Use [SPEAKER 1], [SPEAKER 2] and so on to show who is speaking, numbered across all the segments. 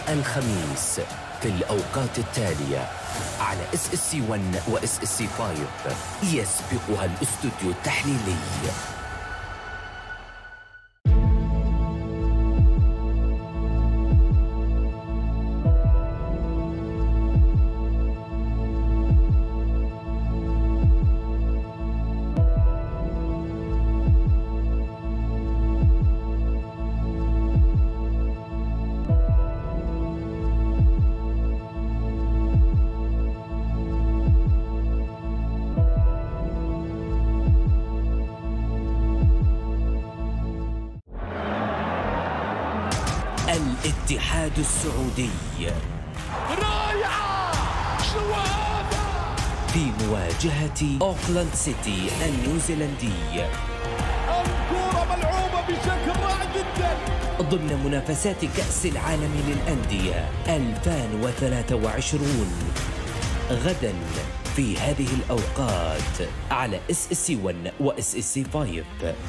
[SPEAKER 1] الخميس في الأوقات التالية على SSC1 و SSC5. يسبقها الاستوديو التحليلي. الاتحاد السعودي
[SPEAKER 2] رائعة، شو هذا؟
[SPEAKER 1] في مواجهة أوكلاند سيتي النيوزيلندي.
[SPEAKER 2] الكرة ملعوبة بشكل رائع جدا
[SPEAKER 1] ضمن منافسات كأس العالم للأندية 2023 غدا في هذه الأوقات على SSC1 و SSC5.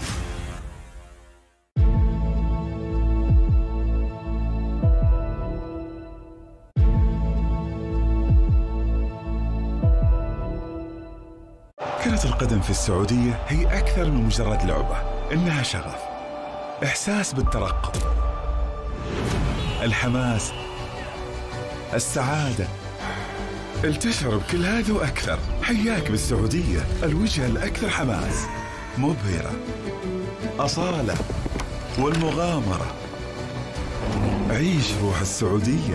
[SPEAKER 3] كرة القدم في السعودية هي أكثر من مجرد لعبة، إنها شغف، إحساس بالترقب، الحماس، السعادة. التشعر بكل هذا وأكثر. حياك بالسعودية، الوجهة الأكثر حماس، مبهرة، أصالة والمغامرة. عيش روح السعودية.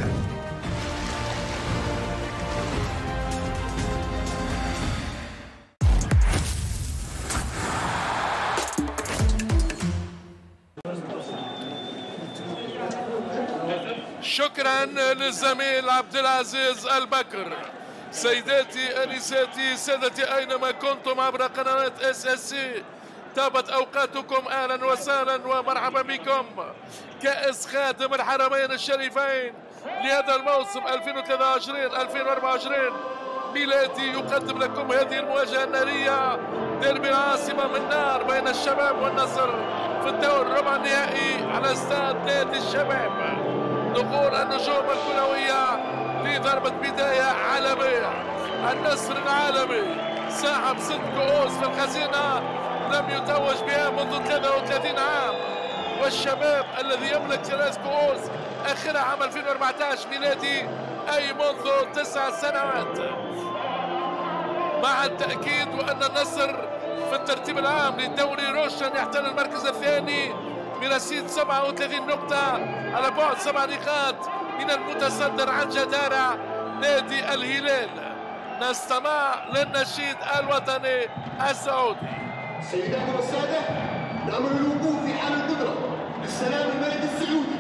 [SPEAKER 2] شكرا للزميل عبد العزيز البكر. سيداتي انساتي سادتي اينما كنتم عبر قنوات SSC، طابت اوقاتكم، اهلا وسهلا ومرحبا بكم. كأس خادم الحرمين الشريفين لهذا الموسم 2023-2024 ميلادي يقدم لكم هذه المواجهة النارية، ديربي العاصمة من نار بين الشباب والنصر في الدور الربع النهائي على استاد نادي الشباب. دخول النجوم الكروية في ضربة بداية عالمية. النصر العالمي صاحب 6 كؤوس في الخزينة لم يتوج بها منذ 33 عام، والشباب الذي يملك 3 كؤوس آخرها عام 2014 ميلادي، أي منذ 9 سنوات. مع التأكيد وأن النصر في الترتيب العام للدوري روشن يحتل المركز الثاني برصيد 37 نقطة على بعد 7 نقاط من المتصدر عن جدارة نادي الهلال. نستمع للنشيد الوطني السعودي.
[SPEAKER 4] سيداتي والسادة، نأمل الوقوف في حال القدرة للسلام الملك السعودي.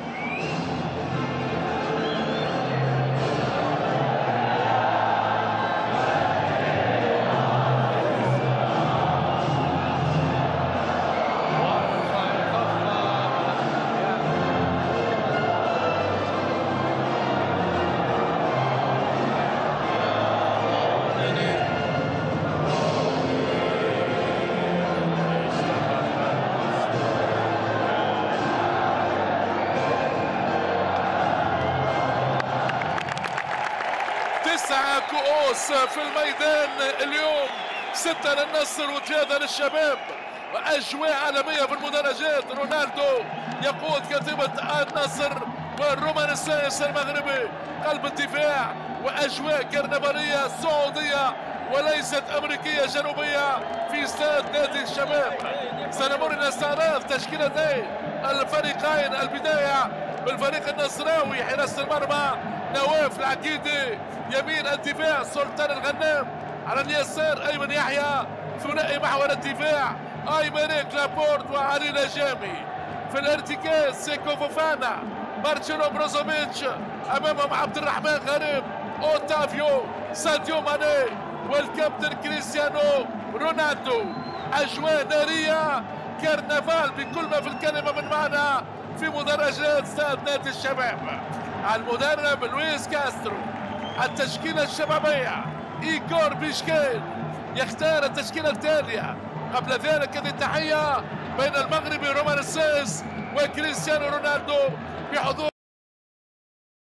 [SPEAKER 2] كؤوس في الميدان اليوم، 6 للنصر و3 للشباب، واجواء عالميه في المدرجات. رونالدو يقود كتيبه النصر والرومان السادس المغربي قلب الدفاع، واجواء كرنفاليه سعوديه وليست امريكيه جنوبيه في استاد نادي الشباب. سنمر الى استعراض تشكيلتي الفريقين. البدايه بالفريق النصراوي، حراسه المرمى نواف العقيدي، يمين الدفاع سلطان الغنام، على اليسار ايمن يحيى، ثنائي محور الدفاع ايمريك لابورت وعلي نجامي. في الارتكاز سيكو فوفانا، مارتينو بروزوفيتش، امامهم عبد الرحمن غريب، اوتافيو، ساديو ماني والكابتن كريستيانو رونالدو. اجواء ناريه، كرنفال بكل ما في الكلمه من معنى في مدرجات استاد نادي الشباب. المدرب لويس كاسترو. التشكيلة الشبابية إيغور بيشكيل يختار التشكيلة التالية. قبل ذلك هذه التحية بين المغربي رومان السيس وكريستيانو رونالدو بحضور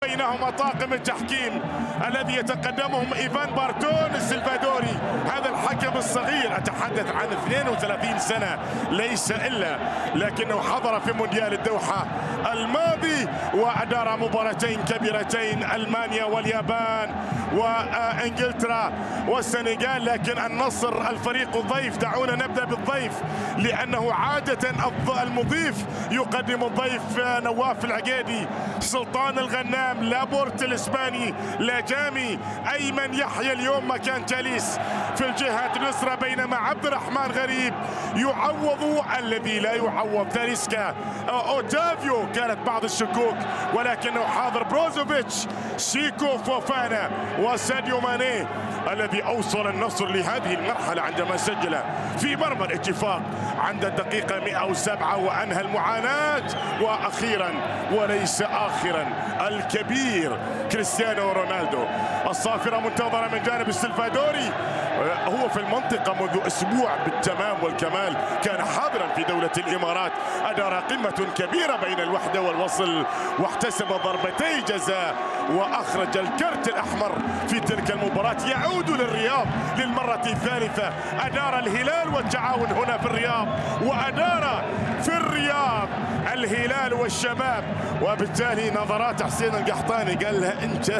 [SPEAKER 5] بينهما طاقم التحكيم الذي يتقدمهم إيفان بارتون السلفادوري، هذا الحكم الصغير، أتحدث عن 32 سنة ليس إلا، لكنه حضر في مونديال الدوحة الماضي وأدار مباراتين كبيرتين، ألمانيا واليابان وإنجلترا والسنغال. لكن النصر الفريق الضيف، دعونا نبدأ بالضيف لأنه عادة المضيف يقدم الضيف. نواف العقيدي، سلطان الغنام، لابورت الإسباني، لاجامي، أيمن يحيى اليوم مكان تاليس في الجهة اليسرى، بينما عبد الرحمن غريب يعوض الذي لا يعوض تاليسكا. أوتافيو كانت بعض الشكوك ولكنه حاضر. بروزوفيتش، سيكو فوفانا وساديو ماني الذي أوصل النصر لهذه المرحلة عندما سجل في مرمى الاتفاق عند الدقيقة 107 وأنهى المعاناة. وأخيرا وليس آخرا الكبير كريستيانو رونالدو. الصافرة منتظرة من جانب السلفادوري، هو في المنطقة منذ أسبوع بالتمام والكمال، كان حاضرا في دولة الإمارات، أدار قمة كبيرة بين الوحدة والوصل واحتسب ضربتي جزاء وأخرج الكرت الأحمر في تلك المباراة. يعود للرياض للمرة الثالثة، أدار الهلال والتعاون هنا في الرياض، وأدار في الرياض الهلال والشباب، وبالتالي نظرات حسين القحطاني قال لها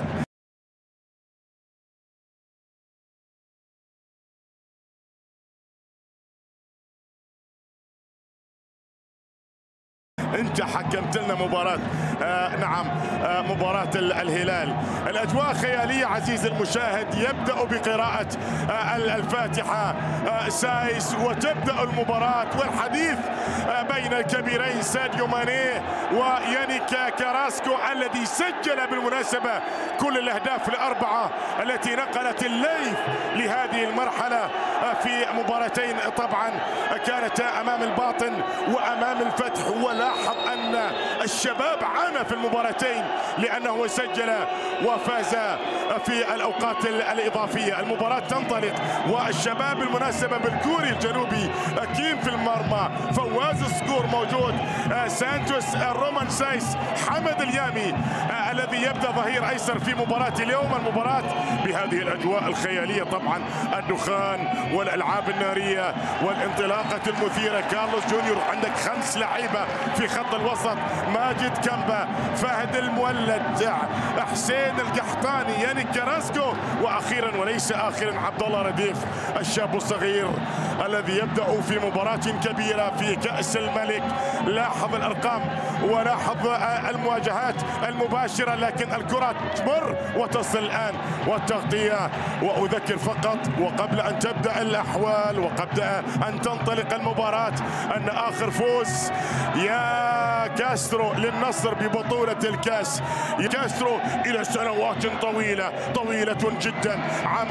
[SPEAKER 5] انت حكمت لنا مباراة مباراة الهلال. الاجواء خيالية عزيزي المشاهد، يبدأ بقراءة الفاتحة سايس وتبدأ المباراة والحديث بين الكبيرين ساديو ماني ويانيك كاراسكو الذي سجل بالمناسبة كل الاهداف الاربعة التي نقلت الليث لهذه المرحلة في مباراتين طبعا كانتا امام الباطن وامام الفتح. ولاحظ ان الشباب عانى في المباراتين لانه سجل وفاز في الاوقات الاضافيه. المباراه تنطلق والشباب بالمناسبه بالكوري الجنوبي كيم في المرمى، فواز الصقور موجود، سانتوس، رومان سايس، حمد اليامي الذي يبدا ظهير ايسر في مباراه اليوم. المباراه بهذه الاجواء الخياليه طبعا، الدخان والالعاب الناريه والانطلاقه المثيره. كارلوس جونيور، عندك 5 لعيبه في خط الوسط، ماجد كامبا، فهد المولد، حسين القحطاني، يانيك كاراسكو، واخيرا وليس اخرا عبد الله رديف الشاب الصغير الذي يبدا في مباراه كبيره في كاس الملك. لاحظ الارقام ولاحظ المواجهات المباشره، لكن الكره تمر وتصل الان والتغطيه. واذكر فقط وقبل ان تبدا الاحوال وقبل ان تنطلق المباراه ان اخر فوز يا كاسترو للنصر ببطولة الكاس، كاسترو إلى سنوات طويلة جدا، عام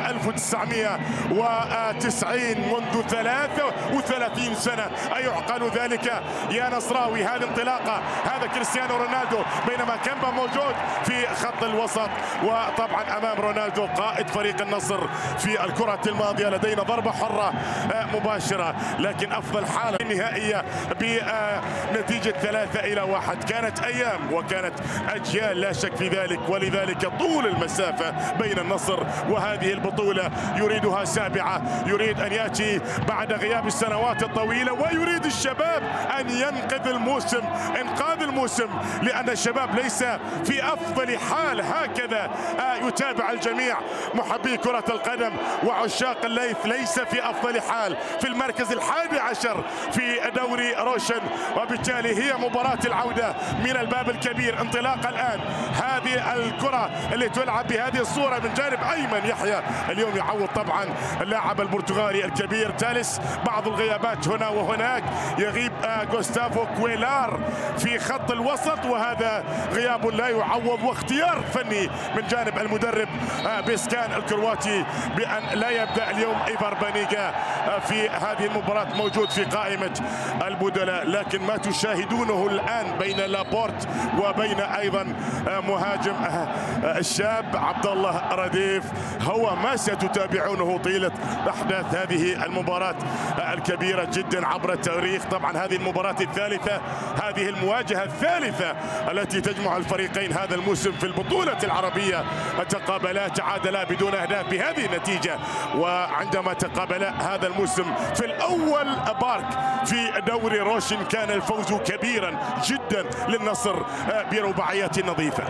[SPEAKER 5] 1990 منذ 33 سنة أيعقل ذلك يا نصراوي؟ هذه انطلاقة، هذا كريستيانو رونالدو، بينما كامبا موجود في خط الوسط، وطبعا أمام رونالدو قائد فريق النصر في الكرة الماضية. لدينا ضربة حرة مباشرة، لكن أفضل حالة النهائية بنتيجة 3-1. كانت أيام وكانت أجيال لا شك في ذلك، ولذلك طول المسافة بين النصر وهذه البطولة. يريدها سابعة، يريد أن يأتي بعد غياب السنوات الطويلة، ويريد الشباب أن ينقذ الموسم، إنقاذ الموسم، لأن الشباب ليس في أفضل حال. هكذا يتابع الجميع، محبي كرة القدم وعشاق الليث ليس في أفضل حال، في المركز 11 في دوري روشن، وبالتالي هي مباراة العودة من الباب الكبير. انطلاق الآن، هذه الكرة اللي تلعب بهذه الصورة من جانب أيمن يحيى، اليوم يعوض طبعا اللاعب البرتغالي الكبير تاليس. بعض الغيابات هنا وهناك، يغيب غوستافو كويلار في خط الوسط، وهذا غياب لا يعوض، واختيار فني من جانب المدرب بيسكان الكرواتي بأن لا يبدأ اليوم إيفار بانيجا في هذه المباراة موجود في قائمة البدلاء، لكن ما تشاهدونه الآن بين لابورت وبين أيضا مهاجم الشاب عبد الله رديف هو ما ستتابعونه طيلة أحداث هذه المباراة الكبيرة جدا عبر التاريخ. طبعا هذه المباراة الثالثة، هذه المواجهة الثالثة التي تجمع الفريقين هذا الموسم في البطولة العربية. تقابلا تعادلا بدون أهداف بهذه النتيجة، وعندما تقابلا هذا الموسم في الأول بارك في دوري روشن كان الفوز كبيرا جدا للنصر برباعية نظيفة.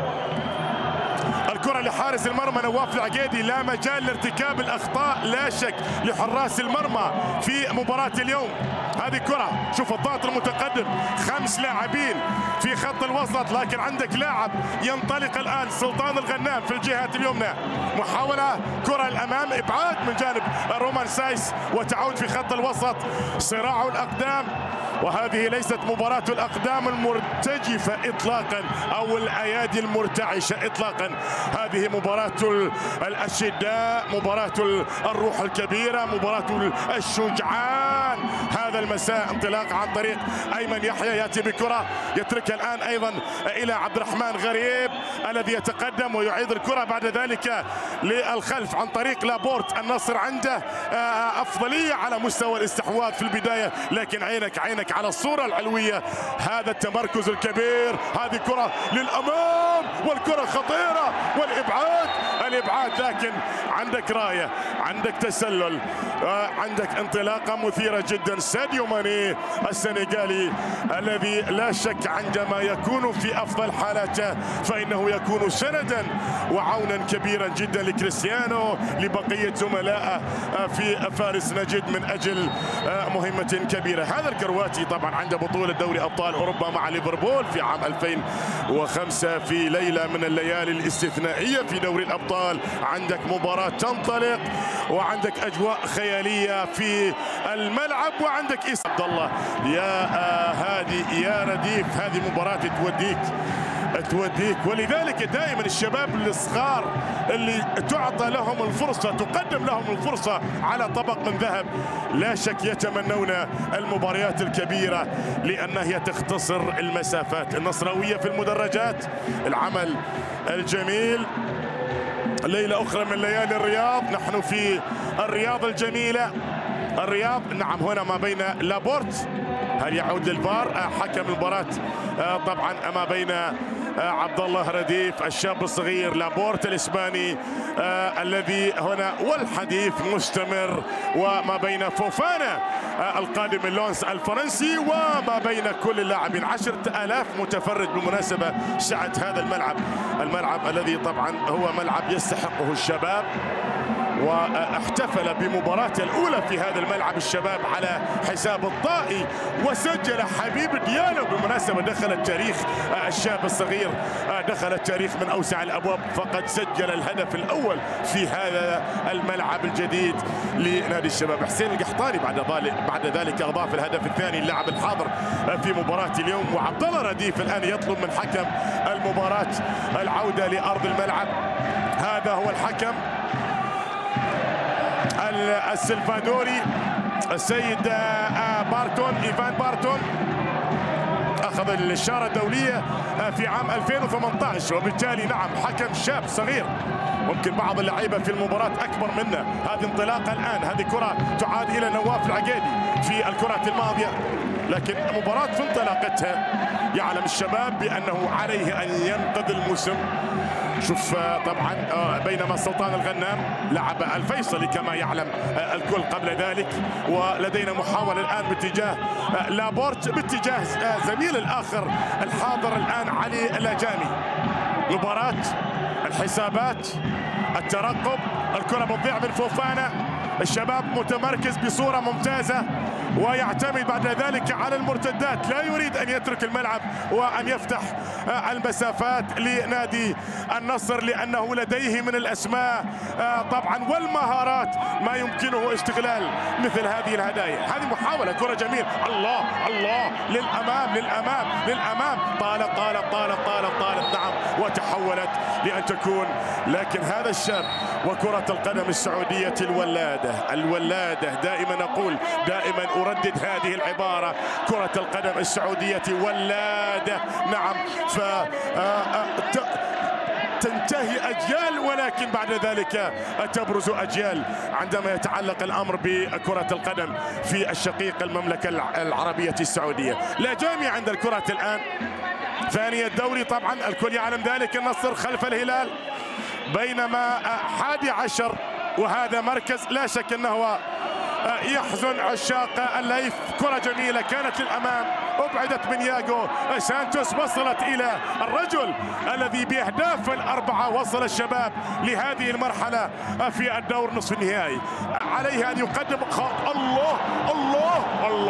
[SPEAKER 5] الكرة لحارس المرمى نواف العقيدي، لا مجال لارتكاب الأخطاء لا شك لحراس المرمى في مباراة اليوم. هذه كرة، شوف الضغط المتقدم، 5 لاعبين في خط الوسط، لكن عندك لاعب ينطلق الآن سلطان الغنام في الجهة اليمنى. محاولة كرة الأمام، إبعاد من جانب رومان سايس وتعود في خط الوسط. صراع الأقدام، وهذه ليست مباراة الأقدام المرتجفة إطلاقا أو الأيادي المرتعشة إطلاقا. هذه مباراة الأشداء، مباراة الروح الكبيرة، مباراة الشجعان. هذا المساء انطلاق عن طريق أيمن يحيى، يأتي بكرة يتركها الآن أيضا إلى عبد الرحمن غريب الذي يتقدم ويعيد الكرة بعد ذلك للخلف عن طريق لابورت. النصر عنده أفضلية على مستوى الاستحواذ في البداية، لكن عينك على الصورة العلوية. هذا التمركز الكبير، هذه كرة للأمام والكرة خطيرة والإبعاد، لكن عندك راية، عندك تسلل، عندك انطلاقة مثيرة جدا. ساديو ماني السنغالي الذي لا شك عندما يكون في أفضل حالاته فإنه يكون سندا وعونا كبيرا جدا لكريستيانو لبقية زملائه في فارس نجد من أجل مهمة كبيرة. هذا الكرواتي طبعا عنده بطولة دوري أبطال أوروبا مع ليفربول في عام 2005 في ليلة من الليالي الاستثنائية في دوري الأبطال. عندك مباراة تنطلق وعندك أجواء خيالية في الملعب وعندك عبد الله يا هادي يا رديف. هذه مباراة توديك، ولذلك دائما الشباب الصغار اللي تعطى لهم الفرصة، تقدم لهم الفرصة على طبق من ذهب، لا شك يتمنون المباريات الكبيرة لأنها هي تختصر المسافات. النصراوية في المدرجات، العمل الجميل. ليلة أخرى من ليالي الرياض، نحن في الرياض الجميلة. الرياض نعم، هنا ما بين لابورت، هل يعود للفار؟ حكم المباراة طبعا ما بين عبد الله رديف الشاب الصغير، لابورت الإسباني الذي هنا، والحديث مستمر، وما بين فوفانا القادم من لونس الفرنسي، وما بين كل اللاعبين. 10,000 متفرج بالمناسبة سعة هذا الملعب الذي طبعا هو ملعب يستحقه الشباب. واحتفل بمباراة الأولى في هذا الملعب الشباب على حساب الطائي، وسجل حبيب ديالو بالمناسبة. دخل التاريخ الشاب الصغير، دخل التاريخ من أوسع الأبواب، فقد سجل الهدف الأول في هذا الملعب الجديد لنادي الشباب. حسين القحطاني بعد ذلك أضاف الهدف الثاني، اللاعب الحاضر في مباراة اليوم. وعبد الله رديف الآن يطلب من حكم المباراة العودة لأرض الملعب. هذا هو الحكم السلفادوري السيد إيفان بارتون، أخذ الإشارة الدولية في عام 2018، وبالتالي نعم حكم شاب صغير، ممكن بعض اللعيبة في المباراة أكبر منه. هذه انطلاقة الآن، هذه كرة تعاد إلى نواف العقيدي في الكرة الماضية، لكن مباراة في انطلاقتها يعلم الشباب بأنه عليه أن ينقذ الموسم. شوف طبعا بينما سلطان الغنام لعب الفيصلي كما يعلم الكل قبل ذلك، ولدينا محاولة الآن باتجاه لابورت باتجاه زميل الآخر الحاضر الآن علي الأجاني. مباراة الحسابات، الترقب، الكرة بتضيع من فوفانا. الشباب متمركز بصورة ممتازة، ويعتمد بعد ذلك على المرتدات، لا يريد أن يترك الملعب وأن يفتح المسافات لنادي النصر، لأنه لديه من الأسماء طبعا والمهارات ما يمكنه استغلال مثل هذه الهدايا. هذه محاولة كرة جميل، الله الله، للأمام للأمام للأمام، طالت نعم، وتحولت لأن تكون، لكن هذا الشاب وكرة القدم السعودية الولادة دائما أقول، دائما أردد هذه العبارة، كرة القدم السعودية ولادة، نعم، تنتهي أجيال ولكن بعد ذلك تبرز أجيال عندما يتعلق الأمر بكرة القدم في الشقيق المملكة العربية السعودية. لا جامع عند الكرة الآن، ثاني الدوري طبعا الكل يعلم ذلك، النصر خلف الهلال بينما 11، وهذا مركز لا شك أنه يحزن عشاق الليث. كرة جميلة كانت للأمام، أبعدت من ياغو سانتوس، وصلت إلى الرجل الذي بأهداف الأربعة وصل الشباب لهذه المرحلة في الدور نصف النهائي. عليه أن يقدم الله الله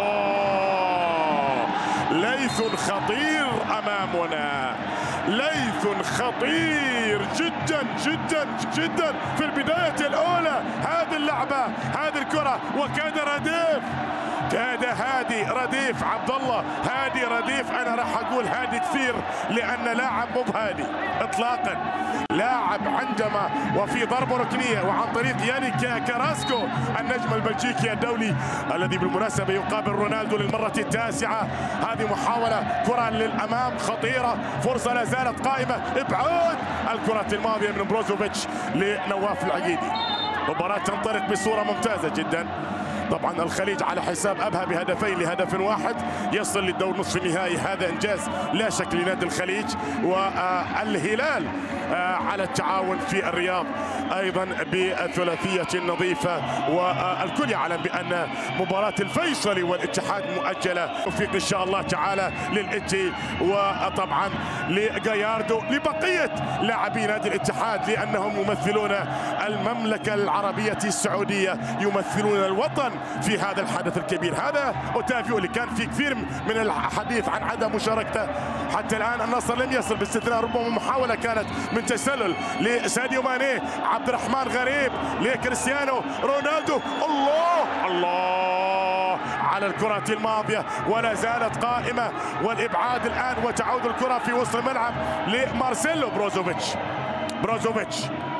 [SPEAKER 5] الله، ليث خطير أمامنا، ليث خطير جدا جدا جدا في البداية الأولى. هذه اللعبة، هذه الكرة، وكاد رديف، كاد هادي رديف عبد الله، هادي رديف، أنا راح أقول هادي كثير لأن لاعب مو بهادي إطلاقا، لاعب عندما وفي ضربة ركنية وعن طريق يانيك كاراسكو النجم البلجيكي الدولي الذي بالمناسبة يقابل رونالدو للمرة التاسعة. هذه محاولة كرة للأمام خطيرة، فرصة لا زالت قائمة، إبعاد الكرة الماضية من بروزوفيتش لنواف العقيدي. مباراة تنطلق بصورة ممتازة جدا. طبعا الخليج على حساب أبها بهدفين لهدف واحد يصل للدور نصف النهائي، هذا إنجاز لا شك لنادي الخليج. والهلال على التعاون في الرياض أيضا بالثلاثية النظيفة، والكل يعلم بأن مباراة الفيصلي والاتحاد مؤجلة. توفيق إن شاء الله تعالى للإتي وطبعا لجاياردو، لبقية لاعبي نادي الاتحاد، لأنهم يمثلون المملكة العربية السعودية، يمثلون الوطن في هذا الحدث الكبير. هذا أوتافيو اللي كان في كثير من الحديث عن عدم مشاركته حتى الآن. النصر لم يصل باستثناء ربما محاولة كانت من تسلل لساديو ماني، عبد الرحمن غريب لكريستيانو رونالدو، الله الله على الكرة الماضية ولا زالت قائمة، والإبعاد الآن وتعود الكرة في وسط الملعب لمارسيلو بروزوفيتش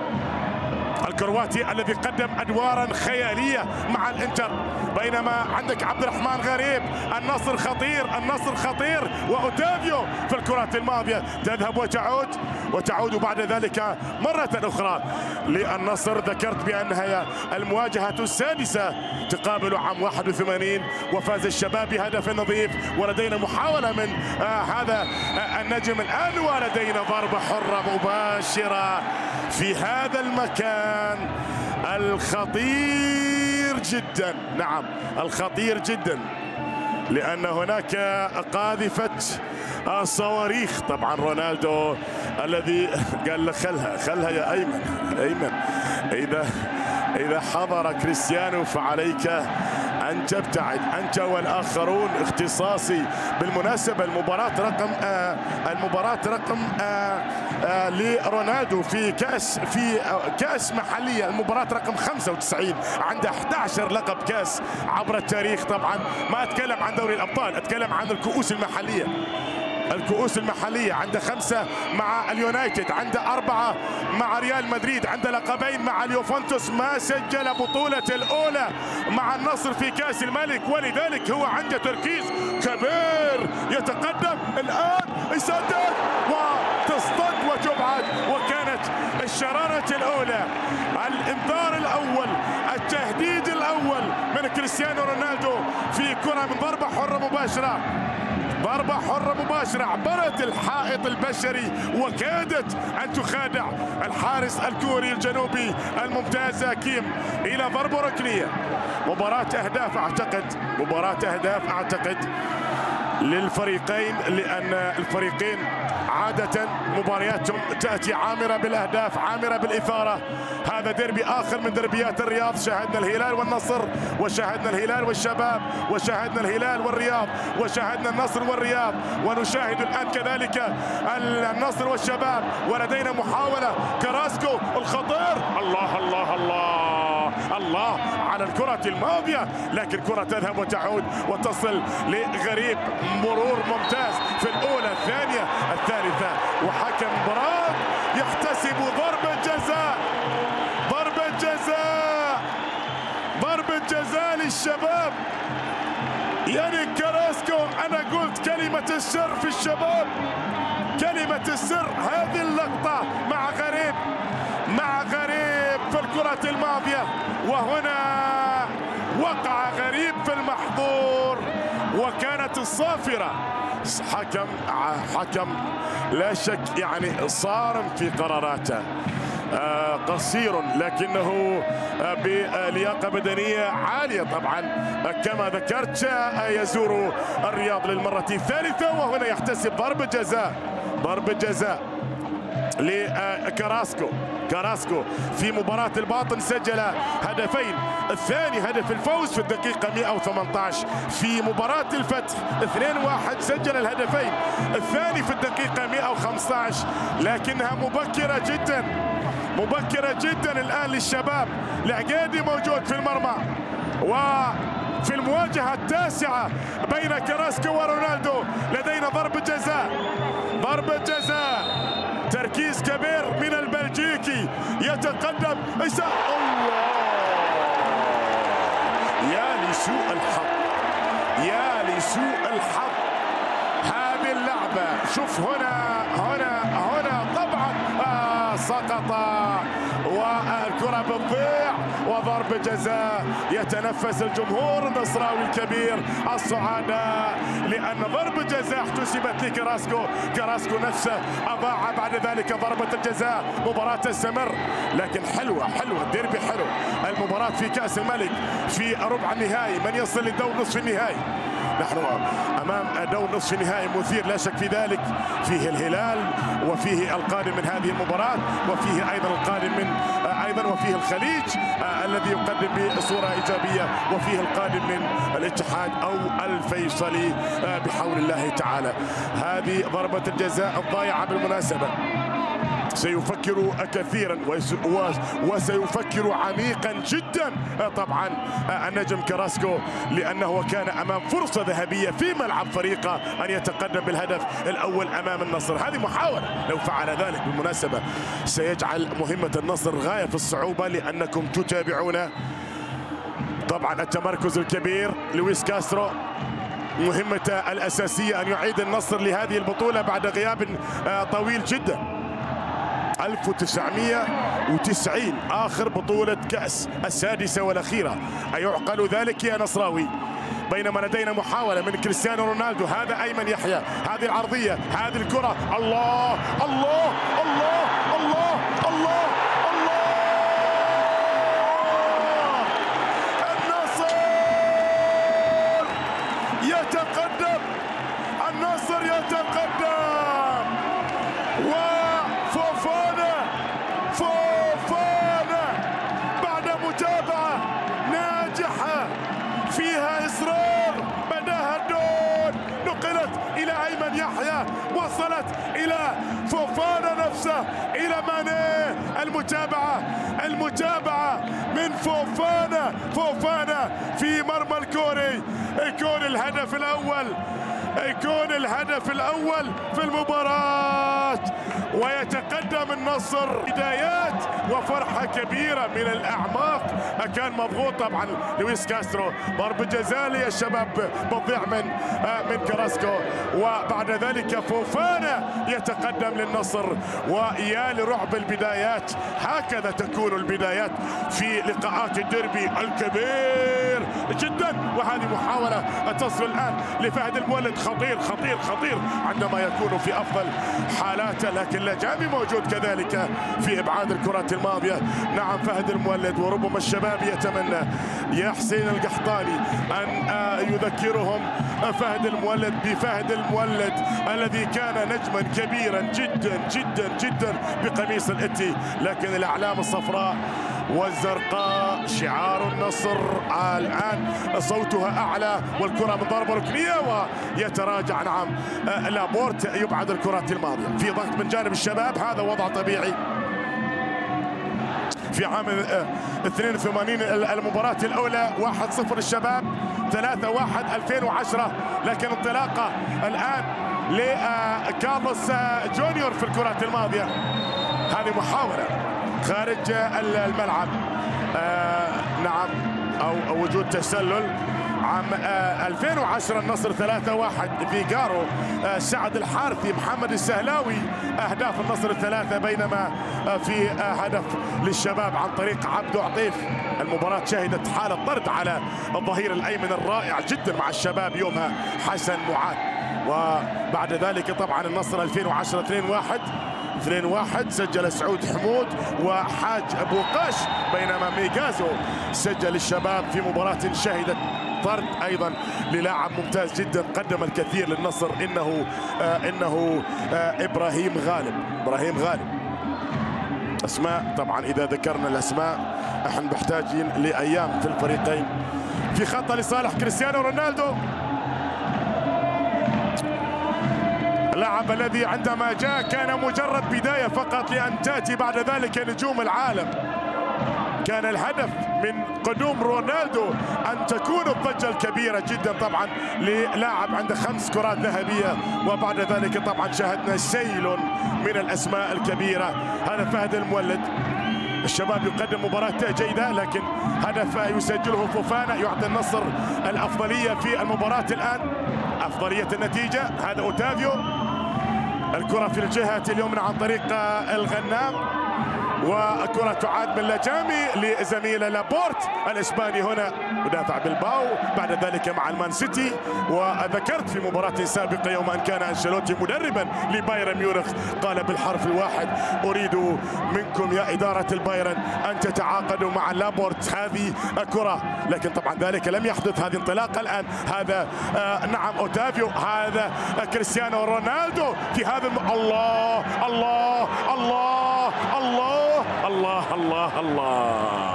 [SPEAKER 5] الكرواتي الذي قدم أدوارا خيالية مع الانتر. بينما عندك عبد الرحمن غريب، النصر خطير، وأوتافيو في الكرة الماضية تذهب وتعود بعد ذلك مرة أخرى للنصر. ذكرت بأنها المواجهة السادسة تقابل عام 81 وفاز الشباب بهدف نظيف، ولدينا محاولة من هذا النجم الآن، ولدينا ضربة حرة مباشرة في هذا المكان الخطير جدا، نعم الخطير جدا، لأن هناك قاذفة صواريخ. طبعا رونالدو الذي قال له خلها يا أيمن، إذا حضر كريستيانو فعليك أن تبتعد أنت والآخرون. اختصاصي بالمناسبة المباراة رقم لرونالدو في كأس محلية، المباراة رقم 95، عنده 11 لقب كأس عبر التاريخ. طبعا ما أتكلم عن دوري الأبطال، أتكلم عن الكؤوس المحلية، عنده 5 مع اليونايتد، عنده 4 مع ريال مدريد، عنده لقبين مع اليوفنتوس، ما سجل بطولة الأولى مع النصر في كأس الملك، ولذلك هو عنده تركيز كبير. يتقدم الآن، يسدد وتصطد وتبعد، وكانت الشرارة الأولى، الإنذار الأول، التهديد الأول من كريستيانو رونالدو في كرة من ضربة حرة مباشرة عبرت الحائط البشري وكادت أن تخادع الحارس الكوري الجنوبي الممتاز كيم إلى ضربة ركنية. مباراة أهداف أعتقد للفريقين، لأن الفريقين عادة مبارياتهم تأتي عامرة بالأهداف، عامرة بالإثارة. هذا ديربي آخر من دربيات الرياض، شاهدنا الهلال والنصر، وشاهدنا الهلال والشباب، وشاهدنا الهلال والرياض، وشاهدنا النصر والرياض، ونشاهد الآن كذلك النصر والشباب. ولدينا محاولة كراسكو الخطير، الله الله الله الله على الكرة الماضية، لكن كرة تذهب وتعود وتصل لغريب. مرور ممتاز في الأولى، الثانية، الثالثة، وحكم براد يحتسب ضربة جزاء، ضربة جزاء، ضربة جزاء للشباب. يعني كراسكو، أنا قلت كلمة السر في الشباب، كلمة السر هذه اللقطة مع غريب، مع غريب في الكرة الماضية، وهنا وقع غريب في المحظور وكانت الصافرة. حكم لا شك يعني صارم في قراراته، قصير لكنه بلياقة بدنية عالية. طبعا كما ذكرت يزور الرياض للمرة الثالثة، وهنا يحتسب ضربة جزاء، ضربة جزاء لكراسكو. كراسكو في مباراة الباطن سجل هدفين، الثاني هدف الفوز في الدقيقة 118. في مباراة الفتح 2-1 سجل الهدفين، الثاني في الدقيقة 115. لكنها مبكرة جدا، مبكرة جدا الآن للشباب. العقيدي موجود في المرمى، وفي المواجهة التاسعة بين كراسكو ورونالدو لدينا ضربة جزاء، ضربة جزاء. تركيز كبير من البلجيكي، يتقدم الله، يا لسوء الحظ، يا لسوء الحظ. هذه اللعبة شوف هنا طبعا سقط والكرة بتضيع، وضربة جزاء. يتنفس الجمهور النصراوي الكبير السعداء لأن ضربة جزاء احتسبت لكراسكو. كراسكو نفسه أضاع بعد ذلك ضربة الجزاء. مباراة تستمر، لكن حلوة الديربي حلو. المباراة في كأس الملك في ربع النهائي، من يصل لدور نصف النهائي. نحن أمام دور نصف النهائي مثير لا شك في ذلك، فيه الهلال وفيه القادم من هذه المباراة، وفيه أيضا القادم من وفيه الخليج الذي يقدم بصورة إيجابية، وفيه القادم من الاتحاد أو الفيصلي بحول الله تعالى. هذه ضربة الجزاء الضائعة بالمناسبة. سيفكر كثيرا وسيفكر عميقا جدا طبعا النجم كراسكو، لأنه كان أمام فرصة ذهبية في ملعب فريقه أن يتقدم بالهدف الأول أمام النصر. هذه محاولة، لو فعل ذلك بالمناسبة سيجعل مهمة النصر غاية في الصعوبة، لأنكم تتابعون طبعا التمركز الكبير. لويس كاسترو مهمته الأساسية أن يعيد النصر لهذه البطولة بعد غياب طويل جدا. 1990 آخر بطولة كأس، السادسة والأخيرة. أيعقل ذلك يا نصراوي؟ بينما لدينا محاولة من كريستيانو رونالدو. هذا أيمن يحيى، هذه العرضية، هذه الكرة، الله الله الله الله الله الله. النصر يتقدم، النصر يتقدم، وفوفانا بعد متابعة ناجحة فيها إصرار، بداها الدون، نقلت إلى أيمن يحيى، وصلت إلى فوفانا نفسه، إلى ماني. المتابعة من فوفانا في مرمى الكوري. يكون الهدف الأول في المباراة، ويتقدم النصر. بدايات وفرحة كبيرة من الأعماق. كان مضغوط طبعا لويس كاسترو، ضربة جزاء للشباب بتضيع من كراسكو، وبعد ذلك فوفانا يتقدم للنصر. ويا لرعب البدايات، هكذا تكون البدايات في لقاءات الديربي الكبير جدا. وهذه محاولة تصل الآن لفهد المولد، خطير خطير خطير عندما يكون في افضل حالاته، لكن لجامي موجود كذلك في ابعاد الكرات الماضيه. نعم فهد المولد، وربما الشباب يتمنى يا حسين القحطاني ان يذكرهم فهد المولد بفهد المولد الذي كان نجما كبيرا جدا جدا جدا بقميص الاتي، لكن الاعلام الصفراء والزرقاء شعار النصر الآن صوتها أعلى، والكرة من ضربة ركنية ويتراجع. نعم لابورت يبعد الكرات الماضية في ضغط من جانب الشباب، هذا وضع طبيعي. في عام 82 المباراة الأولى 1-0 الشباب، 3-1 2010، لكن انطلاقة الآن لكارلوس جونيور في الكرات الماضية. هذه محاولة خارج الملعب، نعم أو وجود تسلل. عام 2010 النصر 3-1 فيغارو، سعد الحارثي، محمد السهلاوي أهداف النصر الثلاثة، بينما في هدف للشباب عن طريق عبدو عطيف. المباراة شهدت حالة طرد على الظهير الأيمن الرائع جدا مع الشباب يومها حسن معاذ، وبعد ذلك طبعا النصر 2010 2-1 سجل سعود حمود وحاج أبو قاش، بينما ميغازو سجل الشباب في مباراة شهدت طرد ايضا للاعب ممتاز جدا قدم الكثير للنصر، انه ابراهيم غالب. اسماء طبعا اذا ذكرنا الاسماء احنا محتاجين لايام في الفريقين. في خطة لصالح كريستيانو رونالدو، اللاعب الذي عندما جاء كان مجرد بداية فقط لأن تأتي بعد ذلك نجوم العالم. كان الهدف من قدوم رونالدو أن تكون الضجة الكبيرة جدا طبعا للاعب عنده 5 كرات ذهبية، وبعد ذلك طبعا شاهدنا سيل من الأسماء الكبيرة. هذا فهد المولد، الشباب يقدم مباراة جيدة، لكن هدف يسجله فوفانا يعطي النصر الأفضلية في المباراة الآن، أفضلية النتيجة. هذا أوتافيو، الكرة في الجهة اليمنى عن طريق الغنام، وكرة تعاد من لجامي لزميله لابورت الإسباني. هنا مدافع بلباو، بعد ذلك مع المان سيتي. وذكرت في مباراة سابقة يوم أن كان أنشيلوتي مدربا لبايرن ميونخ قال بالحرف الواحد: أريد منكم يا إدارة البايرن أن تتعاقدوا مع لابورت هذه الكرة، لكن طبعا ذلك لم يحدث. هذه انطلاقة الآن، هذا نعم أوتافيو، هذا كريستيانو رونالدو في هذا الله الله الله الله الله الله الله.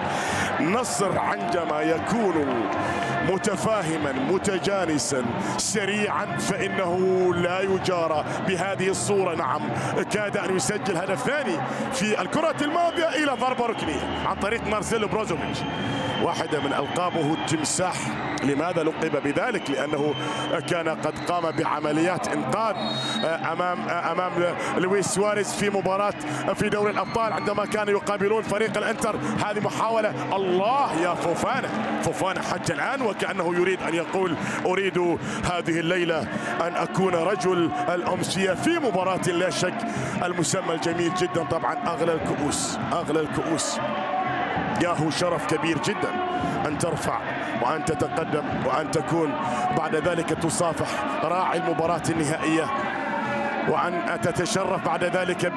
[SPEAKER 5] النصر عندما يكون متفاهما متجانسا سريعا فإنه لا يجارى بهذه الصورة. نعم كاد أن يسجل هدف ثاني في الكرة الماضية إلى ضربة ركنية عن طريق مارسيلو بروزوفيتش، واحدة من ألقابه التمساح. لماذا لقب بذلك؟ لأنه كان قد قام بعمليات إنقاذ أمام لويس سواريز في مباراة في دوري الأبطال عندما كانوا يقابلون فريق الإنتر. هذه محاولة، الله يا فوفانا حتى الآن وكأنه يريد أن يقول: أريد هذه الليلة أن أكون رجل الأمسية في مباراة لا شك. المسمى الجميل جدا طبعا، أغلى الكؤوس. ياهو شرف كبير جدا أن ترفع وأن تتقدم وأن تكون بعد ذلك تصافح راعي المباراة النهائية، وأن تتشرف بعد ذلك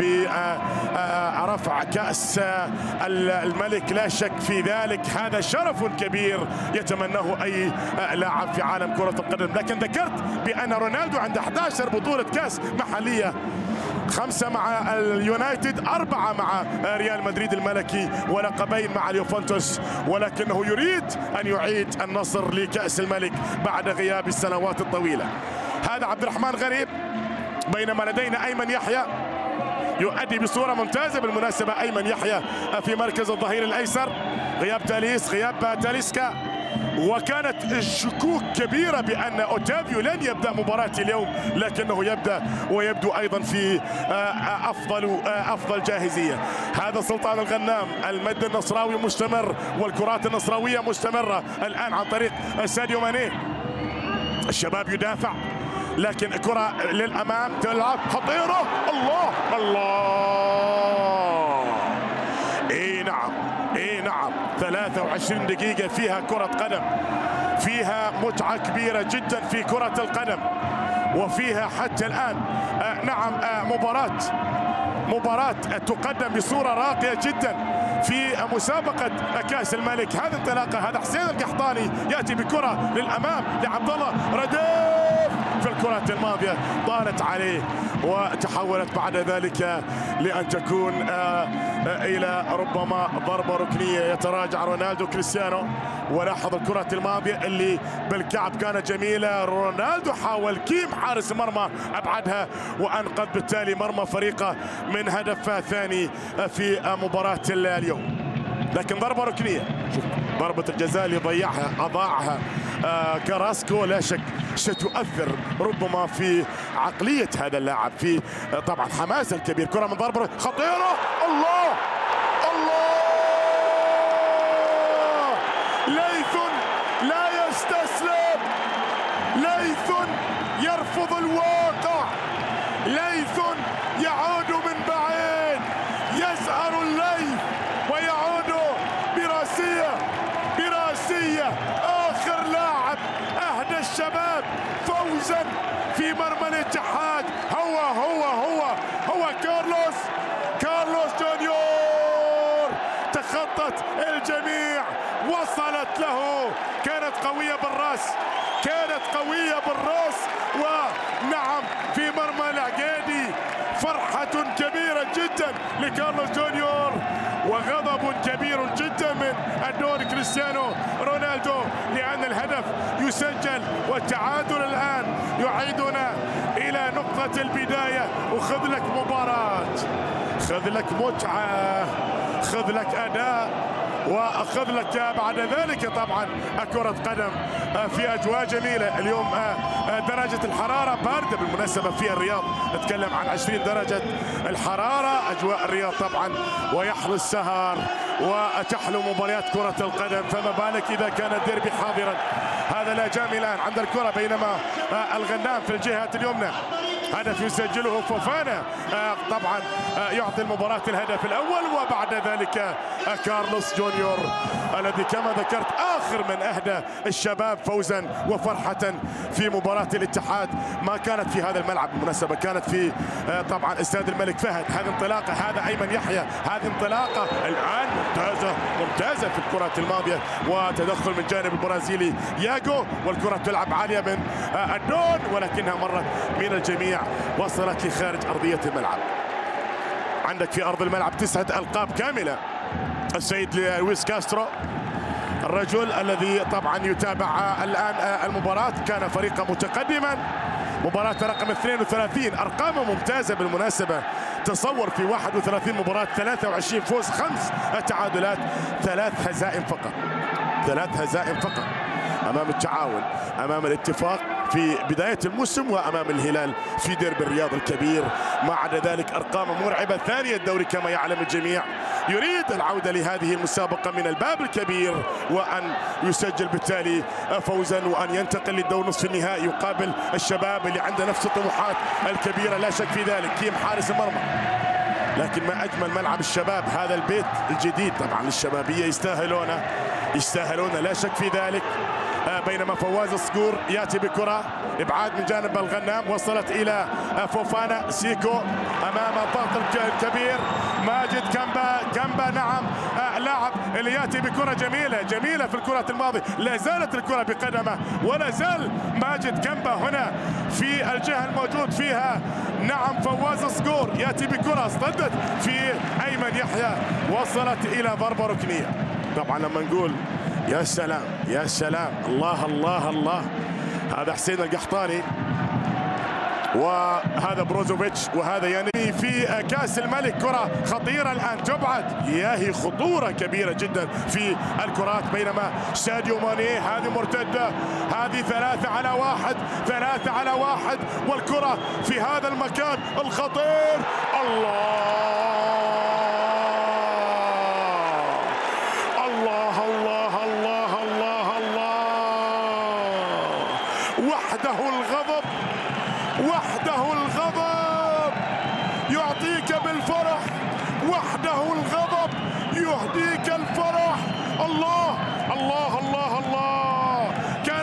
[SPEAKER 5] برفع كأس الملك، لا شك في ذلك. هذا شرف كبير يتمناه أي لاعب في عالم كرة القدم. لكن ذكرت بأن رونالدو عنده 11 بطولة كأس محلية، 5 مع اليونايتد، 4 مع ريال مدريد الملكي، ولقبين مع اليوفنتوس، ولكنه يريد أن يعيد النصر لكأس الملك بعد غياب السنوات الطويلة. هذا عبد الرحمن غريب، بينما لدينا أيمن يحيى يؤدي بصورة ممتازة. بالمناسبة أيمن يحيى في مركز الظهير الأيسر، غياب تاليس، غياب تاليسكا، وكانت الشكوك كبيرة بأن أوتافيو لن يبدأ مباراة اليوم، لكنه يبدأ ويبدو أيضا في أفضل جاهزية. هذا سلطان الغنام، المد النصراوي مستمر والكرات النصراوية مستمرة الآن عن طريق ساديو ماني. الشباب يدافع، لكن كرة للأمام تلعب خطيرة، الله الله. اي نعم 23 دقيقة فيها كرة قدم فيها متعة كبيرة جدا في كرة القدم، وفيها حتى الآن نعم مباراة تقدم بصورة راقية جدا في مسابقة كأس الملك. هذه انطلاقة، هذا حسين القحطاني يأتي بكرة للأمام لعبد الله رديف في الكرة الماضية طالت عليه وتحولت بعد ذلك لأن تكون إلى ربما ضربة ركنية. يتراجع رونالدو كريستيانو، ولاحظ الكرة الماضية اللي بالكعب كانت جميلة. رونالدو حاول كيم حارس مرمى أبعدها وأنقذ بالتالي مرمى فريقه من هدف ثاني في مباراة اليوم. لكن ضربة ركنية، شوف ضربة الجزاء اللي أضاعها كاراسكو لا شك ستؤثر ربما في عقلية هذا اللاعب، في طبعا حماسه الكبير. كرة من ضربة خطيرة، الله ليث لا يستسلم، ليث يرفض الواقع، ليث يعود من بعيد، يزهر الليث ويعود براسية. آخر لاعب أهدى الشباب فوزا في مرمى الاتحاد هو كارلوس جونيور. تخطت الجميع، وصلت له، كانت قوية بالراس ونعم في مرمى العقيدي. فرحة كبيرة جدا لكارلوس جونيور وغضب كبير جدا من الدور كريستيانو رونالدو لأن الهدف يسجل، والتعادل الآن يعيدنا إلى نقطة البداية. وخذ لك مباراة، خذ لك متعة، خذ لك أداء، وأخذ لك بعد ذلك طبعا كرة قدم في أجواء جميلة. اليوم درجة الحرارة باردة بالمناسبة في الرياض، نتكلم عن 20 درجة الحرارة. أجواء الرياض طبعا ويحلو السهر وتحلو مباريات كرة القدم، فما بالك إذا كان الديربي حاضرا. هذا لا جامي الآن عند الكرة، بينما الغنام في الجهة اليمنى هدف يسجله فوفانا طبعا يعطي المباراة الهدف الأول، وبعد ذلك كارلوس جونيور الذي كما ذكرت آخر من أهدى الشباب فوزا وفرحة في مباراة الاتحاد. ما كانت في هذا الملعب بالمناسبة، كانت في طبعا استاد الملك فهد. هذه انطلاقة، هذا أيمن يحيى، هذه انطلاقة الآن ممتازة في الكرة الماضية، وتدخل من جانب البرازيلي ياغو، والكرة تلعب عالية من الدون ولكنها مرت من الجميع، وصلت لخارج أرضية الملعب. عندك في أرض الملعب 9 ألقاب كاملة. السيد لويس كاسترو الرجل الذي طبعا يتابع الآن المباراة، كان فريقه متقدما مباراة رقم 32. أرقامه ممتازة بالمناسبة، تصور في 31 مباراة 23 فوز 5 تعادلات 3 هزائم فقط أمام التعاون، أمام الاتفاق في بداية الموسم، وأمام الهلال في ديربي الرياض الكبير. ما عدا ذلك أرقام مرعبة. ثاني الدوري كما يعلم الجميع، يريد العودة لهذه المسابقة من الباب الكبير وأن يسجل بالتالي فوزا، وأن ينتقل للدور نصف النهائي يقابل الشباب اللي عنده نفس الطموحات الكبيرة لا شك في ذلك. كيم حارس المرمى، لكن ما أجمل ملعب الشباب، هذا البيت الجديد طبعا للشبابية، يستاهلون لا شك في ذلك. بينما فواز الصقور ياتي بكره ابعاد من جانب الغنام، وصلت الى فوفانا. سيكو امام الضغط الكبير، ماجد كامبا نعم لاعب اللي ياتي بكره جميله في الكره الماضيه. لا زالت الكره بقدمه، ولا زال ماجد كامبا هنا في الجهه الموجود فيها نعم فواز الصقور ياتي بكره اصطدت في ايمن يحيى، وصلت الى ضربه ركنيه. طبعا لما نقول يا سلام يا سلام، الله الله الله، هذا حسين القحطاني وهذا بروزوفيتش وهذا يعني في كاس الملك. كرة خطيرة الآن تبعد، ياهي خطورة كبيرة جدا في الكرات. بينما ساديو ماني، هذه مرتدة، هذه 3 على 1 والكرة في هذا المكان الخطير. وحده الغضب يعطيك بالفرح، وحده الغضب يهديك الفرح. الله الله الله الله، كان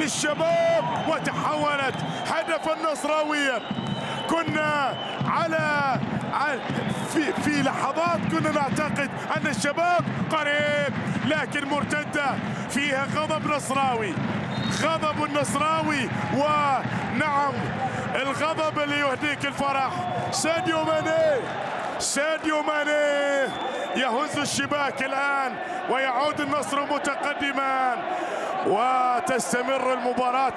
[SPEAKER 5] للشباب وتحولت هدف النصراوية. كنا في لحظات كنا نعتقد أن الشباب قريب، لكن مرتدة فيها غضب نصراوي، غضب النصراوي، ونعم الغضب اللي يهديك الفرح. ساديو ماني يهز الشباك الآن ويعود النصر متقدما، وتستمر المباراة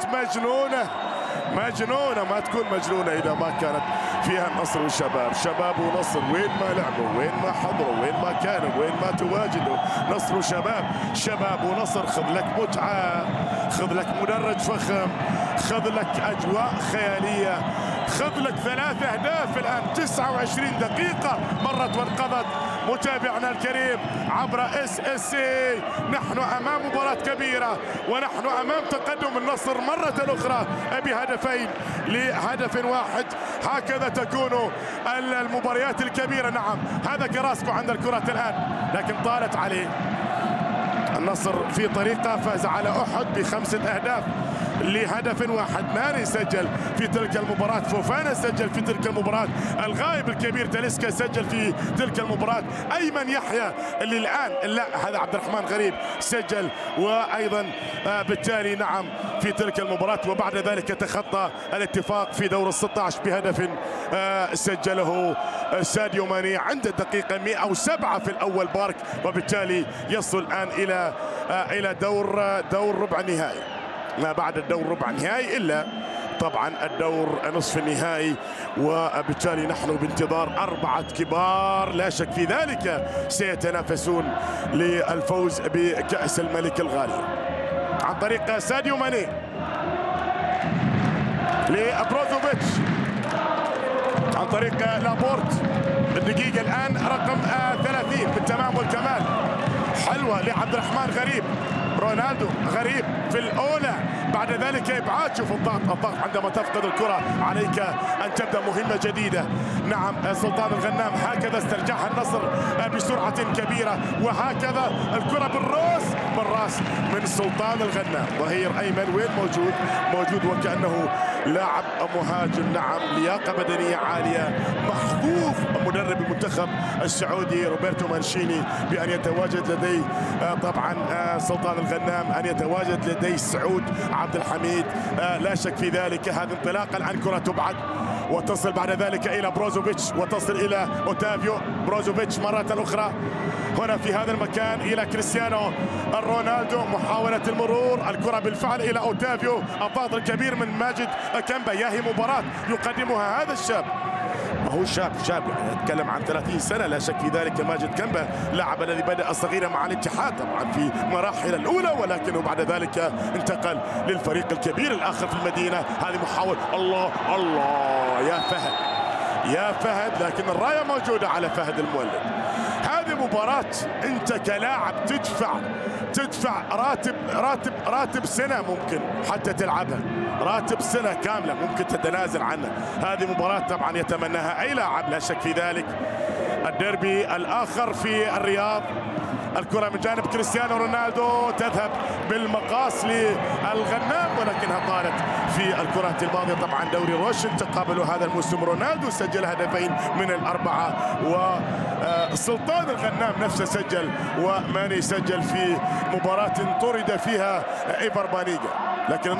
[SPEAKER 5] مجنونة ما تكون مجنونة إذا ما كانت فيها النصر والشباب. شباب ونصر وين ما لعبوا، وين ما حضروا، وين ما كانوا، وين ما تواجدوا، نصر وشباب، شباب ونصر. خذ لك متعة، خذ لك مدرج فخم، خذ لك أجواء خيالية، خذ لك 3 أهداف الآن. 29 دقيقة مرت وانقضت متابعنا الكريم عبر SSC. نحن أمام مباراة كبيرة، ونحن أمام تقدم النصر مرة أخرى بهدفين لهدف واحد. هكذا تكون المباريات الكبيرة. نعم هذا كراسكو عند الكرة الآن، لكن طالت عليه. النصر في طريقه، فاز على أحد ب5 أهداف لهدف واحد. ماني سجل في تلك المباراة، فوفانا سجل في تلك المباراة، الغائب الكبير تاليسكا سجل في تلك المباراة، أيمن يحيى اللي الآن لا هذا عبد الرحمن غريب سجل، وأيضا بالتالي نعم في تلك المباراة. وبعد ذلك تخطى الاتفاق في دور ال16 بهدف سجله ساديو ماني عند الدقيقة 107 في الأول بارك، وبالتالي يصل الآن إلى دور ربع النهائي. ما بعد الدور ربع النهائي إلا طبعا الدور نصف النهائي، وبالتالي نحن بانتظار 4 كبار لا شك في ذلك سيتنافسون للفوز بكأس الملك الغالي عن طريق ساديو ماني لبروزوفيتش، عن طريق لابورت. الدقيقة الآن رقم 30 بالتمام والكمال. حلوة لعبد الرحمن غريب، رونالدو غريب في الأولى، بعد ذلك إبعاد. شوف الضغط عندما تفقد الكرة عليك أن تبدأ مهمة جديدة. نعم سلطان الغنام هكذا استرجعها النصر بسرعة كبيرة، وهكذا الكرة بالراس من سلطان الغنام. ظهير أيمن وين موجود وكأنه لاعب مهاجم. نعم لياقة بدنية عالية. محظوظ مدرب المنتخب السعودي روبرتو مانشيني بأن يتواجد لديه طبعا سلطان الغنام، أن يتواجد لديه سعود عبد الحميد، لا شك في ذلك. هذه انطلاقا الآن كرة تبعد وتصل بعد ذلك إلى بروزوفيتش، وتصل إلى أوتافيو. بروزوفيتش مرة أخرى هنا في هذا المكان إلى كريستيانو رونالدو، محاولة المرور، الكرة بالفعل إلى أوتافيو. الضغط الكبير من ماجد كامبا. ياهي مباراة يقدمها هذا الشاب، هو شاب يعني نتكلم عن 30 سنة لا شك في ذلك. ماجد كامبا لاعب الذي بدأ صغيرا مع الاتحاد طبعا في مراحل الأولى، ولكنه بعد ذلك انتقل للفريق الكبير الآخر في المدينة. هذه محاولة، الله يا فهد، لكن الراية موجودة على فهد المولد. هذه مباراة انت كلاعب تدفع راتب سنة ممكن حتى تلعبها، راتب سنة كاملة ممكن تتنازل عنه. هذه مباراة طبعا يتمناها أي لاعب لا شك في ذلك. الديربي الآخر في الرياض. الكرة من جانب كريستيانو رونالدو تذهب بالمقاس للغنام، ولكنها طالت في الكرة الماضية. طبعا دوري روشن تقابلوا هذا الموسم. رونالدو سجل هدفين من الأربعة، وسلطان الغنام نفسه سجل، وماني سجل في مباراة طرد فيها إيفر بانيجا. لكن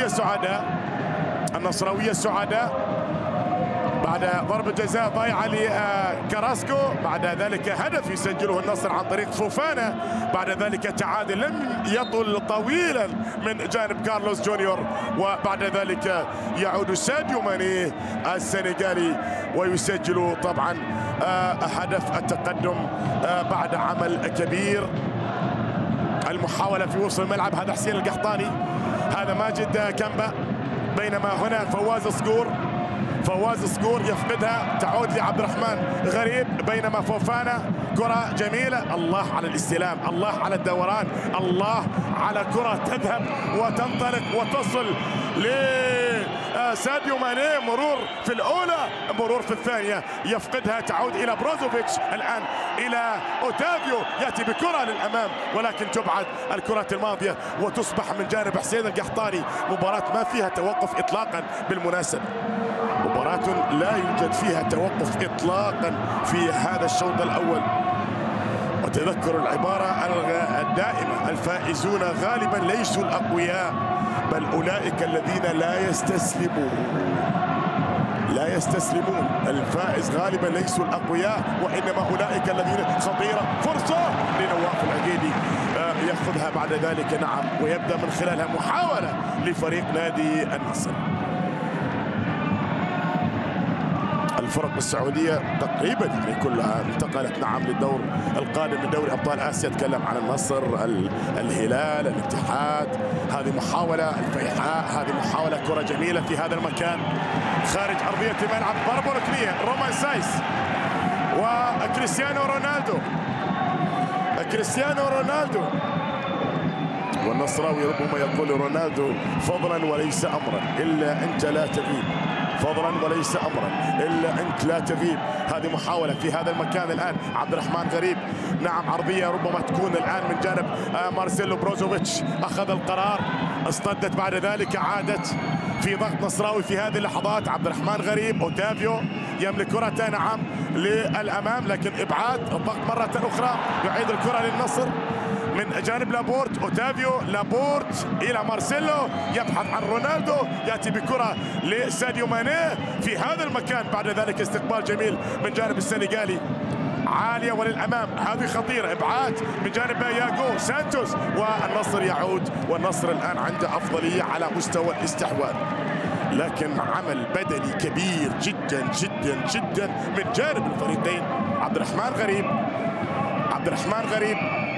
[SPEAKER 5] النصراوية سعداء بعد ضربة جزاء ضايعة لكراسكو، بعد ذلك هدف يسجله النصر عن طريق فوفانا، بعد ذلك تعادل لم يطل طويلا من جانب كارلوس جونيور، وبعد ذلك يعود ساديو ماني السنغالي ويسجل طبعا هدف التقدم بعد عمل كبير. المحاولة في وسط الملعب، هذا حسين القحطاني، هذا ماجد كامبا، بينما هنا فواز صقور يفقدها، تعود لعبد الرحمن غريب، بينما فوفانا كرة جميلة. الله على الاستلام، الله على الدوران، الله على كرة تذهب وتنطلق وتصل ساديو ماني، مرور في الأولى، مرور في الثانية، يفقدها، تعود إلى بروزوفيتش، الآن إلى أوتافيو، يأتي بكرة للأمام ولكن تبعد الكرات الماضية وتصبح من جانب حسين القحطاني مباراة ما فيها توقف إطلاقا. بالمناسبة مباراة لا يوجد فيها توقف إطلاقا في هذا الشوط الأول. وتذكروا العبارة الدائمة: الفائزون غالبا ليسوا الأقوياء بل أولئك الذين لا يستسلمون. الفائز غالبا ليسوا الأقوياء وإنما أولئك الذين. خطيرة، فرصة لنواف العقيدي يأخذها بعد ذلك، نعم، ويبدأ من خلالها محاولة لفريق نادي النصر. الفرق السعودية تقريبا كلها انتقلت، نعم، للدور القادم من دوري أبطال آسيا. تكلم عن النصر، الهلال، الاتحاد. هذه محاولة الفيحاء، هذه محاولة كرة جميلة في هذا المكان خارج أرضية الملعب، ضربة ركنية. رومان سايس وكريستيانو رونالدو والنصراوي ربما يقول رونالدو فضلا وليس أمرا إلا أنت لا تغيب، فضلا وليس امرا الا انت لا تغيب. هذه محاوله في هذا المكان الان. عبد الرحمن غريب، نعم، عرضيه ربما تكون الان من جانب مارسيلو بروزوفيتش، اخذ القرار، اصطدت بعد ذلك، عادت في ضغط نصراوي في هذه اللحظات. عبد الرحمن غريب، اوتافيو يملك كرة، نعم، للامام لكن ابعاد، الضغط مرة اخرى، يعيد الكرة للنصر من جانب لابورت. اوتافيو، لابورت الى مارسيلو، يبحث عن رونالدو، ياتي بكرة لساديو ماني في هذا المكان. بعد ذلك استقبال جميل من جانب السنغالي، عالية وللأمام، هذه خطيرة، إبعاد من جانب ياغو سانتوس، والنصر يعود، والنصر الآن عنده أفضلية على مستوى الاستحواذ، لكن عمل بدني كبير جدا جدا جدا من جانب الفريقين. عبد الرحمن غريب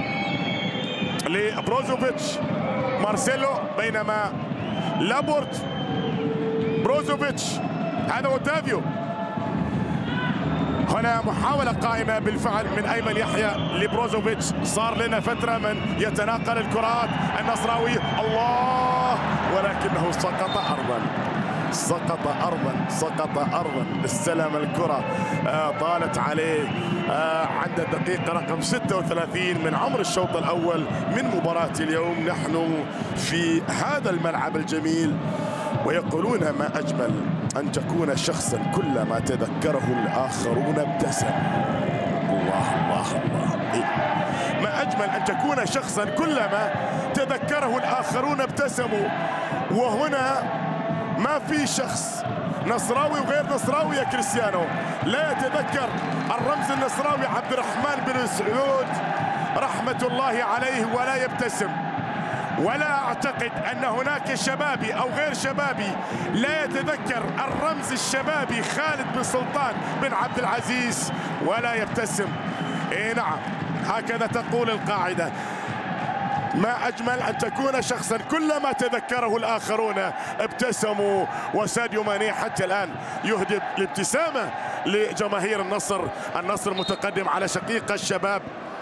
[SPEAKER 5] لبروزوفيتش، مارسيلو، بينما لابورت، بروزوفيتش، هذا اوتافيو. هنا محاولة قائمة بالفعل من أيمن يحيى لبروزوفيتش. صار لنا فترة من يتناقل الكرات النصراوي، الله، ولكنه سقط أرضا، استلم الكرة، طالت عليه عند الدقيقة رقم 36 من عمر الشوط الأول من مباراة اليوم. نحن في هذا الملعب الجميل، ويقولون ما أجمل أن تكون شخصا كلما تذكره الآخرون ابتسم. الله، ما أجمل أن تكون شخصا كلما تذكره الآخرون ابتسموا. وهنا ما في شخص نصراوي وغير نصراوي يا كريستيانو لا يتذكر الرمز النصراوي عبد الرحمن بن سعود رحمة الله عليه ولا يبتسم. ولا أعتقد أن هناك شبابي أو غير شبابي لا يتذكر الرمز الشبابي خالد بن سلطان بن عبد العزيز ولا يبتسم. إيه نعم، هكذا تقول القاعدة. ما أجمل أن تكون شخصا كلما تذكره الآخرون ابتسموا. وساديو ماني حتى الآن يهدي الابتسامة لجماهير النصر. النصر متقدم على شقيق الشباب،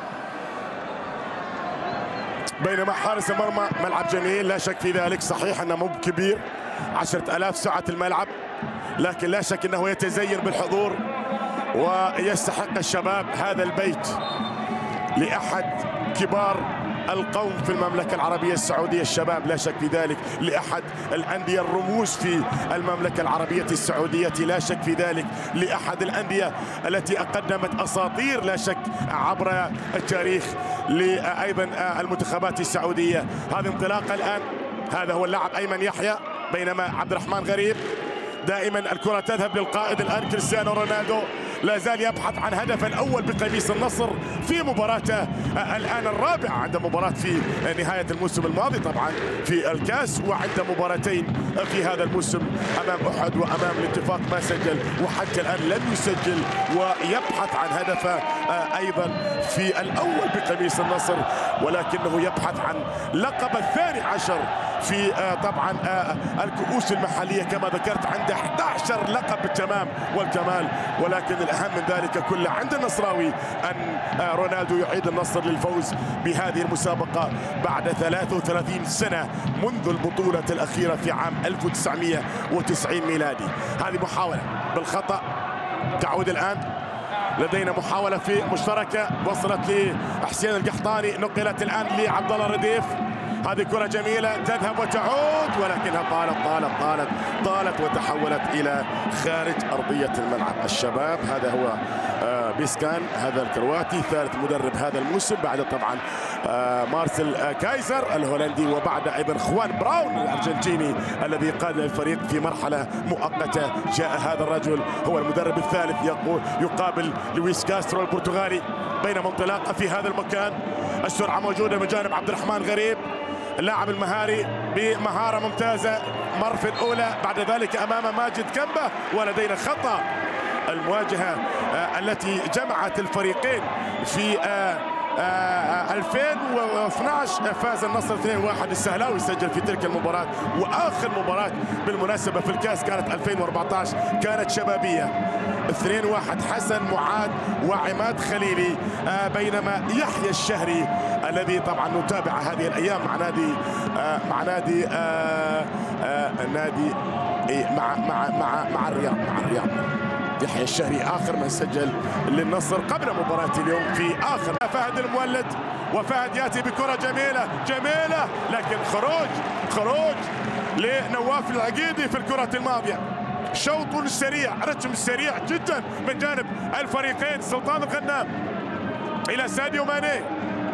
[SPEAKER 5] بينما حارس المرمى ملعب جميل لا شك في ذلك. صحيح أنه مو كبير، 10,000 سعة الملعب، لكن لا شك أنه يتزين بالحضور ويستحق الشباب هذا البيت لأحد كبار القوم في المملكة العربية السعودية. الشباب لا شك في ذلك، لأحد الأندية الرموز في المملكة العربية السعودية لا شك في ذلك، لأحد الأندية التي قدمت أساطير لا شك عبر التاريخ لأيضا المنتخبات السعودية. هذه انطلاقة الآن، هذا هو اللاعب أيمن يحيى، بينما عبد الرحمن غريب. دائما الكرة تذهب للقائد الآن كريستيانو رونالدو، لا زال يبحث عن هدف الأول بقميص النصر في مباراته الآن الرابعة، عند مباراة في نهاية الموسم الماضي طبعا في الكاس، وعند مباراتين في هذا الموسم أمام أحد وأمام الاتفاق ما سجل، وحتى الآن لم يسجل، ويبحث عن هدفه أيضا في الأول بقميص النصر، ولكنه يبحث عن لقب 12 في طبعا الكؤوس المحلية كما ذكرت، عنده 11 لقب بالتمام والكمال، ولكن الأهم من ذلك كله عند النصراوي أن رونالدو يعيد النصر للفوز بهذه المسابقة بعد 33 سنة منذ البطولة الأخيرة في عام 1990 ميلادي. هذه محاولة بالخطأ، تعود الآن. لدينا محاولة في مشتركة وصلت لحسين القحطاني، نقلت الآن لعبد الله رديف. هذه كرة جميلة تذهب وتعود، ولكنها طالت وتحولت إلى خارج أرضية الملعب. الشباب هذا هو بيسكان، هذا الكرواتي ثالث مدرب هذا الموسم بعد طبعا مارسيل كايزر الهولندي، وبعد أيضا خوان براون الأرجنتيني الذي قاد الفريق في مرحلة مؤقتة. جاء هذا الرجل هو المدرب الثالث يقابل لويس كاسترو البرتغالي. بينما انطلاقة في هذا المكان، السرعة موجودة من جانب عبد الرحمن غريب اللاعب المهاري بمهارة ممتازة، مر في الأولى، بعد ذلك أمام ماجد كمبة. ولدينا خطأ المواجهة التي جمعت الفريقين في 2012 فاز النصر 2-1. السهلاوي سجل في تلك المباراة، وآخر مباراة بالمناسبة في الكاس كانت 2014 كانت شبابية 2-1 حسن معاد وعماد خليلي، بينما يحيى الشهري الذي طبعا نتابع هذه الأيام مع نادي مع الرياض. يحيى الشهري آخر من سجل للنصر قبل مباراة اليوم في آخر. فهد المولد، وفهد يأتي بكرة جميلة لكن خروج لنواف العقيدي في الكرة الماضية. شوط سريع، رتم سريع جدا من جانب الفريقين. سلطان الغنام إلى ساديو ماني،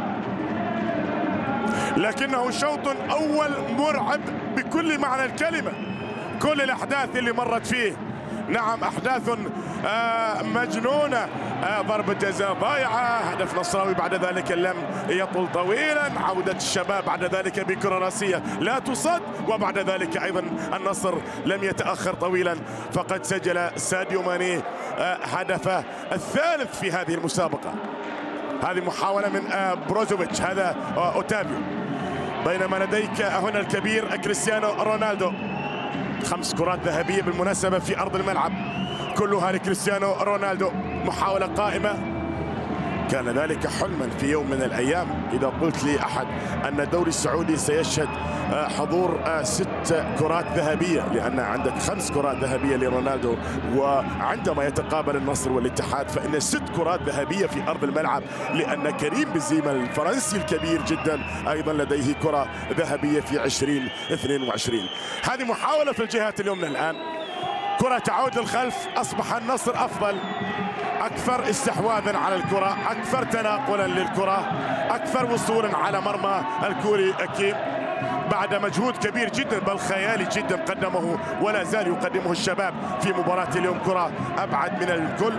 [SPEAKER 5] لكنه شوط أول مرعب بكل معنى الكلمة. كل الأحداث اللي مرت فيه، نعم أحداث مجنونة. ضربة جزاء ضايعة، هدف نصراوي بعد ذلك لم يطل طويلا، عودة الشباب بعد ذلك بكرة راسية لا تصد، وبعد ذلك أيضا النصر لم يتأخر طويلا فقد سجل ساديو ماني هدفه الثالث في هذه المسابقة. هذه محاولة من بروزوفيتش، هذا أوتافيو. بينما لديك هنا الكبير كريستيانو رونالدو، 5 كرات ذهبية بالمناسبة في أرض الملعب كلها لكريستيانو رونالدو. محاولة قائمة، كان ذلك حلما في يوم من الأيام إذا قلت لي أحد أن الدوري السعودي سيشهد حضور 6 كرات ذهبية، لأن عندك 5 كرات ذهبية لرونالدو، وعندما يتقابل النصر والاتحاد فإن 6 كرات ذهبية في أرض الملعب، لأن كريم بنزيما الفرنسي الكبير جدا أيضا لديه كرة ذهبية في 2022. هذه محاولة في الجهة اليمنى الآن، كرة تعود للخلف. أصبح النصر أفضل، أكثر استحواذا على الكرة، أكثر تناقلا للكرة، أكثر وصولا على مرمى الكوري أكيم، بعد مجهود كبير جدا بل خيالي جدا قدمه ولا زال يقدمه الشباب في مباراة اليوم. كرة أبعد من الكل.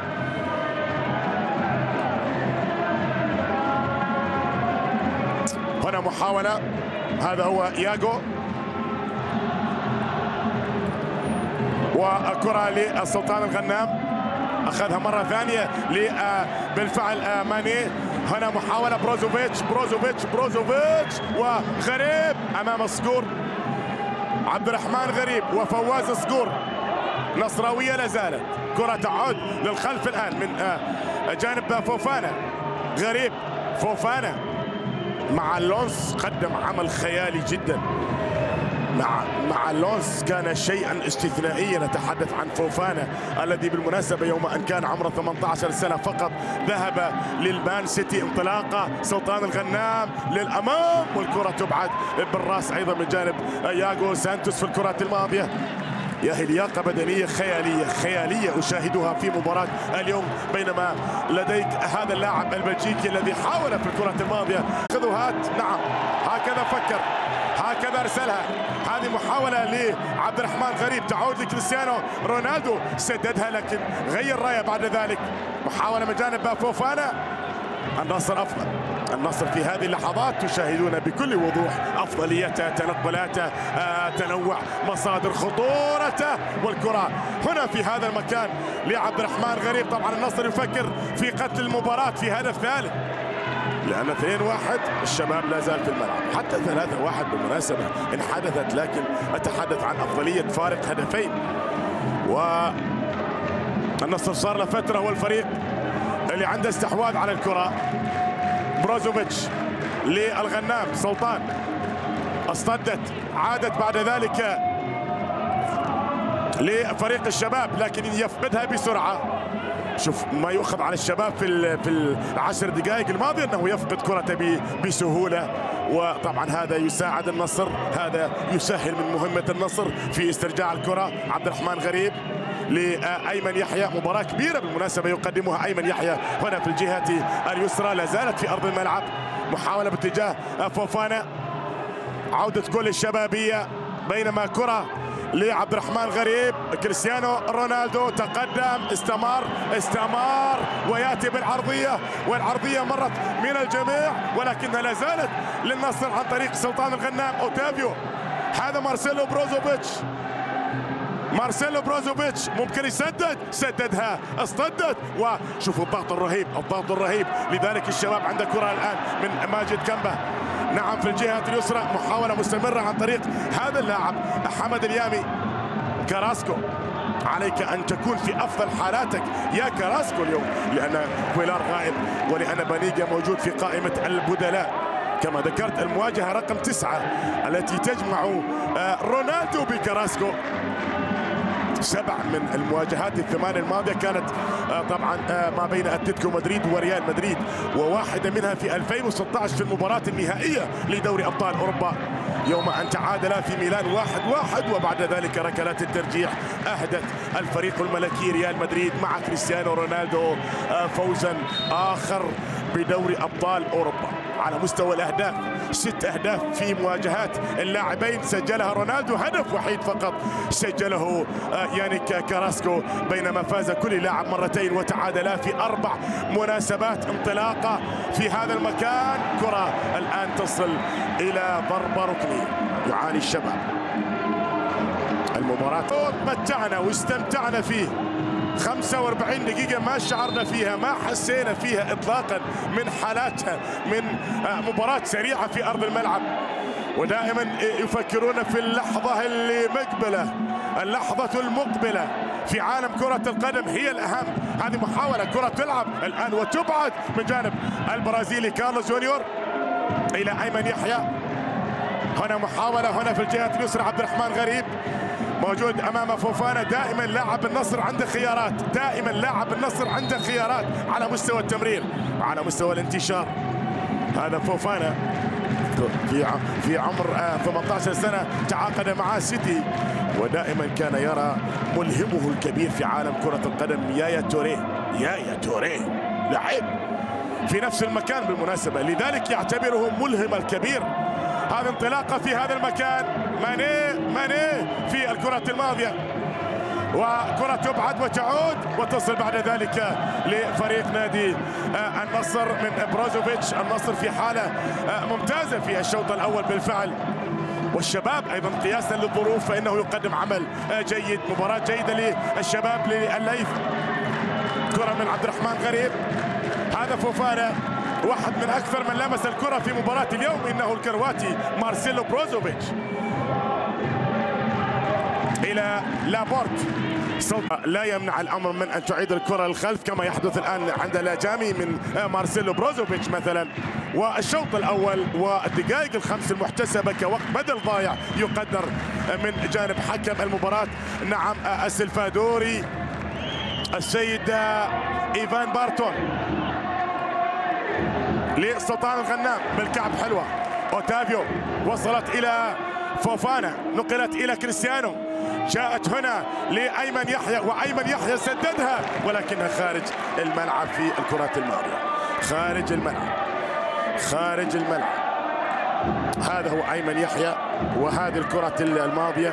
[SPEAKER 5] هنا محاولة، هذا هو ياغو، وكرة للسلطان الغنام، أخذها مرة ثانية بالفعل ماني. هنا محاولة بروزوفيتش وغريب أمام صقور، عبد الرحمن غريب وفواز صقور. نصراوية لا زالت، كرة تعود للخلف الآن من جانب فوفانا. غريب، فوفانا مع لونس قدم عمل خيالي جدا مع لونس، كان شيئا استثنائيا. نتحدث عن فوفانا الذي بالمناسبة يوم أن كان عمره 18 سنة فقط ذهب للمان سيتي. انطلاقة سلطان الغنام للأمام، والكرة تبعد بالراس أيضا من جانب ياغو سانتوس في الكرات الماضية. يا هي لياقة بدنية خيالية أشاهدها في مباراة اليوم. بينما لديك هذا اللاعب البلجيكي الذي حاول في الكرة الماضية خذوهات، نعم هكذا فكر، هكذا ارسلها. هذه محاولة لعبد الرحمن غريب، تعود لكريستيانو رونالدو، سددها لكن غير راية بعد ذلك. محاولة من جانب فوفانا. النصر أفضل، النصر في هذه اللحظات تشاهدون بكل وضوح أفضليته، تنقلاته، تنوع مصادر خطورته، والكرة هنا في هذا المكان لعبد الرحمن غريب. طبعا النصر يفكر في قتل المباراة في هدف ثالث، لأن 2-1 الشباب لا زال في الملعب، حتى 3-1 بالمناسبة إن حدثت، لكن أتحدث عن أفضلية فارق هدفين. والنصر صار له فترة هو الفريق اللي عنده استحواذ على الكرة. بروزوفيتش للغنام، سلطان اصطدت، عادت بعد ذلك لفريق الشباب لكن يفقدها بسرعة. شوف ما يؤخذ على الشباب في العشر دقائق الماضية انه يفقد كرته بسهولة، وطبعا هذا يساعد النصر، هذا يسهل من مهمة النصر في استرجاع الكرة. عبد الرحمن غريب لأيمن يحيى، مباراة كبيرة بالمناسبة يقدمها أيمن يحيى هنا في الجهة اليسرى، لا زالت في أرض الملعب. محاولة باتجاه فوفانا، عودة كل الشبابية، بينما كرة لعبد الرحمن غريب. كريستيانو رونالدو تقدم، استمر وياتي بالعرضيه، والعرضيه مرت من الجميع ولكنها لا زالت للنصر عن طريق سلطان الغنام. اوتافيو، هذا مارسيلو بروزوفيتش ممكن يسدد، سددها، اصطدت، وشوفوا الضغط الرهيب. لذلك الشباب عنده كرة الآن من ماجد كامبا، نعم في الجهة اليسرى، محاولة مستمرة عن طريق هذا اللاعب حمد اليامي. كاراسكو، عليك أن تكون في أفضل حالاتك يا كاراسكو اليوم، لأن كويلار غائب ولأن بانيجا موجود في قائمة البدلاء. كما ذكرت المواجهة رقم 9 التي تجمع رونالدو بكاراسكو. 7 من المواجهات ال8 الماضية كانت طبعا ما بين اتلتيكو مدريد وريال مدريد، وواحدة منها في 2016 في المباراة النهائية لدوري أبطال أوروبا، يوم أن تعادلا في ميلان 1-1، وبعد ذلك ركلات الترجيح أهدت الفريق الملكي ريال مدريد مع كريستيانو رونالدو فوزا آخر بدوري أبطال أوروبا. على مستوى الأهداف 6 أهداف في مواجهات اللاعبين سجلها رونالدو، هدف وحيد فقط سجله يانيك كاراسكو، بينما فاز كل لاعب مرتين وتعادلا في 4 مناسبات. انطلاقة في هذا المكان، كرة الآن تصل إلى ضربة ركنية. يعاني الشباب. المباراة متعنا واستمتعنا فيه 45 دقيقة، ما شعرنا فيها، ما حسينا فيها إطلاقا من حالاتها، من مباراة سريعة في أرض الملعب. ودائما يفكرون في اللحظة اللي مقبلة، اللحظة المقبلة في عالم كرة القدم هي الأهم. هذه محاولة كرة تلعب الآن وتبعد من جانب البرازيلي كارلوس جونيور إلى أيمن يحيى. هنا محاولة، هنا في الجهة اليسرى عبد الرحمن غريب موجود امام فوفانا. دائما لاعب النصر عنده خيارات، دائما لاعب النصر عنده خيارات على مستوى التمرير، على مستوى الانتشار. هذا فوفانا في عمر 18 سنة تعاقد مع سيتي، ودائما كان يرى ملهمه الكبير في عالم كرة القدم يايا توريه لاعب في نفس المكان بالمناسبة، لذلك يعتبره ملهم الكبير. هذه انطلاقة في هذا المكان، ماني في الكرة الماضية، وكرة تبعد وتعود وتصل بعد ذلك لفريق نادي النصر من بروزوفيتش. النصر في حالة ممتازة في الشوط الأول بالفعل، والشباب أيضا قياسا للظروف فإنه يقدم عمل جيد. مباراة جيدة للشباب للليث. كرة من عبد الرحمن غريب، هذا فوفانا واحد من أكثر من لمس الكرة في مباراة اليوم، إنه الكرواتي مارسيلو بروزوفيتش. إلى لابورت، لا يمنع الأمر من أن تعيد الكرة للخلف كما يحدث الآن عند لاجامي من مارسيلو بروزوفيتش مثلا. والشوط الأول والدقائق الخمس المحتسبة كوقت بدل ضايع يقدر من جانب حكم المباراة، نعم السلفادوري السيد إيفان بارتون. لسلطان الغنام بالكعب حلوة، أوتافيو وصلت إلى فوفانا، نقلت إلى كريستيانو، جاءت هنا لأيمن يحيى، وأيمن يحيى سددها ولكنها خارج الملعب في الكرات الماضية، خارج الملعب. هذا هو أيمن يحيى وهذه الكرة الماضية.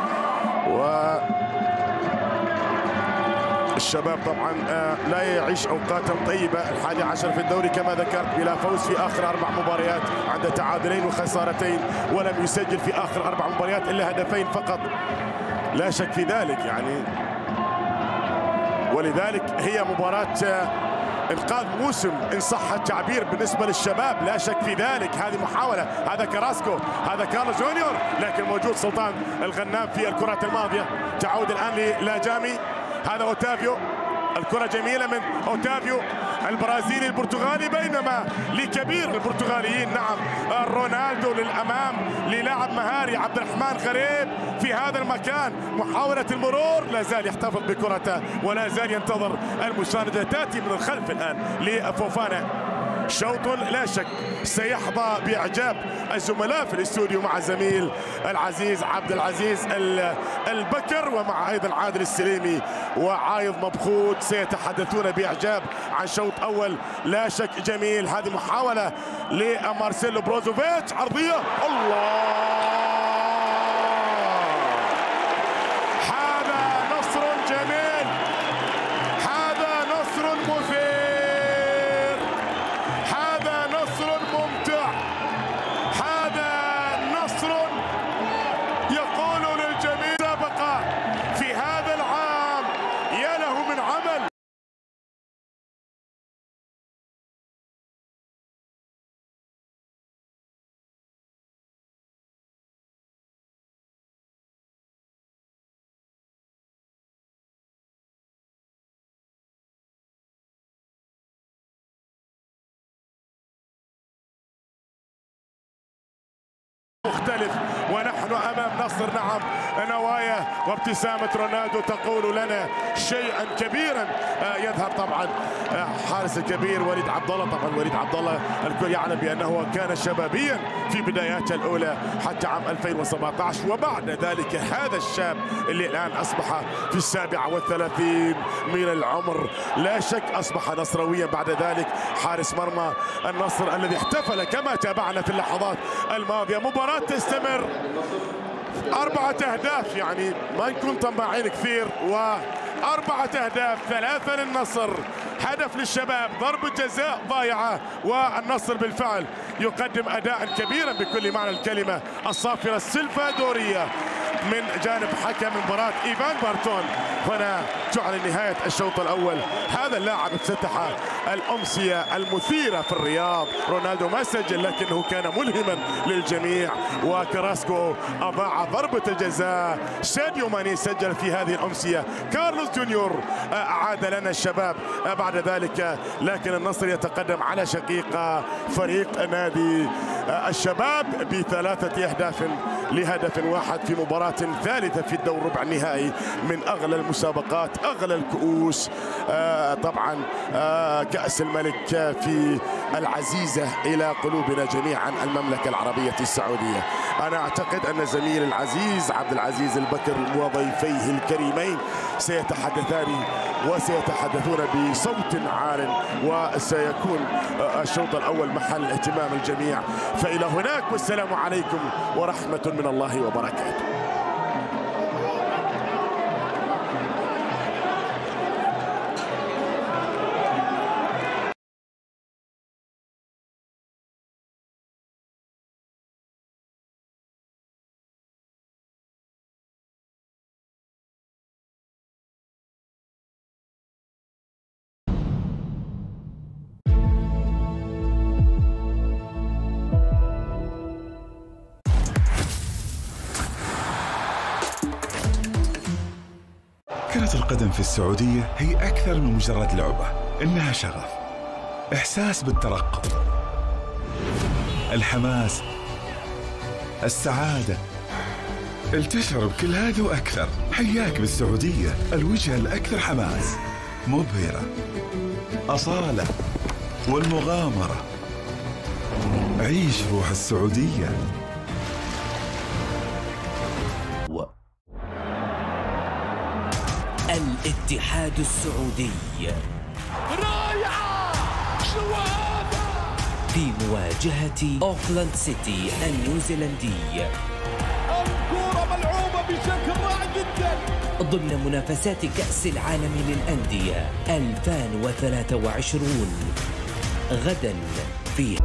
[SPEAKER 5] الشباب طبعا لا يعيش اوقاتا طيبه، 11 في الدوري كما ذكرت، بلا فوز في اخر 4 مباريات، عنده تعادلين وخسارتين، ولم يسجل في اخر 4 مباريات الا هدفين فقط، لا شك في ذلك يعني. ولذلك هي مباراه انقاذ موسم ان صح التعبير بالنسبه للشباب، لا شك في ذلك. هذه محاوله، هذا كراسكو، هذا كارلوس جونيور، لكن موجود سلطان الغنام في الكرات الماضيه. تعود الان للاجامي، هذا اوتافيو، الكره جميله من اوتافيو البرازيلي البرتغالي، بينما لكبير البرتغاليين نعم رونالدو للامام للاعب مهاري عبد الرحمن غريب في هذا المكان. محاوله المرور، لا زال يحتفظ بكرته ولا زال ينتظر المسانده، تاتي من الخلف الان لفوفانا. شوط لا شك سيحظى باعجاب الزملاء في الاستوديو مع زميل العزيز عبد العزيز البكر، ومع ايضا عادل السليمي وعايض مبخوت، سيتحدثون باعجاب عن شوط اول لا شك جميل. هذه محاوله لمارسيلو بروزوفيتش، عرضيه، الله، هذا نصر جميل، هذا نصر مثير، هذا نصر ممتع، هذا نصر يقول للجميع سابقا في هذا العام يا له من عمل. مختلف، ونحن امام نصر نعم نوايا وابتسامه رونالدو تقول لنا شيئا كبيرا يظهر. طبعا حارس الكبير وليد عبد الله، طبعا وليد عبد الله الكل يعلم بانه كان شبابيا في بداياته الاولى حتى عام 2017، وبعد ذلك هذا الشاب اللي الان اصبح في 37 من العمر لا شك اصبح نصراويا بعد ذلك، حارس مرمى النصر الذي احتفل كما تابعنا في اللحظات الماضيه. مباراة تستمر، 4 أهداف، يعني ما نكون طماعين كثير، و4 أهداف، 3 للنصر، هدف للشباب، ضربة جزاء ضايعة، والنصر بالفعل يقدم أداء كبيرا بكل معنى الكلمة. الصافرة السلفادورية من جانب حكم مباراة إيفان بارتون. هنا تعلن نهاية الشوط الأول. هذا اللاعب افتتح الأمسية المثيرة في الرياض. رونالدو ما سجل لكنه كان ملهما للجميع، وكراسكو أضاع ضربة الجزاء. ساديو ماني سجل في هذه الأمسية. كارلوس جونيور أعاد لنا الشباب بعد ذلك، لكن النصر يتقدم على شقيق فريق نادي الشباب ب3 أهداف لهدف واحد في مباراة ثالثة في الدور ربع النهائي من أغلى المسابقات، أغلى الكؤوس، طبعا كأس الملك في العزيزة إلى قلوبنا جميعا، المملكة العربية السعودية. أنا أعتقد أن زميل العزيز عبد العزيز البكر وضيفيه الكريمين سيتحدثان وسيتحدثون بصوت عال، وسيكون الشوط الأول محل اهتمام الجميع. فإلى هناك، والسلام عليكم ورحمة من الله وبركاته.
[SPEAKER 3] كرة القدم في السعودية هي أكثر من مجرد لعبة، إنها شغف، إحساس بالترقب، الحماس، السعادة. التشعر بكل هذا وأكثر. حياك بالسعودية، الوجهة الأكثر حماس، مبهرة، أصالة والمغامرة. عيش روح السعودية.
[SPEAKER 1] الاتحاد السعودي
[SPEAKER 2] رائعة، شو هذا؟
[SPEAKER 1] في مواجهة أوكلاند سيتي النيوزيلندي.
[SPEAKER 2] الكرة ملعوبة بشكل رائع جدا
[SPEAKER 1] ضمن منافسات كأس العالم للأندية 2023 غدا في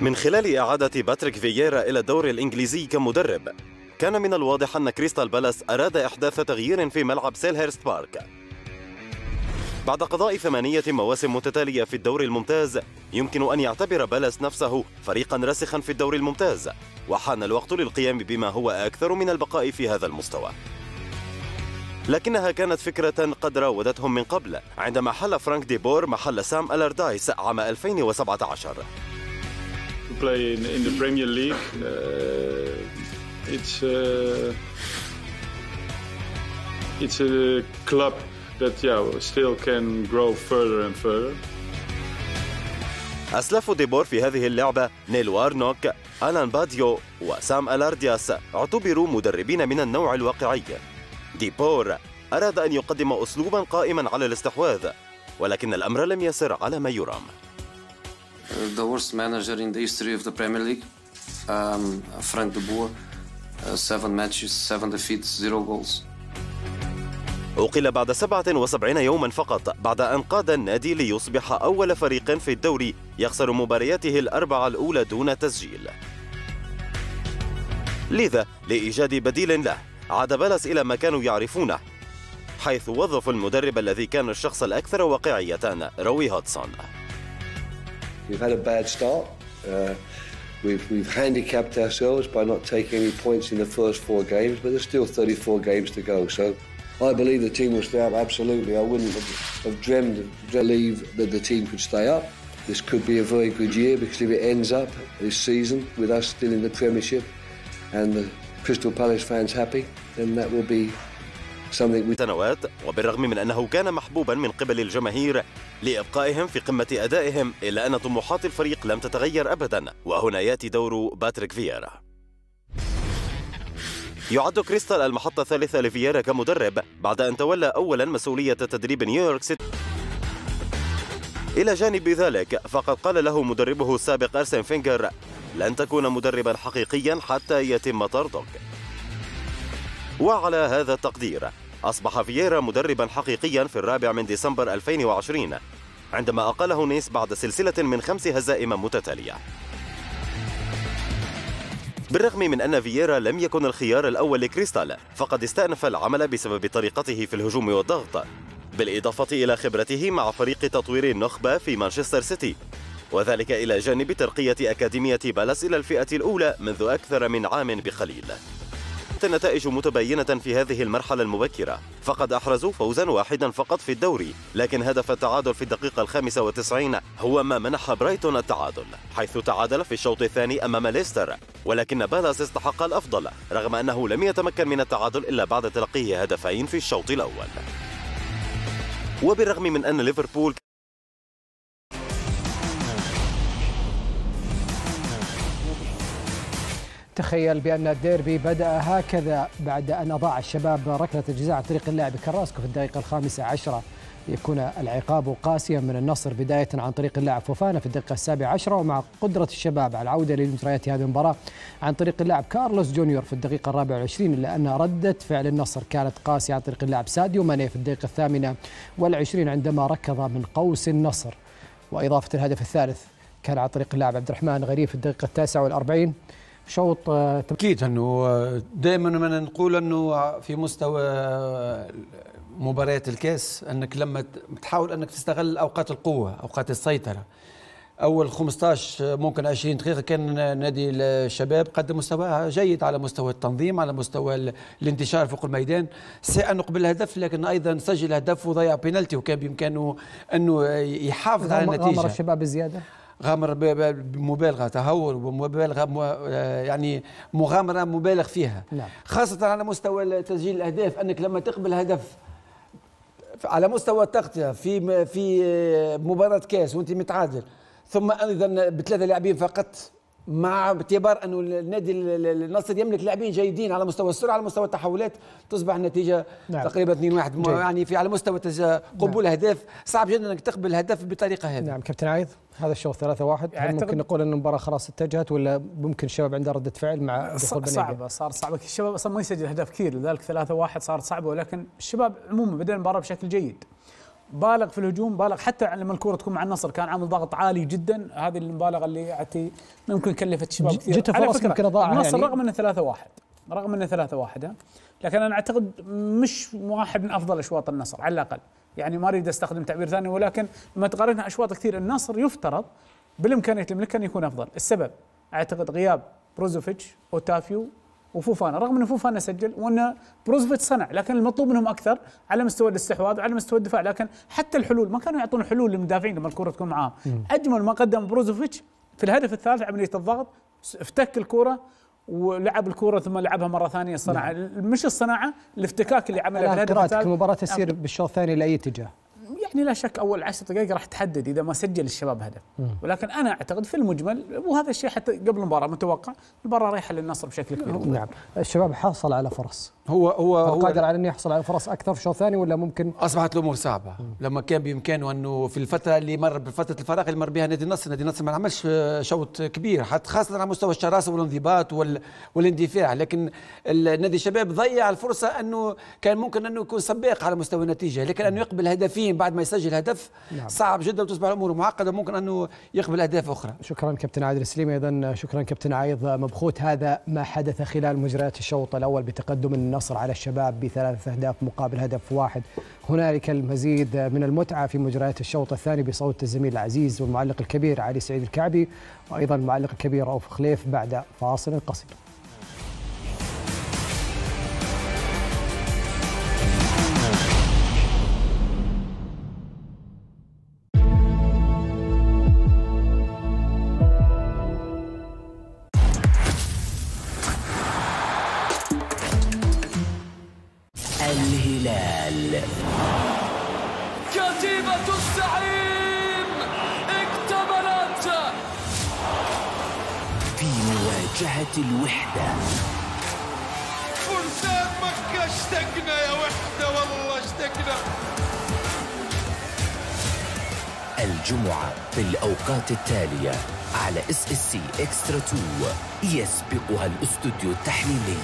[SPEAKER 6] من خلال إعادة باتريك فييرا إلى الدوري الإنجليزي كمدرب، كان من الواضح أن كريستال بالاس أراد إحداث تغيير في ملعب سيلهيرست بارك. بعد قضاء 8 مواسم متتالية في الدوري الممتاز، يمكن أن يعتبر بالاس نفسه فريقا راسخا في الدوري الممتاز، وحان الوقت للقيام بما هو أكثر من البقاء في هذا المستوى. لكنها كانت فكرة قد راودتهم من قبل عندما حل فرانك دي بور محل سام ألاردايس عام 2017.
[SPEAKER 7] Play in the Premier League, it's a club that still can grow further and further.
[SPEAKER 6] أسلاف ديبور في هذه اللعبة نيل وارنوك، آلان باديو وسام ألاردياس اعتبروا مدربين من النوع الواقعي. ديبور أراد أن يقدم أسلوبا قائما على الاستحواذ، ولكن الأمر لم يسر على ما يرام.
[SPEAKER 8] The worst manager in the history of the Premier League, Frank de Boer, 7 matches, 7 defeats, 0 goals.
[SPEAKER 6] أقيل بعد 77 يوما فقط بعد أن قاد النادي ليصبح أول فريق في الدوري يخسر مبارياته الأربعة الأولى دون تسجيل. لذا لإيجاد بديل له عاد بالاس إلى ما كانوا يعرفونه، حيث وظفوا المدرب الذي كان الشخص الأكثر واقعية، روي هودسون.
[SPEAKER 9] We've had a bad start. We've handicapped ourselves by not taking any points in the first 4 games, but there's still 34 games to go. So I believe the team will stay up. Absolutely, I wouldn't have dreamed that the team could stay up. This could be a very good year, because if it ends up this season with us still in the Premiership and the Crystal Palace fans happy, then that will be
[SPEAKER 6] سنوات. وبالرغم من أنه كان محبوبا من قبل الجماهير لإبقائهم في قمة أدائهم، إلا أن طموحات الفريق لم تتغير أبدا، وهنا يأتي دور باتريك فييرا. يعد كريستال المحطة الثالثة لفييرا كمدرب بعد أن تولى أولا مسؤولية تدريب نيويورك سيتي. إلى جانب ذلك فقد قال له مدربه السابق أرسن فينجر: لن تكون مدربا حقيقيا حتى يتم طردك. وعلى هذا التقدير أصبح فييرا مدربا حقيقيا في 4 ديسمبر 2020 عندما أقله نيس بعد سلسلة من 5 هزائم متتالية. بالرغم من أن فييرا لم يكن الخيار الأول لكريستال، فقد استأنف العمل بسبب طريقته في الهجوم والضغط، بالإضافة إلى خبرته مع فريق تطوير النخبة في مانشستر سيتي، وذلك إلى جانب ترقية أكاديمية بالاس إلى الفئة الأولى منذ أكثر من عام بقليل. النتائج متباينة في هذه المرحلة المبكرة، فقد أحرزوا فوزا واحدا فقط في الدوري، لكن هدف التعادل في الدقيقة 95 هو ما منح برايتون التعادل، حيث تعادل في الشوط الثاني أمام ليستر، ولكن بالاس استحق الأفضل رغم أنه لم يتمكن من التعادل إلا بعد تلقيه هدفين في الشوط الأول. وبالرغم من أن ليفربول
[SPEAKER 10] تخيل بأن الديربي بدأ هكذا بعد أن أضاع الشباب ركلة الجزاء عن طريق اللاعب كراسكو في الدقيقة 15، يكون العقاب قاسيا من النصر بداية عن طريق اللاعب فوفانا في الدقيقة 17، ومع قدرة الشباب على العودة لمجريات هذه المباراة عن طريق اللاعب كارلوس جونيور في الدقيقة 24، إلا أن ردة فعل النصر كانت قاسية عن طريق اللاعب ساديو ماني في الدقيقة 28 عندما ركض من قوس النصر. وإضافة الهدف الثالث كان عن طريق اللاعب عبد الرحمن غريب في الدقيقة 49. شوط
[SPEAKER 11] أكيد أنه دائما ما نقول أنه في مستوى مباريات الكاس أنك لما تحاول أنك تستغل أوقات القوة، أوقات السيطرة. أول 15 ممكن 20 دقيقة كان نادي الشباب قدم مستوى جيد على مستوى التنظيم، على مستوى الانتشار فوق الميدان، ساء نقبل الهدف لكن أيضا سجل هدف وضيع بينالتي، وكان بإمكانه أنه يحافظ على النتيجة.
[SPEAKER 10] غامر الشباب بزيادة،
[SPEAKER 11] غامر بمبالغة، تهور ومبالغة، يعني مغامرة مبالغ فيها.
[SPEAKER 10] نعم.
[SPEAKER 11] خاصة على مستوى تسجيل الأهداف، أنك لما تقبل هدف على مستوى التغطية في مباراة كاس وأنت متعادل، ثم أيضا ب3 لاعبين فقط، مع اعتبار أنه النادي النصر يملك لاعبين جيدين على مستوى السرعة، على مستوى التحولات، تصبح النتيجة
[SPEAKER 10] نعم.
[SPEAKER 11] تقريبا 2-1. يعني في على مستوى قبول الأهداف صعب جدا أنك تقبل الهدف بالطريقة هذه.
[SPEAKER 10] نعم كابتن عايض، هذا الشوط 3-1 يعني ممكن نقول أن المباراة خلاص اتجهت، ولا ممكن الشباب عنده ردة فعل مع دخول بنيجا؟
[SPEAKER 12] صعبة، صارت صعبة. الشباب أصلا ما يسجل أهداف كثير، لذلك 3-1 صارت صعبة، ولكن الشباب عموما بدأ المباراة بشكل جيد، بالغ في الهجوم، بالغ حتى لما الكره تكون مع النصر كان عامل ضغط عالي جدا. هذه المبالغه اللي يعطي ممكن كلفت الشباب كثير.
[SPEAKER 10] جت فرص ممكن اضاعها
[SPEAKER 12] النصر
[SPEAKER 10] يعني.
[SPEAKER 12] رغم انه 3-1 لكن انا اعتقد مش واحد من افضل اشواط النصر على الاقل. يعني ما اريد استخدم تعبير ثاني، ولكن لما تقارنها اشواط كثير النصر يفترض بالامكانيه الملك ان يكون افضل. السبب اعتقد غياب بروزوفيتش، اوتافيو وفوفانا، رغم ان فوفانا سجل وان بروزوفيتش صنع، لكن المطلوب منهم اكثر على مستوى الاستحواذ وعلى مستوى الدفاع. لكن حتى الحلول ما كانوا يعطون حلول للمدافعين لما الكره تكون معاهم. اجمل ما قدم بروزوفيتش في الهدف الثالث عمليه الضغط، افتك الكره ولعب الكره ثم لعبها مره ثانيه. صنع مش الصناعه، الافتكاك اللي عمله في الهدف الثالث.
[SPEAKER 10] المباراه تسير بالشوط الثاني لاي اتجاه؟
[SPEAKER 12] يعني لا شك اول 10 دقائق راح تحدد اذا ما سجل الشباب هدف، ولكن انا اعتقد في المجمل، وهذا الشيء حتى قبل المباراه متوقع، المباراه رايحه للنصر بشكل كبير.
[SPEAKER 10] نعم، الشباب حصل على فرص.
[SPEAKER 11] هو
[SPEAKER 10] قادر على انه يحصل على فرص اكثر في الشوط الثاني ولا ممكن؟
[SPEAKER 11] اصبحت الامور صعبه لما كان بامكانه انه في الفتره اللي مر بفتره الفراغ اللي مر بها نادي النصر ما عملش شوط كبير، حتى خاصه على مستوى الشراسه والانضباط والاندفاع. لكن نادي الشباب ضيع الفرصه انه كان ممكن انه يكون سباق على مستوى النتيجه، لكن انه يقبل هدفين بعد ما يسجل هدف صعب جدا وتصبح الامور معقده. ممكن انه يقبل اهداف اخرى.
[SPEAKER 10] شكرا كابتن عادل السليمي، ايضا شكرا كابتن عايض مبخوت. هذا ما حدث خلال مجريات الشوط الاول بتقدم النصر على الشباب ب3 أهداف مقابل هدف واحد. هنالك المزيد من المتعه في مجريات الشوط الثاني بصوت الزميل العزيز والمعلق الكبير علي سعيد الكعبي، وايضا المعلق الكبير رؤوف خليف بعد فاصل قصير.
[SPEAKER 1] الهلال
[SPEAKER 13] كتيبة الزعيم اكتملت
[SPEAKER 1] في مواجهة الوحدة.
[SPEAKER 13] فرسان مكة اشتقنا يا وحدة، والله اشتقنا.
[SPEAKER 1] الجمعة في الأوقات التالية على SSC إكسترا 2 يسبقها الاستوديو التحليلي.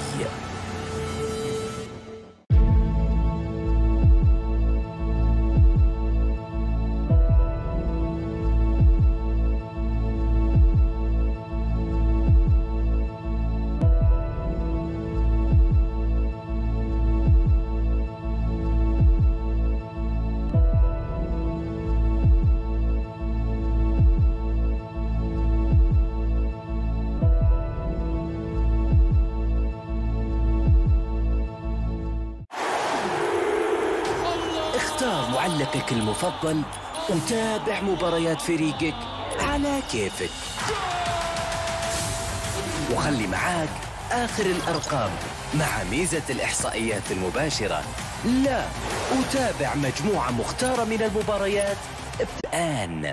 [SPEAKER 1] اختار معلقك المفضل وتابع مباريات فريقك على كيفك، وخلي معاك آخر الأرقام مع ميزة الإحصائيات المباشرة. لا، وتابع مجموعة مختارة من المباريات بآن.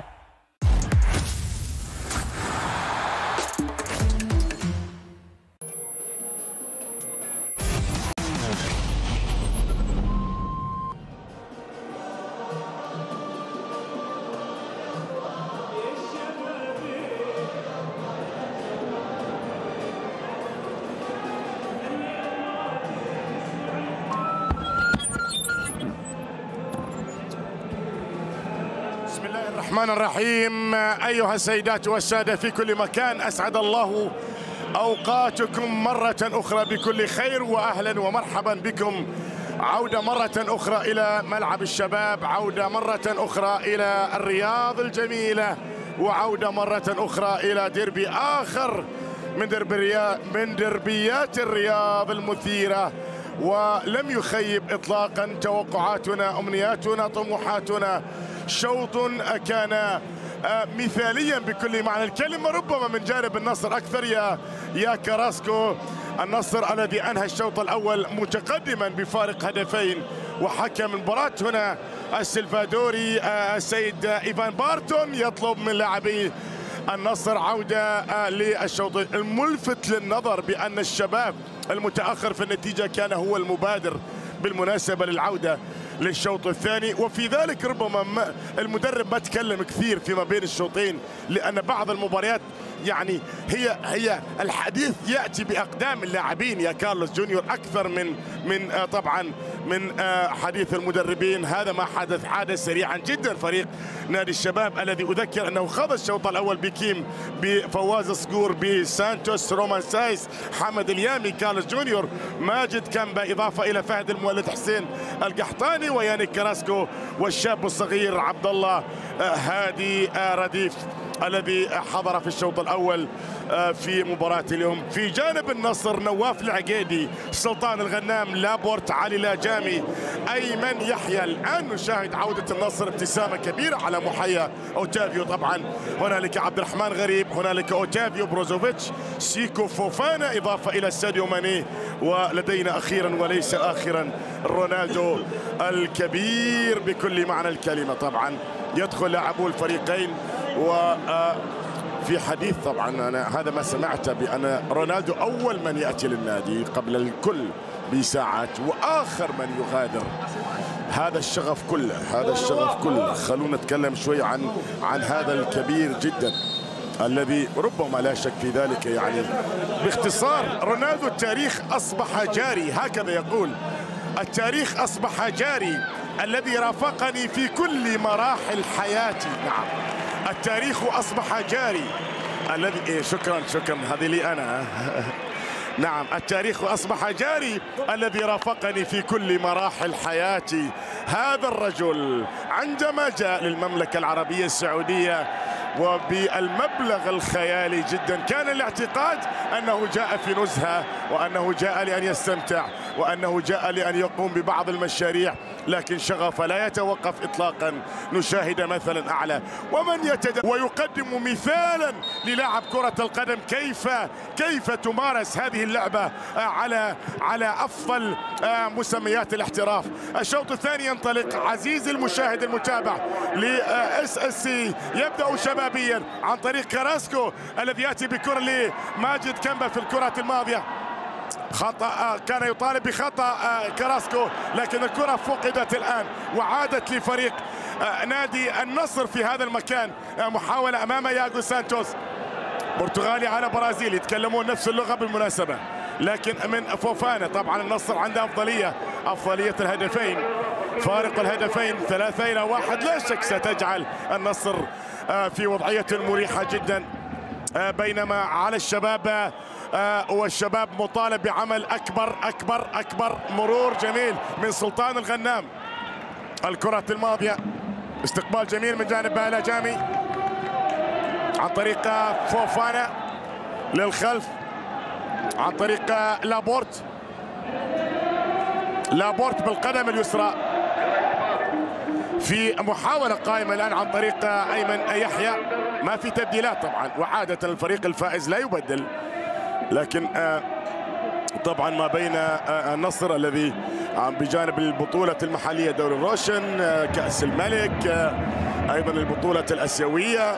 [SPEAKER 5] الرحمن الرحيم. أيها السيدات والسادة في كل مكان، أسعد الله أوقاتكم مرة أخرى بكل خير، وأهلا ومرحبا بكم. عودة مرة أخرى إلى ملعب الشباب، عودة مرة أخرى إلى الرياض الجميلة، وعودة مرة أخرى إلى ديربي آخر من دربيات الرياض المثيرة. ولم يخيب إطلاقا توقعاتنا، أمنياتنا، طموحاتنا. شوط كان مثاليا بكل معنى الكلمة، ربما من جانب النصر أكثر يا كراسكو. النصر الذي أنهى الشوط الأول متقدما بفارق هدفين، وحكم المباراة هنا السلفادوري السيد إيفان بارتون يطلب من لاعبي النصر عودة للشوط. الملفت للنظر بأن الشباب المتأخر في النتيجة كان هو المبادر بالمناسبة للعودة للشوط الثاني، وفي ذلك ربما المدرب ما تكلم كثير فيما بين الشوطين، لأن بعض المباريات يعني هي الحديث ياتي باقدام اللاعبين يا كارلوس جونيور اكثر من طبعا من حديث المدربين. هذا ما حدث سريعا جدا. فريق نادي الشباب الذي اذكر انه خاض الشوط الاول بكيم، بفواز صقور، بسانتوس، رومان سايس، حمد اليامي، كارلوس جونيور، ماجد كامبا، اضافه الى فهد المولد، حسين القحطاني، ويانيك كراسكو، والشاب الصغير عبد الله هادي رديف الذي حضر في الشوط الأول في مباراة اليوم. في جانب النصر نواف العقيدي، سلطان الغنام، لابورت، علي لاجامي، أيمن يحيى. الآن نشاهد عودة النصر، ابتسامة كبيرة على محيا أوتافيو. طبعا هنالك عبد الرحمن غريب، هنالك أوتافيو، بروزوفيتش، سيكو فوفانا، إضافة إلى ساديو ماني، ولدينا أخيرا وليس آخرا رونالدو الكبير بكل معنى الكلمة. طبعا يدخل لاعبو الفريقين، وفي حديث طبعا أنا هذا ما سمعته بأن رونالدو أول من يأتي للنادي قبل الكل بساعات، وآخر من يغادر. هذا الشغف كله، هذا الشغف كله. خلونا نتكلم شوي عن هذا الكبير جدا الذي ربما لا شك في ذلك. يعني باختصار رونالدو التاريخ أصبح جاري، هكذا يقول. التاريخ أصبح جاري الذي رافقني في كل مراحل حياتي. نعم، التاريخ أصبح جاري الذي شكرا هذه لي أنا. نعم، التاريخ أصبح جاري الذي رافقني في كل مراحل حياتي. هذا الرجل عندما جاء للمملكة العربية السعودية وبالمبلغ الخيالي جدا، كان الاعتقاد أنه جاء في نزهة، وأنه جاء لأن يستمتع، وأنه جاء لأن يقوم ببعض المشاريع، لكن شغفه لا يتوقف إطلاقا. نشاهد مثلا أعلى ومن ويقدم مثالا للاعب كرة القدم كيف تمارس هذه اللعبة على أفضل مسميات الاحتراف. الشوط الثاني ينطلق عزيزي المشاهد المتابع لSSC، يبدأ شبابيا عن طريق كراسكو الذي يأتي بكرة لماجد كامبا في الكرات الماضية. خطأ، كان يطالب بخطأ كراسكو، لكن الكرة فقدت الآن وعادت لفريق نادي النصر في هذا المكان. محاولة أمام ياغو سانتوس، برتغالي على برازيلي، يتكلمون نفس اللغة بالمناسبة، لكن من فوفانا. طبعا النصر عنده أفضلية الهدفين، فارق الهدفين 3-1 لا شك ستجعل النصر في وضعية مريحة جدا، بينما على الشباب والشباب مطالب بعمل أكبر. مرور جميل من سلطان الغنام، الكرة الماضية، استقبال جميل من جانب لاجامي عن طريق فوفانا للخلف، عن طريق لابورت بالقدم اليسرى، في محاولة قائمة الآن عن طريق أيمن يحيى. ما في تبديلات طبعا، وعادة الفريق الفائز لا يبدل، لكن طبعا ما بين النصر الذي بجانب البطولة المحلية دوري الروشن، كأس الملك، أيضا البطولة الآسيوية،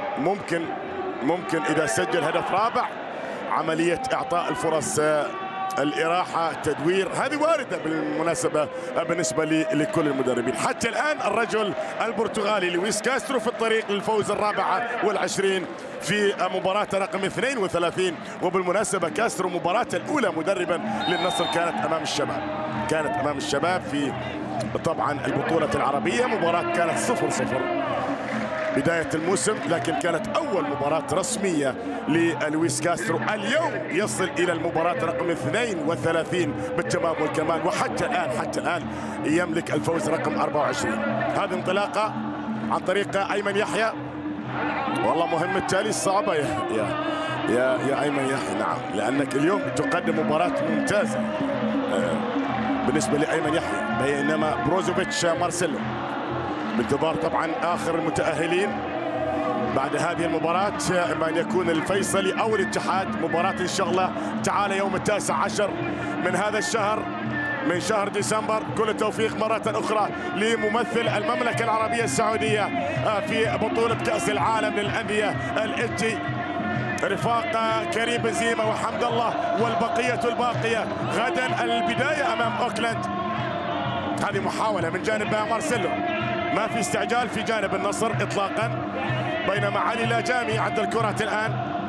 [SPEAKER 5] ممكن إذا سجل هدف رابع عملية إعطاء الفرص، الإراحة، التدوير، هذه واردة بالمناسبة بالنسبة لكل المدربين. حتى الآن الرجل البرتغالي لويس كاسترو في الطريق للفوز 24 في مباراة رقم 32. وبالمناسبة كاسترو مباراة الأولى مدربا للنصر كانت أمام الشباب في طبعا البطولة العربية. مباراة كانت 0-0 بداية الموسم، لكن كانت أول مباراة رسمية للويس كاسترو. اليوم يصل إلى المباراة رقم 32 بالتمام والكمال، وحتى الآن يملك الفوز رقم 24. هذه انطلاقة عن طريق أيمن يحيى. والله مهمة تالي صعبة يا أيمن يحيى. نعم، لأنك اليوم تقدم مباراة ممتازة بالنسبة لأيمن يحيى، بينما بروزوفيتش مارسيلو بانتظار طبعا آخر المتأهلين بعد هذه المباراة، إما أن يكون الفيصلي أو الاتحاد. مباراة إن شاء الله تعالى يوم 19 من هذا الشهر، من شهر ديسمبر. كل التوفيق مرة أخرى لممثل المملكة العربية السعودية في بطولة كأس العالم للأندية الإتي، رفاق كريم بنزيما وحمد الله والبقية الباقية. غدا البداية أمام أوكلاند. هذه محاولة من جانب مارسيلو، ما في استعجال في جانب النصر إطلاقا، بينما علي لاجامي عند الكرة الآن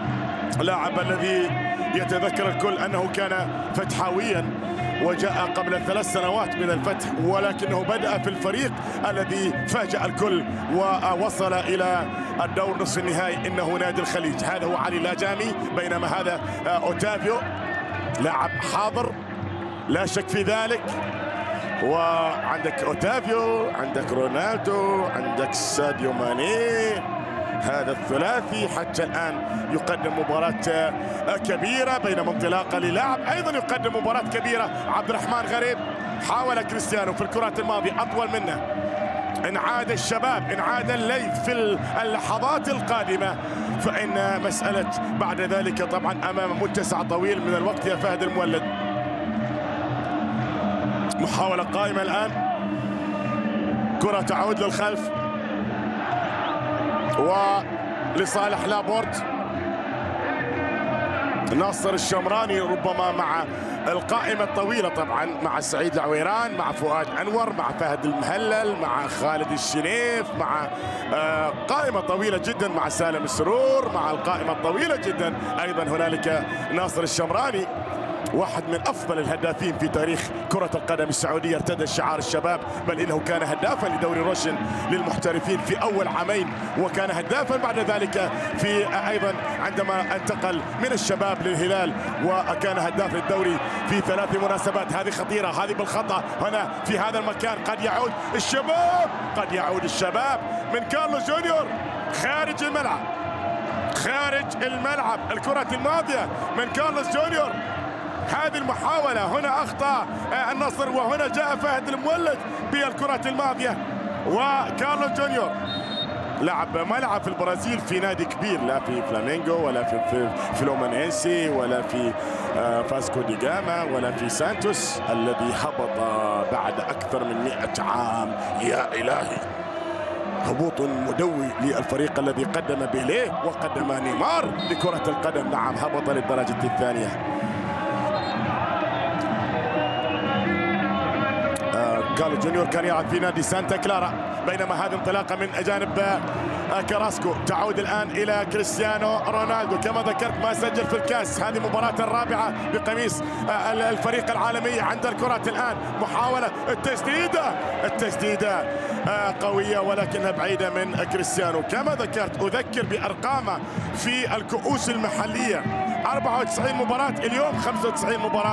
[SPEAKER 5] لاعب الذي يتذكر الكل أنه كان فتحاويا وجاء قبل 3 سنوات من الفتح، ولكنه بدأ في الفريق الذي فاجأ الكل ووصل إلى الدور نصف النهائي، إنه نادي الخليج. هذا هو علي لاجامي، بينما هذا أوتافيو لاعب حاضر لا شك في ذلك. وعندك أوتافيو، عندك رونالدو، عندك ساديو ماني، هذا الثلاثي حتى الآن يقدم مباراة كبيرة، بينما انطلاقة للاعب أيضا يقدم مباراة كبيرة. عبد الرحمن غريب حاول كريستيانو في الكرات الماضية أطول منه، إن عاد الشباب، إن عاد الليث في اللحظات القادمة، فإن مسألة بعد ذلك طبعا أمام متسع طويل من الوقت يا فهد المولد. محاولة قائمة الآن، كرة تعود للخلف ولصالح لابورت. ناصر الشمراني ربما مع القائمة الطويلة طبعا، مع سعيد العويران، مع فؤاد أنور، مع فهد المهلل، مع خالد الشنيف، مع قائمة طويلة جدا، مع سالم السرور، مع القائمة الطويلة جدا. أيضا هنالك ناصر الشمراني، واحد من أفضل الهدافين في تاريخ كرة القدم السعودية، ارتدى شعار الشباب، بل إنه كان هدافا لدوري روشن للمحترفين في أول عامين، وكان هدافا بعد ذلك في أيضا عندما انتقل من الشباب للهلال، وكان هداف للدوري في 3 مناسبات. هذه خطيرة، هذه بالخطأ هنا في هذا المكان. قد يعود الشباب، قد يعود الشباب من كارلوس جونيور خارج الملعب، خارج الملعب. الكرة الماضية من كارلوس جونيور، هذه المحاولة هنا أخطأ النصر، وهنا جاء فهد المولد بالكرة الماضية. وكارلوس جونيور لعب ملعب في البرازيل في نادي كبير، لا في فلامينغو ولا في فلومينينسي ولا في فاسكو دي جاما ولا في سانتوس الذي هبط بعد أكثر من 100 عام. يا إلهي، هبوط مدوي للفريق الذي قدم بيليه وقدم نيمار لكرة القدم. نعم، هبط للدرجة الثانية. كارلوس جونيور كان يلعب في نادي سانتا كلارا، بينما هذه انطلاقه من جانب كراسكو. تعود الان الى كريستيانو رونالدو، كما ذكرت ما سجل في الكاس. هذه مباراة الرابعة بقميص الفريق العالمي. عند الكرة الان محاولة التسديدة قوية ولكنها بعيدة من كريستيانو. كما ذكرت أذكر بأرقامه في الكؤوس المحلية، 94 مباراة، اليوم 95 مباراة،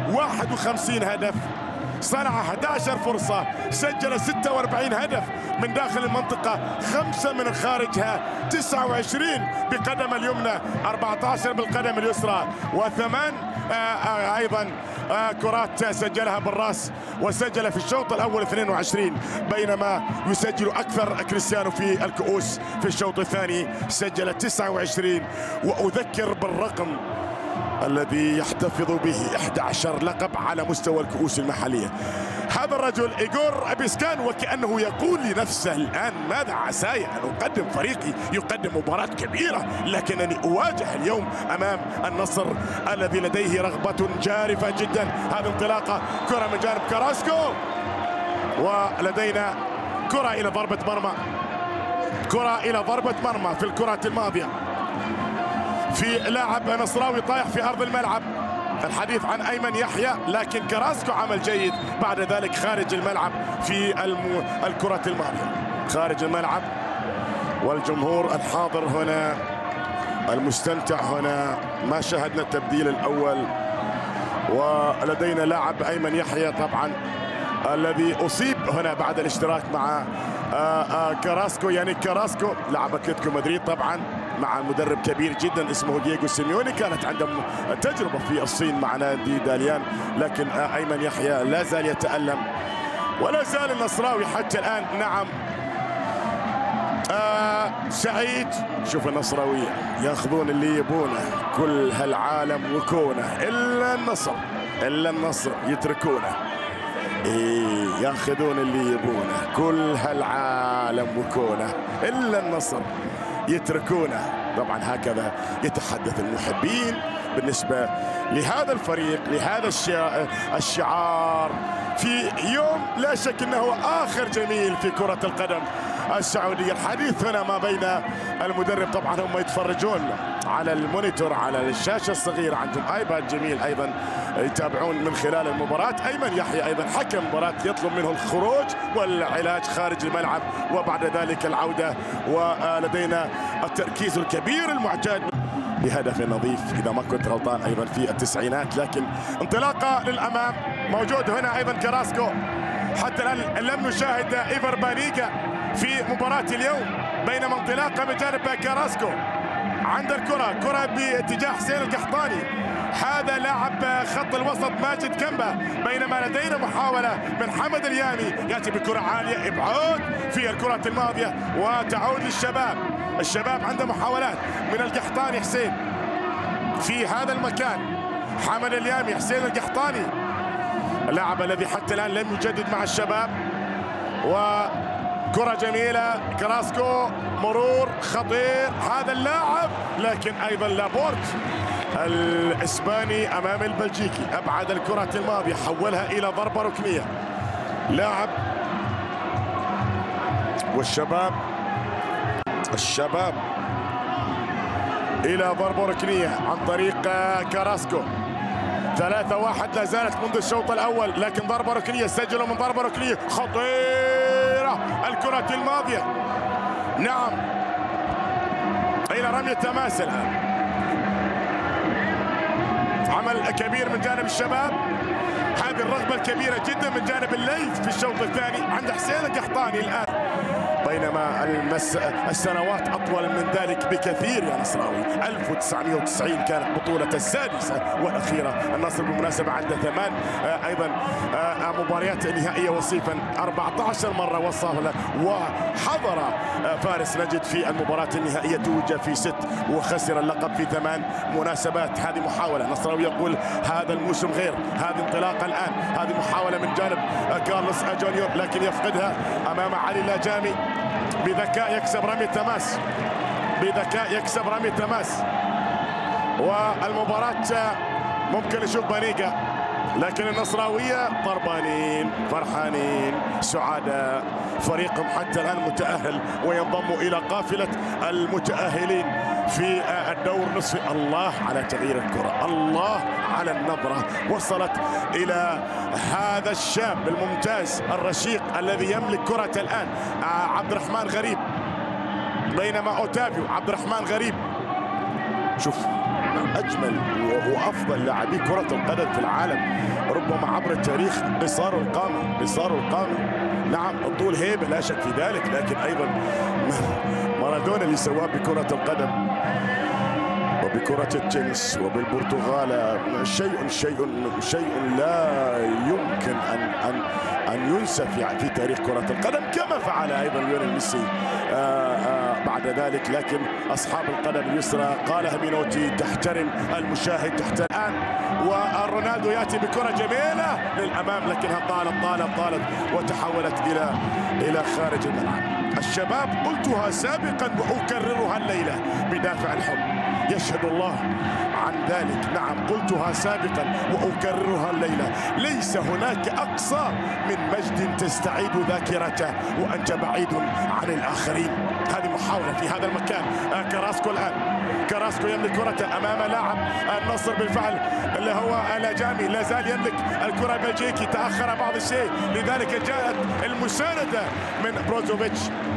[SPEAKER 5] 51 هدف، صنع 11 فرصة، سجل 46 هدف من داخل المنطقة، 5 من خارجها، 29 بقدم اليمنى، 14 بالقدم اليسرى، و8 أيضا كرات سجلها بالراس، وسجل في الشوط الأول 22، بينما يسجل أكثر كريستيانو في الكؤوس. في الشوط الثاني سجل 29. وأذكر بالرقم الذي يحتفظ به 11 لقب على مستوى الكؤوس المحلية. هذا الرجل إيغور بيسكان، وكأنه يقول لنفسه الآن ماذا عساي أن أقدم فريقي يقدم مباراة كبيرة، لكنني أواجه اليوم أمام النصر الذي لديه رغبة جارفة جدا. هذه انطلاقة، كرة من جانب كراسكو، ولدينا كرة إلى ضربة مرمى، كرة إلى ضربة مرمى في الكرات الماضية، في لاعب نصراوي طايح في أرض الملعب. الحديث عن أيمن يحيى، لكن كراسكو عمل جيد بعد ذلك خارج الملعب في الكرة الماضية، خارج الملعب. والجمهور الحاضر هنا، المستمتع هنا، ما شاهدنا التبديل الأول. ولدينا لاعب أيمن يحيى طبعا الذي أصيب هنا بعد الاشتراك مع كراسكو، يعني كراسكو لاعب اتلتيكو مدريد طبعا مع مدرب كبير جدا اسمه دييغو سيميوني، كانت عنده تجربة في الصين مع نادي داليان، لكن أيمن يحيى لا زال يتألم ولا زال النصراوي حتى الآن. نعم سعيد، شوف النصراوية ياخذون اللي يبونه، كل هالعالم وكونه، إلا النصر يتركونه. ياخذون اللي يبونه، كل هالعالم وكونه، إلا النصر يتركونه. طبعا هكذا يتحدث المحبين بالنسبة لهذا الفريق، لهذا الشعار في يوم لا شك أنه آخر جميل في كرة القدم. السعودية. الحديث هنا ما بين المدرب، طبعا هم يتفرجون على المونيتور على الشاشة الصغيرة، عندهم ايباد جميل ايضا يتابعون من خلال المباراة. ايمن يحيى ايضا حكم المباراة يطلب منه الخروج والعلاج خارج الملعب وبعد ذلك العودة، ولدينا التركيز الكبير المعتاد بهدف نظيف اذا ما كنت غلطان ايضا في التسعينات. لكن انطلاقه للامام موجود هنا ايضا كراسكو. حتى الان لم نشاهد ايفر بانيجا في مباراه اليوم، بينما انطلاقه من جانب كراسكو عند الكره، كره باتجاه حسين القحطاني، هذا لاعب خط الوسط ماجد كمبا، بينما لدينا محاوله من حمد اليامي ياتي بكره عاليه، ابعاد في الكره الماضيه وتعود للشباب. الشباب عنده محاولات من القحطاني حسين في هذا المكان، حمد اليامي حسين القحطاني اللاعب الذي حتى الان لم يجدد مع الشباب، وكره جميله كراسكو، مرور خطير هذا اللاعب، لكن ايضا لابورت الاسباني امام البلجيكي ابعد الكره الماضيه، حولها الى ضربه ركنيه. لاعب والشباب الى ضربه ركنيه عن طريق كراسكو. 3-1 لا زالت منذ الشوط الاول، لكن ضربه ركنيه، سجلوا من ضربه ركنيه خطيره الكره الماضيه. نعم الى رميه تماس الان، عمل كبير من جانب الشباب، هذه الرغبه الكبيره جدا من جانب الليث في الشوط الثاني عند حسين القحطاني الان، بينما السنوات أطول من ذلك بكثير يا نصراوي. 1990 كانت بطولة السادسة والأخيرة. النصر بالمناسبة عنده 8 أيضا مباريات نهائية وصيفا، 14 مرة وصل وحضر فارس نجد في المباراة النهائية، توج في 6 وخسر اللقب في 8 مناسبات. هذه محاولة، نصراوي يقول هذا الموسم غير، هذه انطلاقة الآن، هذه محاولة من جانب كارلوس جونيور لكن يفقدها أمام علي لاجامي. بذكاء يكسب رمي التماس، بذكاء يكسب رمي التماس. والمباراة ممكن نشوف بانيجا، لكن النصراوية طربانين فرحانين سعداء، فريقهم حتى الآن متأهل وينضم إلى قافلة المتأهلين في الدور نصف. الله على تغيير الكرة، الله على النظرة، وصلت إلى هذا الشاب الممتاز الرشيق الذي يملك كرة الآن عبد الرحمن غريب، بينما أوتافيو عبد الرحمن غريب. شوف أجمل وأفضل لاعبي كرة القدم في العالم ربما عبر التاريخ، قصار القامة، قصار القامة. نعم الطول هيبة لا شك في ذلك، لكن أيضا مارادونا اللي سواه بكرة القدم وبكرة التنس وبالبرتغال شيء لا يمكن أن ينسى في تاريخ كرة القدم، كما فعل أيضا ليونيل ميسي بعد ذلك. لكن أصحاب القدم اليسرى قالها مينوتي تحترم المشاهد تحت الآن، ورونالدو يأتي بكرة جميلة للأمام لكنها طالت وتحولت إلى خارج الملعب. الشباب قلتها سابقا وأكررها الليلة بدافع الحب، يشهد الله عن ذلك. نعم قلتها سابقا وأكررها الليلة، ليس هناك أقصى من مجد تستعيد ذاكرته وأنت بعيد عن الآخرين. هذه محاولة في هذا المكان، كراسكو الآن، كراسكو يملك كرة أمام لاعب النصر بالفعل اللي هو لاجامي، لا زال يملك الكرة البلجيكي، تأخر بعض الشيء لذلك جاءت المساندة من بروزوفيتش.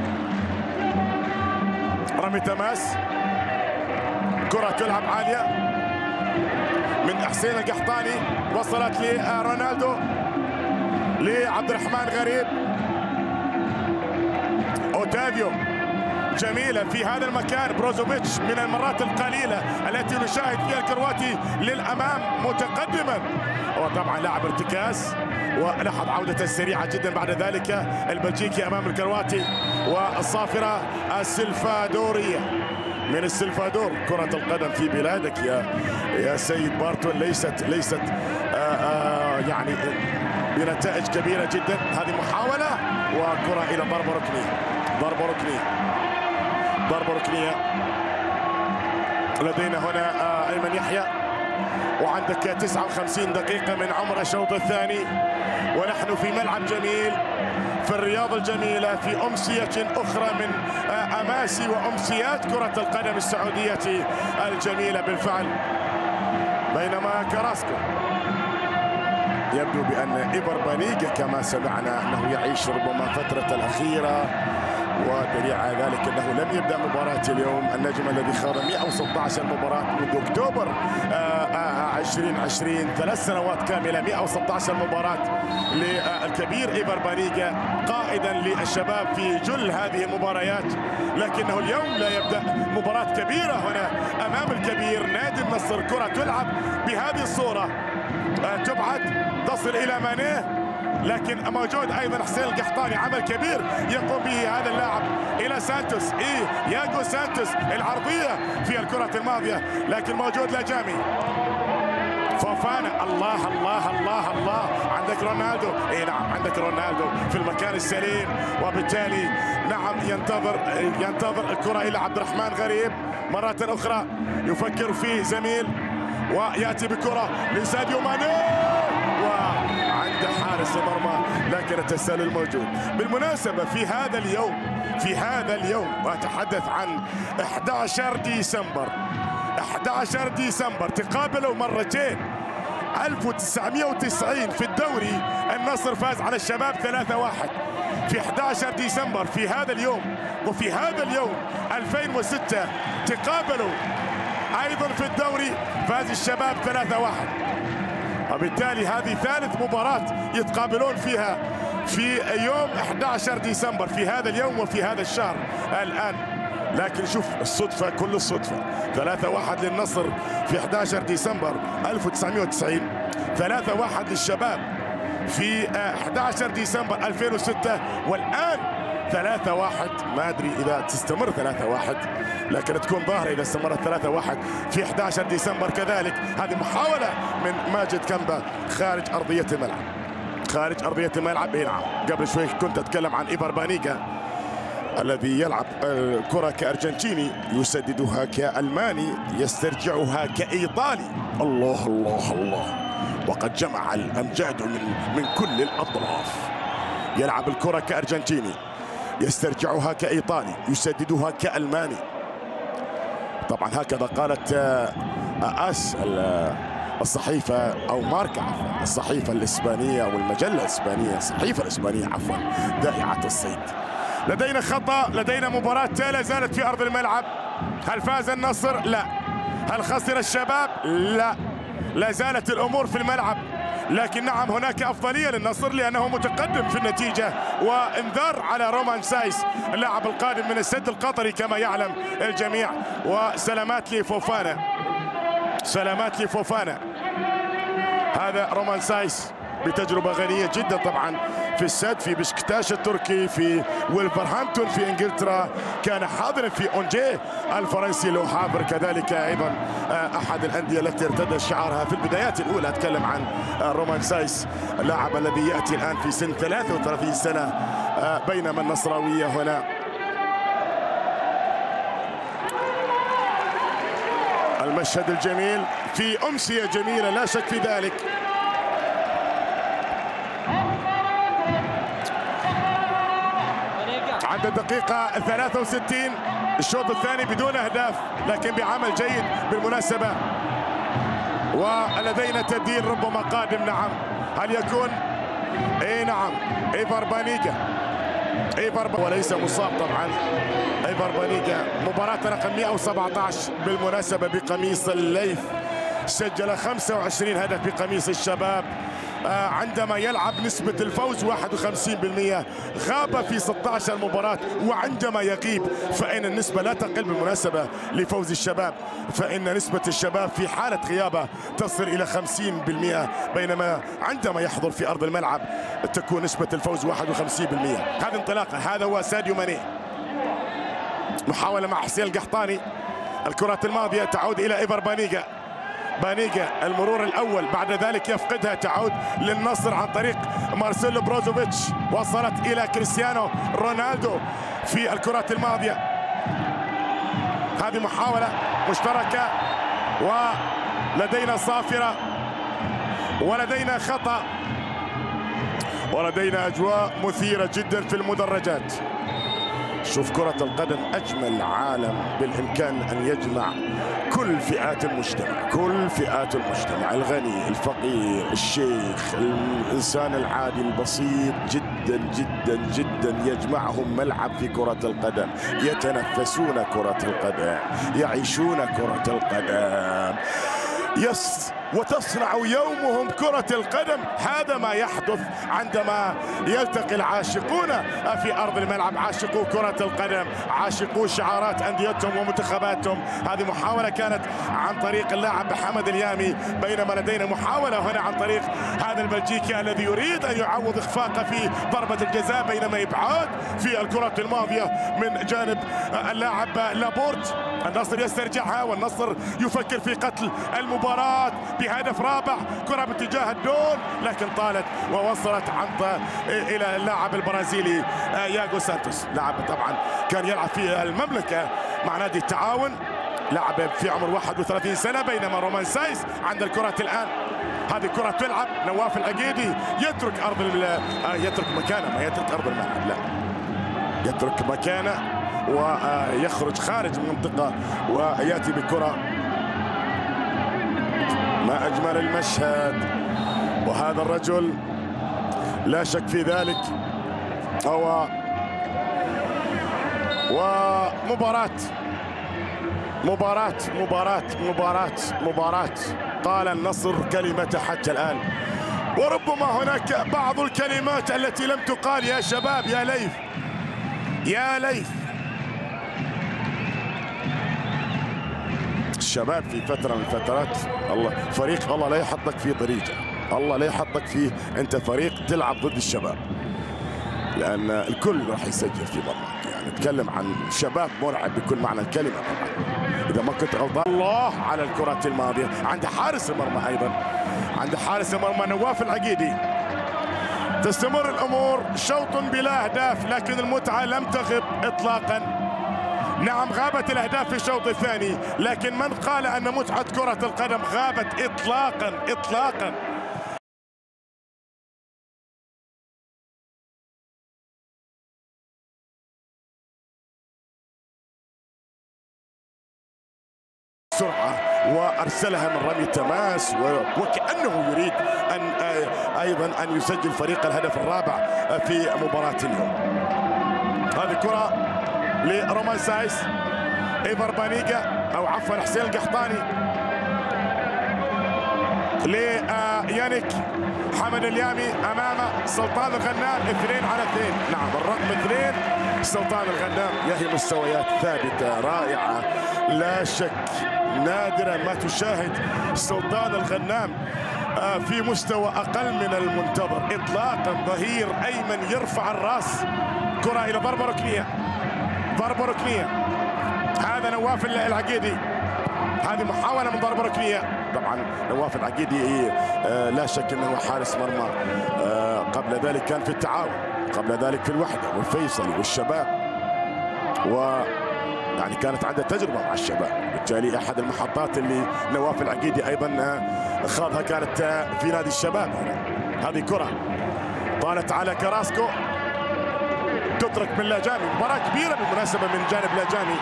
[SPEAKER 5] رمي تماس، كرة تلعب عالية من حسين القحطاني، وصلت لرونالدو لعبد الرحمن غريب، أوتافيو جميلة في هذا المكان. بروزوفيتش من المرات القليلة التي نشاهد فيها الكرواتي للأمام متقدما، وطبعا لاعب ارتكاز، ولاحظ عودة السريعة جدا بعد ذلك البلجيكي أمام الكرواتي، والصافرة السلفادورية من السلفادور. كرة القدم في بلادك يا سيد بارتون ليست يعني بنتائج كبيرة جدا. هذه محاولة وكرة إلى ضربة ركنية. لدينا هنا أيمن يحيى، وعندك 59 دقيقة من عمر الشوط الثاني، ونحن في ملعب جميل في الرياضة الجميلة في أمسية أخرى من أماسي وأمسيات كرة القدم السعودية الجميلة بالفعل. بينما كراسكو يبدو بأن إيفر بانيجا كما سمعنا أنه يعيش ربما فترة الأخيرة، ودليل على ذلك أنه لم يبدأ مباراة اليوم. النجم الذي خاض 116 مباراة منذ أكتوبر 2020، 3 سنوات كاملة 116 مباراة للكبير إيفر بانيجا قائدا للشباب في جل هذه المباريات، لكنه اليوم لا يبدأ مباراة كبيرة هنا أمام الكبير نادي النصر. كرة تلعب بهذه الصورة، تبعد تصل إلى مانيه، لكن موجود ايضا حسين القحطاني، عمل كبير يقوم به هذا اللاعب الى سانتوس. ياغو سانتوس العرضيه في الكره الماضيه، لكن موجود لجامي فوفانا. الله الله الله الله، عندك رونالدو. نعم عندك رونالدو في المكان السليم، وبالتالي نعم ينتظر الكره الى عبد الرحمن غريب مره اخرى، يفكر فيه زميل وياتي بكره لساديو ماني وعند حارس المرمى، لكن التسلل موجود. بالمناسبة في هذا اليوم وأتحدث عن 11 ديسمبر تقابلوا مرتين. 1990 في الدوري النصر فاز على الشباب 3-1 في 11 ديسمبر في هذا اليوم، وفي هذا اليوم 2006 تقابلوا أيضا في الدوري، فاز الشباب 3-1. وبالتالي هذه ثالث مباراة يتقابلون فيها في يوم 11 ديسمبر في هذا اليوم وفي هذا الشهر الآن. لكن شوف الصدفة، كل الصدفة 3-1 للنصر في 11 ديسمبر 1990، 3-1 للشباب في 11 ديسمبر 2006، والآن 3-1. ما أدري إذا تستمر 3-1، لكن تكون ظاهرة إذا استمرت 3-1 في 11 ديسمبر كذلك. هذه محاولة من ماجد كامبا خارج أرضية الملعب. نعم قبل شوي كنت أتكلم عن إيفر بانيجا الذي يلعب الكرة كأرجنتيني، يسددها كألماني، يسترجعها كإيطالي. الله الله الله، وقد جمع الأمجاد من كل الأطراف. يلعب الكرة كأرجنتيني، يسترجعها كإيطالي، يسددها كألماني. طبعا هكذا قالت آس الصحيفة أو ماركا عفوا، الصحيفة الإسبانية أو المجلة الإسبانية، الصحيفة الإسبانية عفوا، ذائعة الصيد. لدينا خطأ، لدينا مباراة لا زالت في أرض الملعب. هل فاز النصر؟ لا. هل خسر الشباب؟ لا. لا زالت الأمور في الملعب، لكن نعم هناك أفضلية للنصر لأنه متقدم في النتيجة. وانذار على رومان سايس اللاعب القادم من السد القطري كما يعلم الجميع. وسلامات لفوفانا، سلامات لفوفانا. هذا رومان سايس بتجربة غنية جدا طبعا في السد، في بشكتاش التركي، في ويلفرهامبتون في انجلترا، كان حاضرا في اونجيه الفرنسي لو حابر، كذلك ايضا احد الانديه التي ارتدى شعارها في البدايات الاولى. اتكلم عن رومان سايس، اللاعب الذي ياتي الان في سن 33 سنه، بينما النصراويه هنا المشهد الجميل في امسيه جميله لا شك في ذلك. عند الدقيقة 63 الشوط الثاني بدون أهداف، لكن بعمل جيد بالمناسبة. ولدينا تبديل ربما قادم. نعم هل يكون؟ نعم إيفر بانيجا، وليس مصاب طبعا. إيفر بانيجا مباراة رقم 117 بالمناسبة بقميص الليث، سجل 25 هدف بقميص الشباب. عندما يلعب نسبة الفوز 51%، غاب في 16 مباراة، وعندما يغيب فإن النسبة لا تقل بالمناسبة لفوز الشباب، فإن نسبة الشباب في حالة غيابه تصل إلى 50%، بينما عندما يحضر في أرض الملعب تكون نسبة الفوز 51%. هذه انطلاقة، هذا هو ساديو ماني. محاولة مع حسين القحطاني، الكرة الماضية تعود إلى إيفر بانيجا. المرور الأول، بعد ذلك يفقدها، تعود للنصر عن طريق مارسيلو بروزوفيتش، وصلت إلى كريستيانو رونالدو في الكرة الماضية. هذه محاولة مشتركة، ولدينا صافرة ولدينا خطأ، ولدينا أجواء مثيرة جدا في المدرجات. شوف كرة القدم أجمل عالم بالإمكان أن يجمع كل فئات المجتمع، كل فئات المجتمع، الغني، الفقير، الشيخ، الإنسان العادي البسيط، جدا جدا جدا يجمعهم ملعب في كرة القدم، يتنفسون كرة القدم، يعيشون كرة القدم، وتصنع يومهم كرة القدم. هذا ما يحدث عندما يلتقي العاشقون في أرض الملعب، عاشقو كرة القدم، عاشقو شعارات أنديتهم ومنتخباتهم. هذه محاولة كانت عن طريق اللاعب محمد اليامي، بينما لدينا محاولة هنا عن طريق هذا البلجيكي الذي يريد أن يعوض إخفاقه في ضربة الجزاء، بينما إبعاد في الكرة الماضية من جانب اللاعب لابورت. النصر يسترجعها والنصر يفكر في قتل المباراة بهدف رابع. كرة باتجاه الدون لكن طالت ووصلت إلى اللاعب البرازيلي ياغو سانتوس. لاعب طبعا كان يلعب في المملكة مع نادي التعاون، لاعب في عمر 31 سنة، بينما رومان سايس عند الكرة الآن. هذه كرة تلعب، نواف العقيدي يترك يترك مكانه، ما يترك أرض الملعب، لا يترك مكانه ويخرج خارج المنطقة ويأتي بكرة. ما أجمل المشهد، وهذا الرجل لا شك في ذلك. هو ومباراة مباراة مباراة مباراة مباراة قال النصر كلمته حتى الآن، وربما هناك بعض الكلمات التي لم تقال. يا شباب، يا ليث، يا ليث، الشباب في فترة من الفترات، الله فريق الله لا يحطك في طريقه، الله لا يحطك فيه، انت فريق تلعب ضد الشباب، لان الكل راح يسجل في مرماك. يعني نتكلم عن شباب مرعب بكل معنى الكلمه طبعا اذا ما كنت غلطان. الله على الكرة الماضية، عند حارس المرمى ايضا، عند حارس المرمى نواف العقيدي. تستمر الامور، شوط بلا اهداف، لكن المتعة لم تغب اطلاقا. نعم غابت الاهداف في الشوط الثاني، لكن من قال ان متعة كرة القدم غابت اطلاقا اطلاقا. سرعة وارسلها من رمي التماس، وكأنه يريد ان ايضا ان يسجل فريق الهدف الرابع في مباراة اليوم. هذه كرة لرومان سايس، ايفر بانيجا او عفوا حسين القحطاني ليانيك حمد اليامي امام سلطان الغنام. 2-2، نعم الرقم 2 سلطان الغنام. يا هي مستويات ثابته رائعه لا شك، نادرا ما تشاهد سلطان الغنام في مستوى اقل من المنتظر اطلاقا. ظهير ايمن يرفع الراس. كره الى ضربه ركنيه، ضربه ركنيه. هذا نواف العقيدي، هذه محاوله من ضربه ركنيه. طبعا نواف العقيدي لا شك انه حارس مرمى، قبل ذلك كان في التعاون، قبل ذلك في الوحده والفيصلي والشباب، و يعني كانت عنده تجربه مع الشباب، بالتالي احد المحطات اللي نواف العقيدي ايضا خاضها كانت في نادي الشباب. هذه كره طالت على كراسكو، تترك من لاجاني. مباراة كبيرة بالمناسبة من جانب لاجاني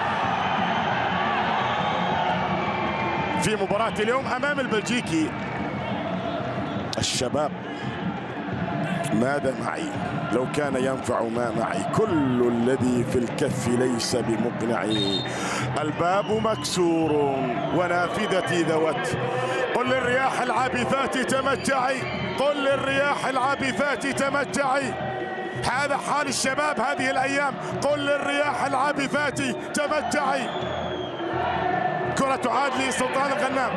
[SPEAKER 5] في مباراة اليوم أمام البلجيكي. الشباب ماذا معي؟ لو كان ينفع ما معي، كل الذي في الكف ليس بمقنع. الباب مكسور ونافذتي ذوت. قل للرياح العابثات تمتعي، قل للرياح العابثات تمتعي. هذا حال الشباب هذه الأيام. قل للرياح العابثات تمتعي. كرة تعاد لسلطان الغنام،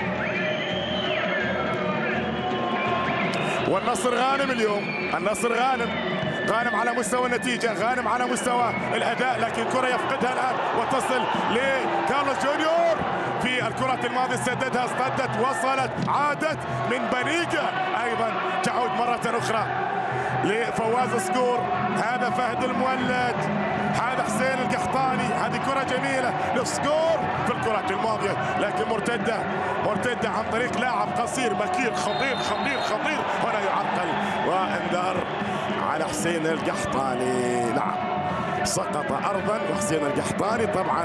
[SPEAKER 5] والنصر غانم اليوم. النصر غانم على مستوى النتيجة، غانم على مستوى الأداء، لكن كرة يفقدها الآن وتصل لكارلوس جونيور. في الكرة الماضية سددها، اصطدت، وصلت، عادت من بانيجا، أيضا تعود مرة أخرى لفواز سكور. هذا فهد المولد هذا حسين القحطاني، هذه كرة جميلة للسكور في الكرات الماضية، لكن مرتدة عن طريق لاعب قصير مكير خطير خطير خطير، هنا يعطل وانذار على حسين القحطاني. نعم سقط أرضا، وحسين القحطاني طبعا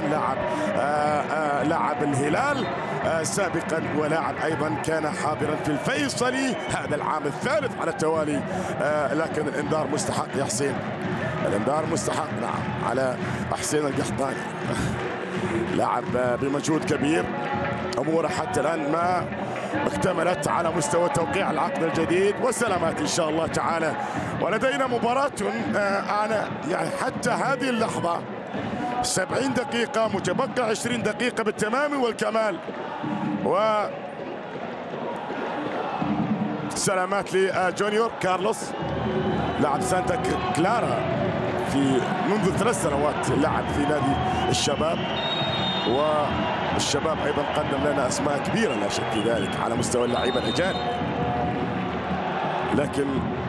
[SPEAKER 5] لاعب الهلال سابقا، ولاعب أيضا كان حاضرا في الفيصلي هذا العام الثالث على التوالي، لكن الإنذار مستحق يا حسين، الإنذار مستحق نعم على حسين القحطاني. لاعب بمجهود كبير، أموره حتى الآن ما اكتملت على مستوى توقيع العقد الجديد، والسلامات إن شاء الله تعالى. ولدينا مباراة أنا يعني حتى هذه اللحظة 70 دقيقة، متبقى 20 دقيقة بالتمام والكمال، و سلامات لجونيور كارلوس لاعب سانتا كلارا في منذ 3 سنوات لعب في نادي الشباب، والشباب ايضا قدم لنا اسماء كبيره لا شك في ذلك على مستوى اللعيبه الاجانب، لكن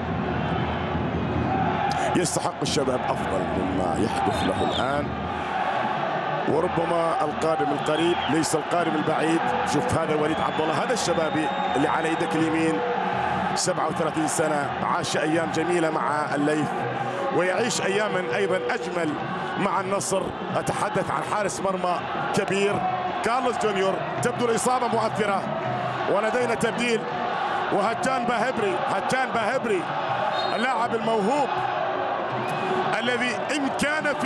[SPEAKER 5] يستحق الشباب افضل مما يحدث له الان، وربما القادم القريب ليس القادم البعيد. شوف هذا وليد عبد الله، هذا الشبابي اللي على يدك اليمين 37 سنه، عاش ايام جميله مع الليث ويعيش اياما ايضا اجمل مع النصر. اتحدث عن حارس مرمى كبير كارلوس جونيور، تبدو الاصابه مؤثره، ولدينا تبديل، وهتان باهبري اللاعب الموهوب الذي إن كان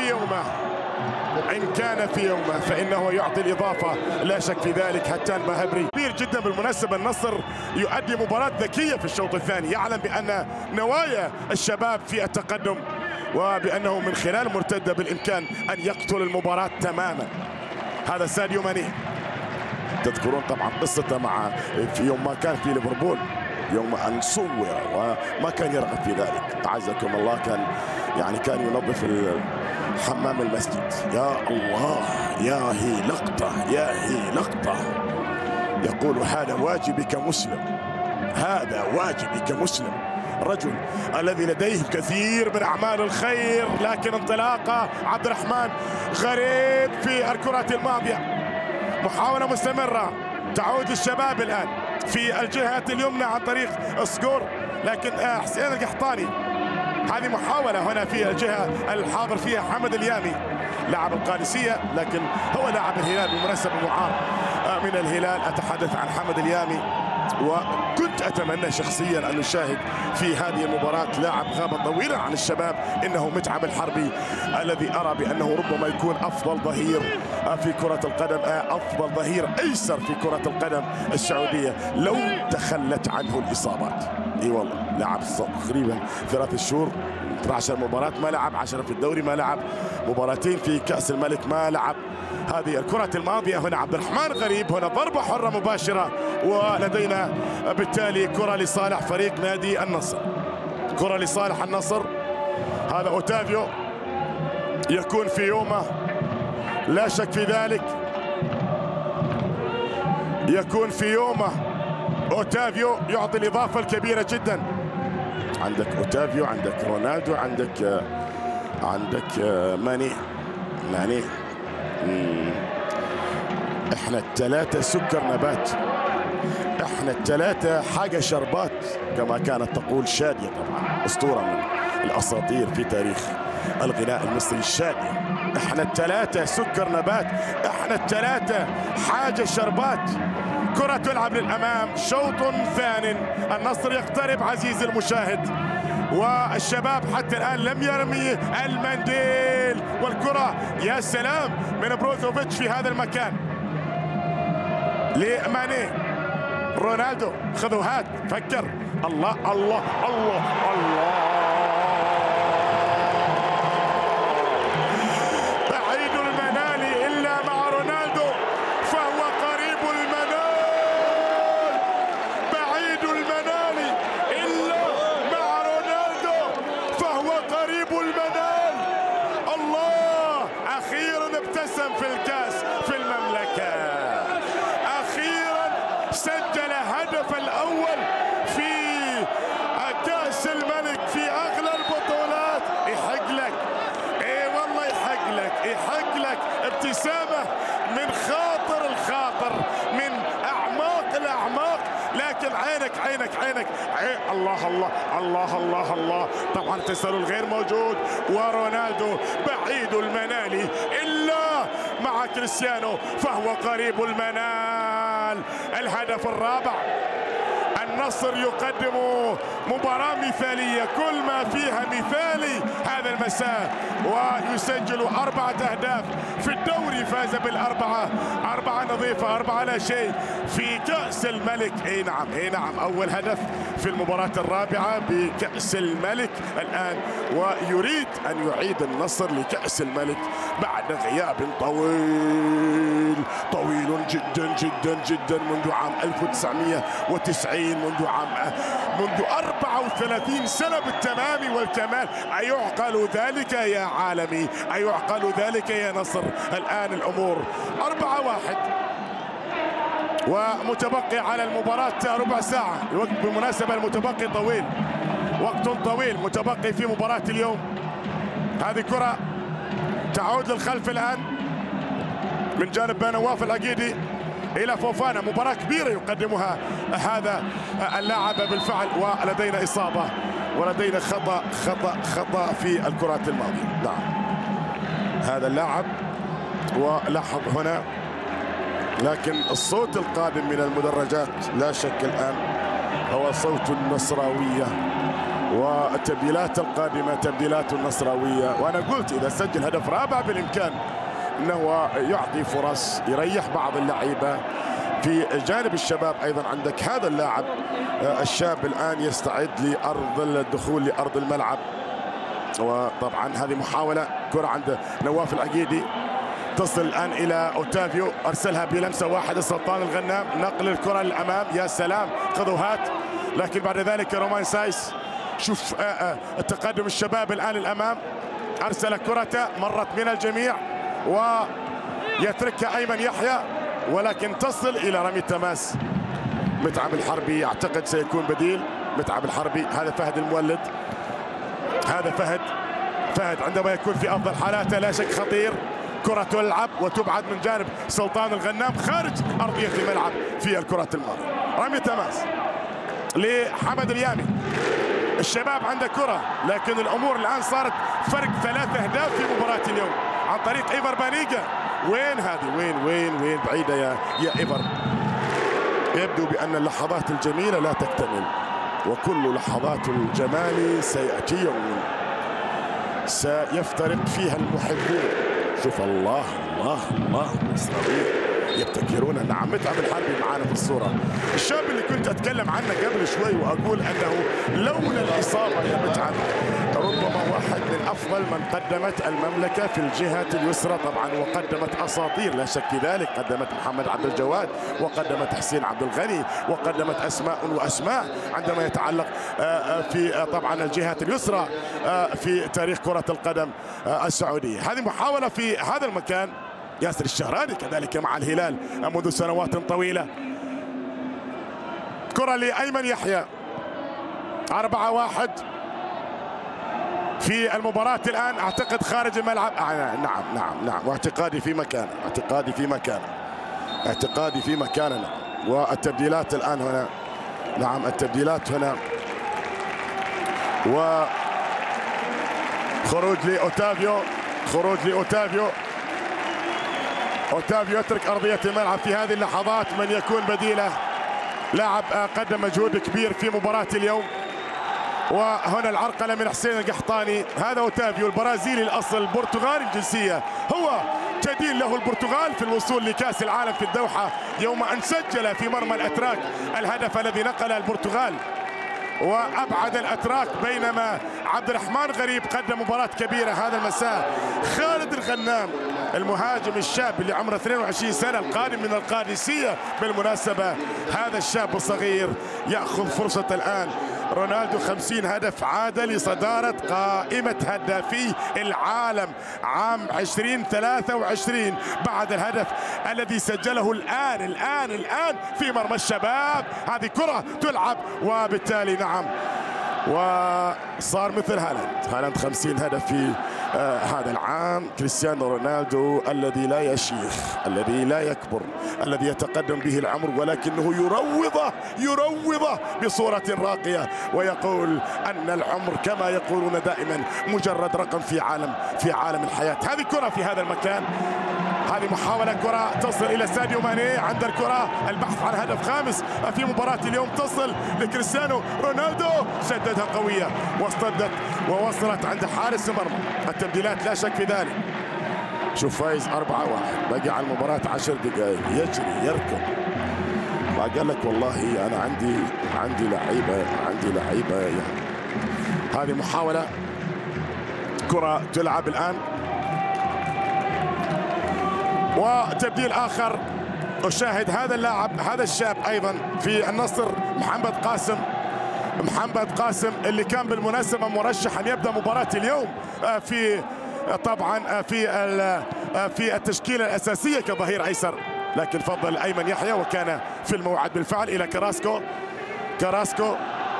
[SPEAKER 5] في يومه فإنه يعطي الإضافة لا شك في ذلك. هتان باهبري كبير جدا. بالمناسبة النصر يؤدي مباراة ذكية في الشوط الثاني، يعلم بأن نوايا الشباب في التقدم، وبأنه من خلال مرتدة بالإمكان أن يقتل المباراة تماما. هذا ساديو ماني، تذكرون طبعا قصته مع في يوم ما كان في ليفربول، يوم أن صور وما كان يرغب في ذلك، أعزكم الله، كان ينظف حمام المسجد. يا الله، يا هي لقطة، يقول هذا واجبي كمسلم، رجل الذي لديه كثير من أعمال الخير، لكن انطلاقه عبد الرحمن غريب في الكرة الماضية. محاولة مستمرة، تعود الشباب الآن في الجهة اليمنى عن طريق سكور، لكن حسين القحطاني، هذه محاولة هنا في الجهة الحاضر فيها حمد اليامي لاعب القادسية، لكن هو لاعب الهلال بالمناسبة، معار من الهلال. أتحدث عن حمد اليامي، وكنت أتمنى شخصيا أن نشاهد في هذه المباراة لاعب غاب طويلا عن الشباب، إنه متعب الحربي، الذي أرى بأنه ربما يكون أفضل ظهير في كرة القدم، أفضل ظهير أيسر في كرة القدم السعودية لو تخلت عنه الإصابات. اي والله لعب تقريبا 3 شهور، 12 مباراة ما لعب، 10 في الدوري ما لعب، مباراتين في كأس الملك ما لعب. هذه الكرة الماضية، هنا عبد الرحمن غريب، هنا ضربة حرة مباشرة، ولدينا بالتالي كرة لصالح فريق نادي النصر، كرة لصالح النصر. هذا أوتافيو يكون في يومه لا شك في ذلك، يكون في يومه. أوتافيو يعطي الإضافة الكبيرة جدا. عندك أوتافيو، عندك رونالدو، عندك ماني. احنا الثلاثة سكر نبات، احنا الثلاثة حاجة شربات، كما كانت تقول شادية، طبعا أسطورة من الأساطير في تاريخ الغناء المصري، شادية. احنا الثلاثة سكر نبات، احنا الثلاثة حاجة شربات. كرة تلعب للأمام، شوط ثان، النصر يقترب عزيزي المشاهد، والشباب حتى الآن لم يرمي المنديل، والكرة يا سلام من بروزوفيتش في هذا المكان لماني. رونالدو خذوا هات، فكر، الله الله الله الله، بعيد المنال إلا مع رونالدو فهو قريب المنال، بعيد المنال إلا مع رونالدو فهو قريب المنال. الله، أخيرا ابتسم في الكاس في المملكة، أخيرا سجل هدف الأول في كأس الملك عينك الله الله الله الله الله. طبعا تسلل غير موجود، ورونالدو بعيد المنال إلا مع كريستيانو فهو قريب المنال. الهدف الرابع. النصر يقدم مباراة مثالية، كل ما فيها مثالي هذا المساء، ويسجل 4 أهداف في الدوري. فاز بالأربعة، 4 نظيفة، 4 لا شيء في كأس الملك. اي نعم أول هدف في المباراة الرابعة بكأس الملك الآن، ويريد أن يعيد النصر لكأس الملك بعد غياب طويل جدا جدا جدا منذ عام 1990، منذ 34 سنة بالتمام والكمال. أيعقل ذلك يا عالمي؟ أيعقل ذلك يا نصر؟ الآن الأمور 4-1 ومتبقي على المباراة ربع ساعة. الوقت بالمناسبة المتبقي طويل، وقت طويل متبقي في مباراة اليوم. هذه كرة تعود للخلف الآن من جانب نواف العقيدي إلى فوفانا. مباراة كبيرة يقدمها هذا اللاعب بالفعل، ولدينا إصابة ولدينا خطأ في الكرات الماضية. نعم هذا اللاعب، ولاحظ هنا، لكن الصوت القادم من المدرجات لا شك الآن هو صوت النصراوية، والتبديلات القادمة تبديلات النصراوية. وأنا قلت إذا سجل هدف رابع بالإمكان أنه يعطي فرص، يريح بعض اللعيبة. في جانب الشباب أيضا عندك هذا اللاعب الشاب الآن يستعد لأرض الدخول لأرض الملعب. وطبعا هذه محاولة كرة عند نواف العقيدي تصل الآن إلى أوتافيو، أرسلها بلمسة واحدة سلطان الغنام، نقل الكرة للأمام. يا سلام خذوا هات. لكن بعد ذلك رومان سايس، شوف التقدم الشباب الآن الأمام، أرسل كرة مرت من الجميع ويتركها أيمن يحيى، ولكن تصل إلى رمي التماس. متعب الحربي أعتقد سيكون بديل. متعب الحربي، هذا فهد المولد، هذا فهد عندما يكون في أفضل حالاته لا شك خطير. كرة تلعب وتبعد من جانب سلطان الغنام خارج أرضية الملعب في الكرة الماضية. رمي تماس لحمد اليامي. الشباب عنده كرة، لكن الأمور الآن صارت فرق 3 أهداف في مباراة اليوم عن طريق إيفر بانيجا. وين هذه؟ وين بعيدة يا إيفر. يبدو بأن اللحظات الجميلة لا تكتمل، وكل لحظات الجمال سيأتي يوم سيفترق فيها المحبون. شوف الله النصراوية يبتكرون. نعم متعب الحربي معانا في الصورة، الشاب اللي كنت أتكلم عنه قبل شوي وأقول أنه لولا الإصابة يا متعب ربما واحد من أفضل من قدمت المملكة في الجهة اليسرى طبعا، وقدمت أساطير لا شك في ذلك. قدمت محمد عبد الجواد، وقدمت حسين عبد الغني، وقدمت أسماء عندما يتعلق في طبعا الجهة اليسرى في تاريخ كرة القدم السعودية. هذه محاولة في هذا المكان. ياسر الشهراني كذلك مع الهلال منذ سنوات طويلة. كرة لأيمن يحيى. 4-1 في المباراة الآن. أعتقد خارج الملعب. نعم واعتقادي في مكاننا. والتبديلات الآن هنا. نعم التبديلات هنا، وخروج لأوتافيو. أوتافيو يترك أرضية الملعب في هذه اللحظات. من يكون بديله؟ لاعب قدم مجهود كبير في مباراة اليوم. وهنا العرقلة من حسين القحطاني. هذا أوتافيو البرازيلي الأصل، برتغالي الجنسية، هو تدين له البرتغال في الوصول لكأس العالم في الدوحة يوم أن سجل في مرمى الأتراك الهدف الذي نقل البرتغال وأبعد الأتراك. بينما عبد الرحمن غريب قدم مباراة كبيرة هذا المساء. خالد الغنام المهاجم الشاب اللي عمره 22 سنة القادم من القادسية بالمناسبة، هذا الشاب الصغير يأخذ فرصة الآن. رونالدو 50 هدف، عاد لصدارة قائمة هدافي العالم عام 2023 بعد الهدف الذي سجله الآن في مرمى الشباب. هذه كرة تلعب، وبالتالي نعم وصار مثل هالاند 50 هدف في هذا العام كريستيانو رونالدو الذي لا يشيخ، الذي لا يكبر، الذي يتقدم به العمر، ولكنه يروضه بصورة راقية، ويقول أن العمر كما يقولون دائما مجرد رقم في عالم الحياة. هذه كرة في هذا المكان، هذه محاولة كرة تصل إلى ساديو ماني عند الكرة، البحث عن هدف خامس في مباراة اليوم، تصل لكريستيانو رونالدو، سددها قوية واصطدت ووصلت عند حارس المرمى. التبديلات لا شك في ذلك. شوف فايز 4-1، بقي على المباراة 10 دقائق، يجري يركض، ما قال لك والله أنا عندي لعيبة يعني. هذه محاولة كرة تلعب الآن، وتبديل آخر. أشاهد هذا اللاعب، هذا الشاب أيضا في النصر، محمد قاسم اللي كان بالمناسبة مرشح أن يبدأ مباراة اليوم في طبعا في التشكيلة الأساسية كظهير أيسر، لكن فضل أيمن يحيى وكان في الموعد بالفعل إلى كراسكو.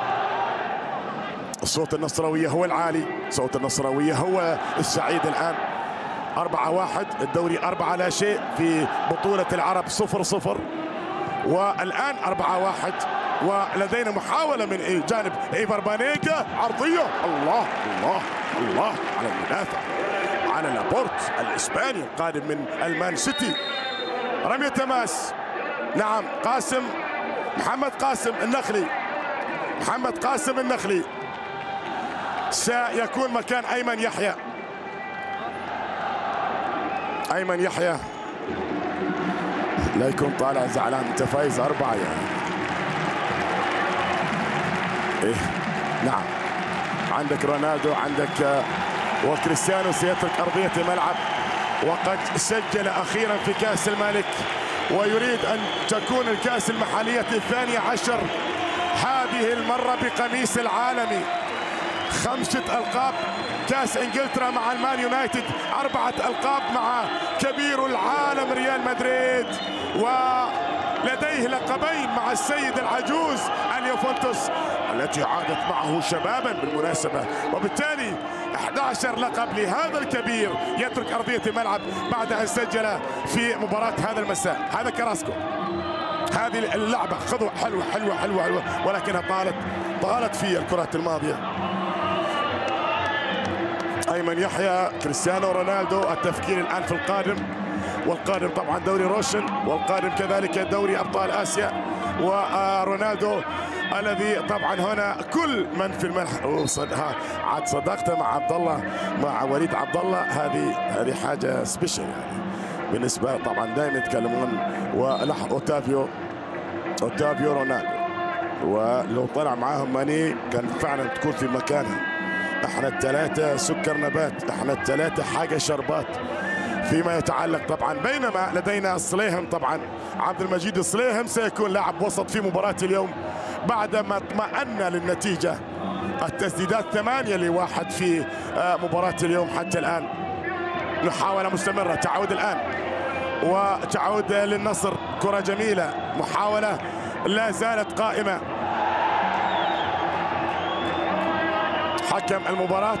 [SPEAKER 5] صوت النصراوية هو العالي، صوت النصراوية هو السعيد. الآن 4-1، الدوري 4 لا شيء، في بطولة العرب 0-0، والآن 4-1. ولدينا محاولة من جانب إيفر بانيجا، عرضية، الله على المدافع، على لابورت الإسباني القادم من المان سيتي. رمية تماس، نعم، محمد قاسم النخلي سيكون مكان أيمن يحيى. لا يكون طالع زعلان، انت فايز 4 يعني. إيه نعم، عندك رونالدو، عندك وكريستيانو سيترك أرضية الملعب، وقد سجل أخيرا في كأس الملك، ويريد أن تكون الكأس المحلية 12 هذه المرة بقميص العالمي. 5 ألقاب كأس إنجلترا مع المان يونايتد، 4 ألقاب مع كبير العالم ريال مدريد، ولديه لقبين مع السيد العجوز اليوفنتوس التي عادت معه شبابا بالمناسبة، وبالتالي 11 لقب لهذا الكبير يترك أرضية الملعب بعد أن سجل في مباراة هذا المساء. هذا كراسكو، هذه اللعبة خطوة حلوة ولكنها طالت في الكرات الماضية. أيمن يحيى، كريستيانو رونالدو، التفكير الآن في القادم، والقادم طبعا دوري روشن، والقادم كذلك دوري أبطال آسيا، ورونالدو الذي طبعا هنا كل من في الملعب عاد صداقته مع عبد الله، مع وليد عبد الله، هذه حاجة سبيشال يعني بالنسبة، طبعا دائما يتكلمون اوتافيو رونالدو، ولو طلع معاهم ماني كان فعلا تكون في مكانها. احنا الثلاثة سكر نبات، احنا الثلاثة حاجة شربات فيما يتعلق طبعا. بينما لدينا الصليهم، طبعا عبد المجيد الصليهم سيكون لاعب وسط في مباراة اليوم بعدما اطمأن للنتيجة. التسديدات 8-1 في مباراة اليوم حتى الآن. محاولة مستمرة، تعود الآن وتعود للنصر، كرة جميلة، محاولة لا زالت قائمة. حكم المباراة،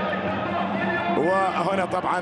[SPEAKER 5] وهنا طبعا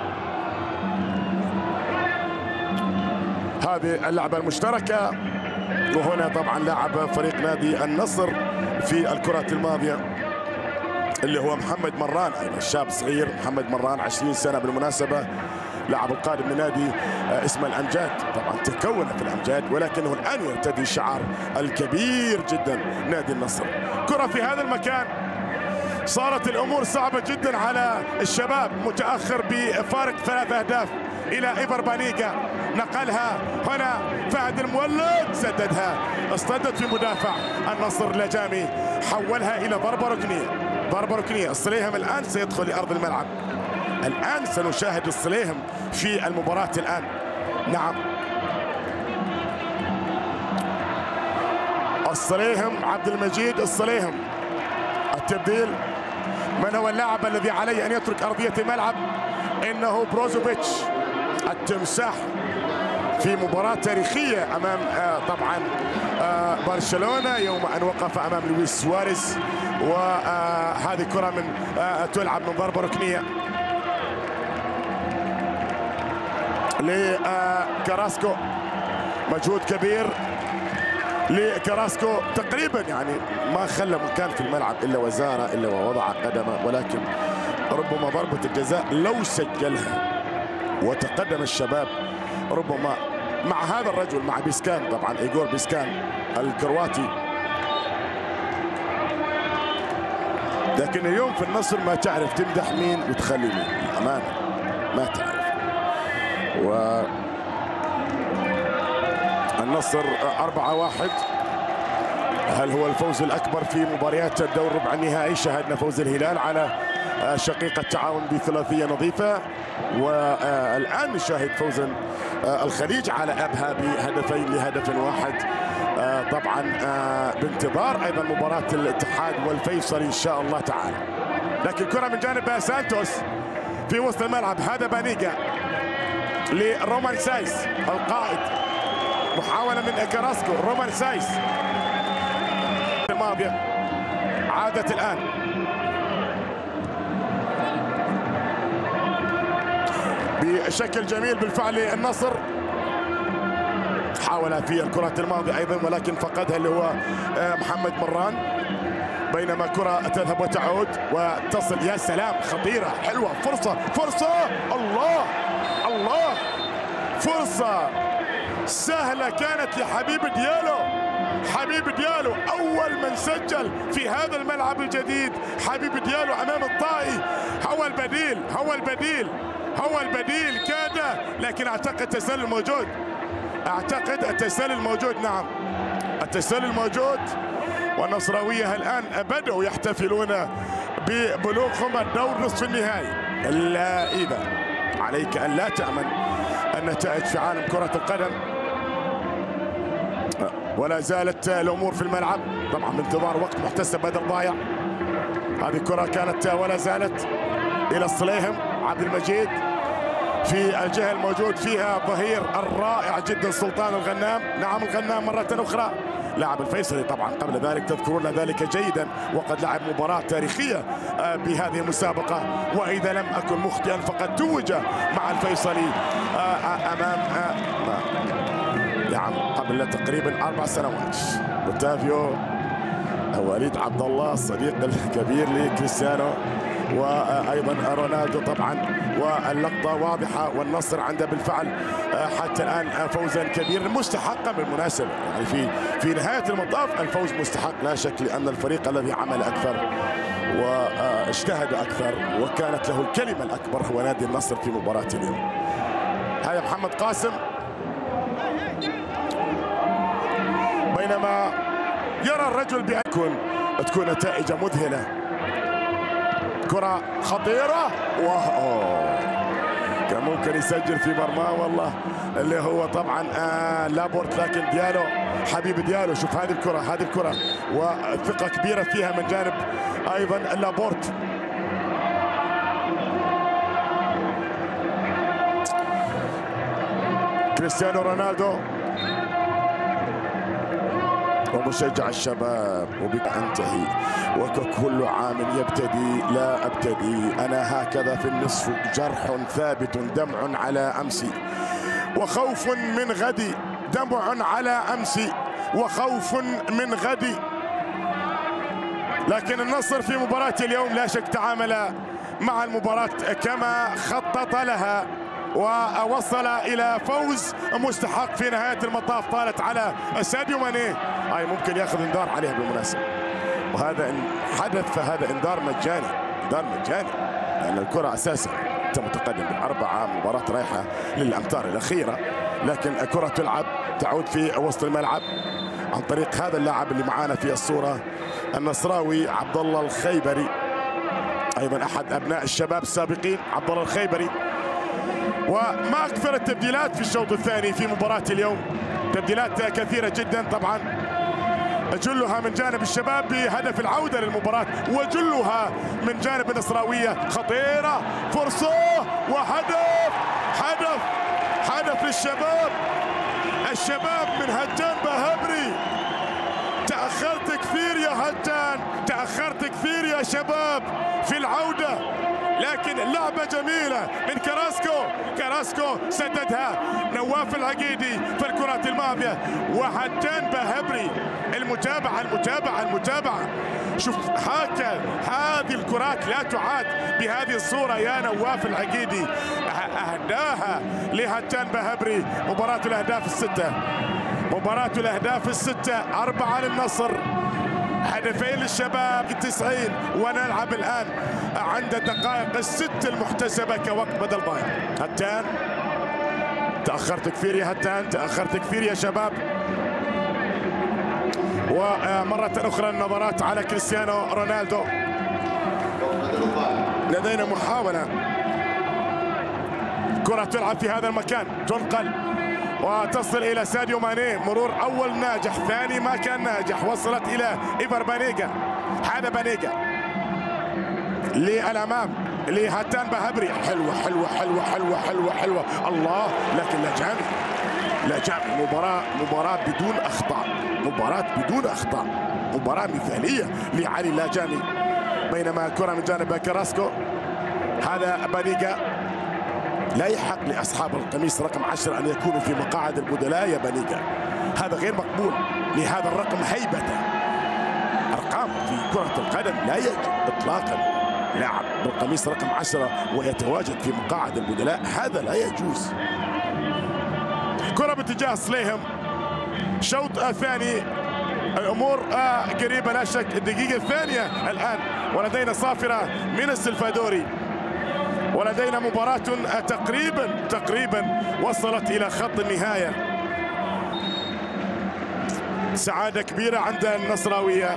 [SPEAKER 5] هذه اللعبة المشتركة، وهنا طبعا لاعب فريق نادي النصر في الكرة الماضية اللي هو محمد مران، أيضا شاب صغير، محمد مران 20 سنة بالمناسبة، لاعب القادم من نادي اسمه الأمجاد، طبعا تكون في الأمجاد ولكنه الآن يرتدي شعار الكبير جدا نادي النصر. كرة في هذا المكان، صارت الأمور صعبة جدا على الشباب، متأخر بفارق 3 أهداف إلى إيفر بانيجا، نقلها هنا فهد المولد، سددها، اصطدت في مدافع النصر لجامي، حولها إلى ضربة ركنية. الصليهم الآن سيدخل لأرض الملعب، الآن سنشاهد الصليهم في المباراة الآن. نعم، الصليهم، عبد المجيد الصليهم. التبديل، من هو اللاعب الذي عليه أن يترك أرضية الملعب؟ إنه بروزوفيتش، التمساح، في مباراة تاريخية أمام طبعا برشلونة يوم أن وقف أمام لويس سواريز، وهذه كرة من تلعب من ضربة ركنية. لكراسكو، مجهود كبير لكراسكو تقريبا، يعني ما خلى مكان في الملعب الا وزاره الا ووضع قدمه، ولكن ربما ضربه الجزاء لو سجلها وتقدم الشباب ربما مع هذا الرجل، مع بيسكان طبعا، ايغور بيسكان الكرواتي. لكن اليوم في النصر ما تعرف تمدح مين وتخلي مين، امانه ما تعرف. والنصر 4-1. هل هو الفوز الاكبر في مباريات الدور ربع النهائي؟ شاهدنا فوز الهلال على شقيقة التعاون بثلاثية نظيفة، والآن نشاهد فوزا الخليج على أبها بهدفين لهدف واحد. طبعا بانتظار أيضا مباراة الاتحاد والفيصلي إن شاء الله تعالى. لكن كرة من جانب سانتوس في وسط الملعب، هذا بانيجا لرومان سايس القائد، محاولة من كراسكو. رومان سايس الماضية عادت الآن، بشكل جميل بالفعل النصر. حاول في الكرة الماضية أيضا ولكن فقدها اللي هو محمد مران، بينما كرة تذهب وتعود وتصل. يا سلام، خطيرة حلوة، فرصة الله الله، فرصة سهلة كانت لحبيب ديالو. حبيب ديالو أول من سجل في هذا الملعب الجديد، حبيب ديالو أمام الطائي. هو البديل كاد، لكن أعتقد التسلل موجود، نعم التسلل موجود. والنصراوية الآن بدأوا يحتفلون ببلوغهم الدور نصف النهائي. إلا إذا عليك أن لا تأمن النتائج في عالم كرة القدم. ولا زالت الأمور في الملعب طبعا بانتظار وقت محتسب بدل ضايع. هذه الكرة كانت ولا زالت إلى الصليهم. عبد المجيد في الجهة الموجود فيها الظهير الرائع جدا سلطان الغنام. نعم الغنام مرة أخرى لاعب الفيصلي طبعا، قبل ذلك تذكرون ذلك جيدا، وقد لعب مباراة تاريخية بهذه المسابقة، وإذا لم أكن مخطئا فقد توج مع الفيصلي أمام نعم قبل تقريبا 4 سنوات. اوتافيو وليد عبد الله الصديق الكبير لكريستيانو وايضا رونالدو طبعا، واللقطه واضحه والنصر عنده بالفعل حتى الان فوزا كبيرا مستحقا بالمناسبه. يعني في نهايه المطاف الفوز مستحق لا شك، لان الفريق الذي عمل اكثر واجتهد اكثر وكانت له الكلمه الاكبر هو نادي النصر في مباراه اليوم. هذا محمد قاسم، بينما يرى الرجل بأن تكون نتائج مذهله. كرة خطيرة كان ممكن يسجل في مرماه والله، اللي هو طبعا لابورت، لكن ديالو حبيب ديالو. شوف هذه الكرة وثقة كبيرة فيها من جانب ايضا لابورت. كريستيانو رونالدو ومشجع الشباب، وبك أنتهي وككل عام يبتدي لا أبتدي أنا هكذا في النصف، جرح ثابت دمع على أمسي وخوف من غدي، دمع على أمسي وخوف من غدي. لكن النصر في مباراة اليوم لا شك تعامل مع المباراة كما خطط لها ووصل إلى فوز مستحق في نهاية المطاف. طالت على ساديو ماني، أي ممكن ياخذ انذار عليها بالمناسبة، وهذا إن حدث فهذا انذار مجاني، لأن الكرة أساسا أنت متقدم ب4، مباراة رايحة للأمتار الأخيرة، لكن الكرة تلعب تعود في وسط الملعب عن طريق هذا اللاعب اللي معانا في الصورة النصراوي عبد الله الخيبري، أيضا أحد أبناء الشباب السابقين عبد الله الخيبري. وما أكثر التبديلات في الشوط الثاني في مباراة اليوم، تبديلات كثيرة جدا طبعا، جلها من جانب الشباب بهدف العودة للمباراة، وجلها من جانب النصراوية. خطيرة، فرصة وهدف، هدف للشباب. الشباب من هجان بهبري. تأخرت كثير يا هجان، تأخرت كثير يا شباب في العودة، لكن لعبة جميلة من كراسكو سددها نواف العقيدي في الكرات الماضية، وهتان بهبري. المتابعة شوف هذه الكرات لا تعاد بهذه الصورة يا نواف العقيدي، أهداها لهتان بهبري. مباراة الأهداف الستة 4 للنصر، هدفين للشباب 90، ونلعب الآن عند الدقائق الست المحتسبة كوقت بدل ضايع. هتان تأخرت كثير يا هتان، تأخرت كثير يا شباب. ومرة أخرى النظرات على كريستيانو رونالدو. لدينا محاولة، كرة تلعب في هذا المكان، تنقل وتصل إلى ساديو ماني. مرور أول ناجح، ثاني ما كان ناجح، وصلت إلى إيفر بانيجا. هذا بانيجا للأمام لهتان بهبري. حلوة الله، لكن لا جامي. مباراة بدون أخطاء، مباراة مثالية لعلي لاجاني. بينما كرة من جانب كراسكو، هذا بانيجا. لا يحق لأصحاب القميص رقم 10 أن يكونوا في مقاعد البدلاء يا بانيجا، هذا غير مقبول. لهذا الرقم هيبته. أرقام في كرة القدم لا يجب إطلاقا لاعب بالقميص رقم 10 ويتواجد في مقاعد البدلاء، هذا لا يجوز. كرة باتجاه صليهم، شوط ثاني، الأمور قريبة لا شك. الدقيقة الثانية الآن، ولدينا صافرة من السلفادوري، ولدينا مباراة تقريبا وصلت إلى خط النهاية. سعادة كبيرة عند النصراوية.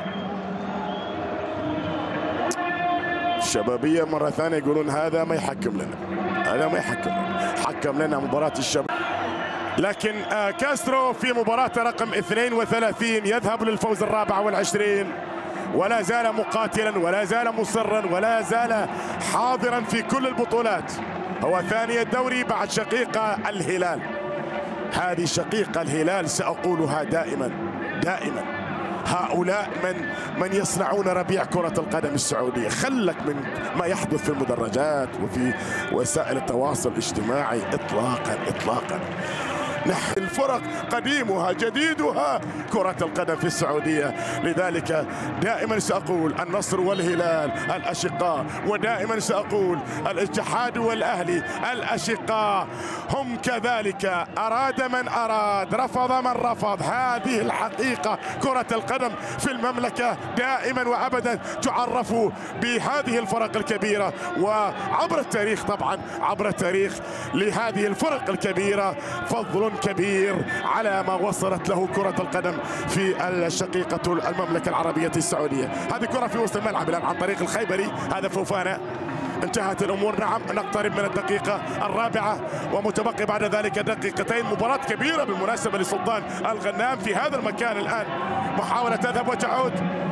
[SPEAKER 5] الشبابية مرة ثانية يقولون هذا ما يحكم لنا، حكم لنا مباراة الشباب. لكن كاسترو في مباراة رقم 32 يذهب للفوز 24، ولا زال مقاتلا، ولا زال مصرا، ولا زال حاضرا في كل البطولات. هو ثاني الدوري بعد شقيقة الهلال. هذه شقيقة الهلال سأقولها دائما، هؤلاء من يصنعون ربيع كرة القدم السعودية. خلك من ما يحدث في المدرجات وفي وسائل التواصل الاجتماعي إطلاقا. نحن الفرق قديمها جديدها كرة القدم في السعودية. لذلك دائما سأقول النصر والهلال الأشقاء، ودائما سأقول الاتحاد والأهلي الأشقاء هم كذلك. أراد من أراد، رفض من رفض. هذه الحقيقة. كرة القدم في المملكة دائما وأبدا تعرف بهذه الفرق الكبيرة، وعبر التاريخ طبعا، عبر التاريخ لهذه الفرق الكبيرة فضل كبير على ما وصلت له كرة القدم في الشقيقة المملكة العربية السعودية. هذه كرة في وسط الملعب الآن عن طريق الخيبري، هذا فوفانا. انتهت الأمور، نعم. نقترب من الدقيقة 4 ومتبقي بعد ذلك دقيقتين. مباراة كبيرة بالمناسبة لسلطان الغنام في هذا المكان الآن. محاولة تذهب وتعود،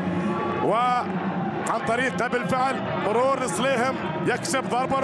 [SPEAKER 5] وعن طريق بالفعل مرور لصليهم، يكسب ضربة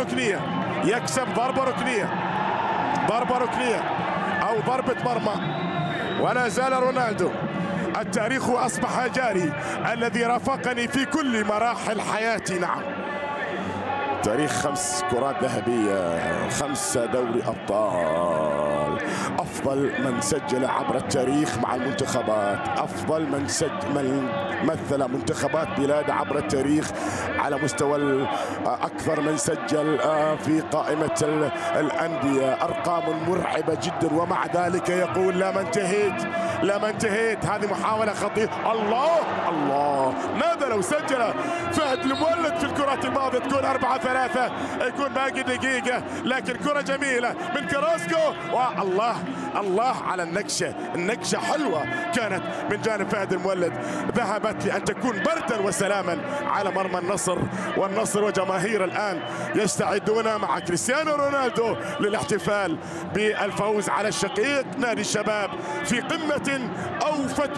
[SPEAKER 5] ركنية أو ضربة مرمى. ولا زال رونالدو. التاريخ أصبح جاري، الذي رافقني في كل مراحل حياتي. نعم، تاريخ 5 كرات ذهبية، 5 دوري أبطال، أفضل من سجل عبر التاريخ مع المنتخبات، أفضل من مثل منتخبات بلاد عبر التاريخ على مستوى أكثر من سجل في قائمة الأندية. أرقام مرعبة جدا، ومع ذلك يقول لا ما انتهيت. هذه محاولة خطيرة. الله، ماذا لو سجل فهد المولد في الكرات الماضية؟ تكون 4-3، يكون باقي دقيقة، لكن كرة جميلة من كراسكو. الله على النكشة حلوة كانت من جانب فهد المولد، ذهبت لأن تكون بردا وسلاما على مرمى النصر. والنصر وجماهير الآن يستعدون مع كريستيانو رونالدو للاحتفال بالفوز على الشقيق نادي الشباب في قمة أوفت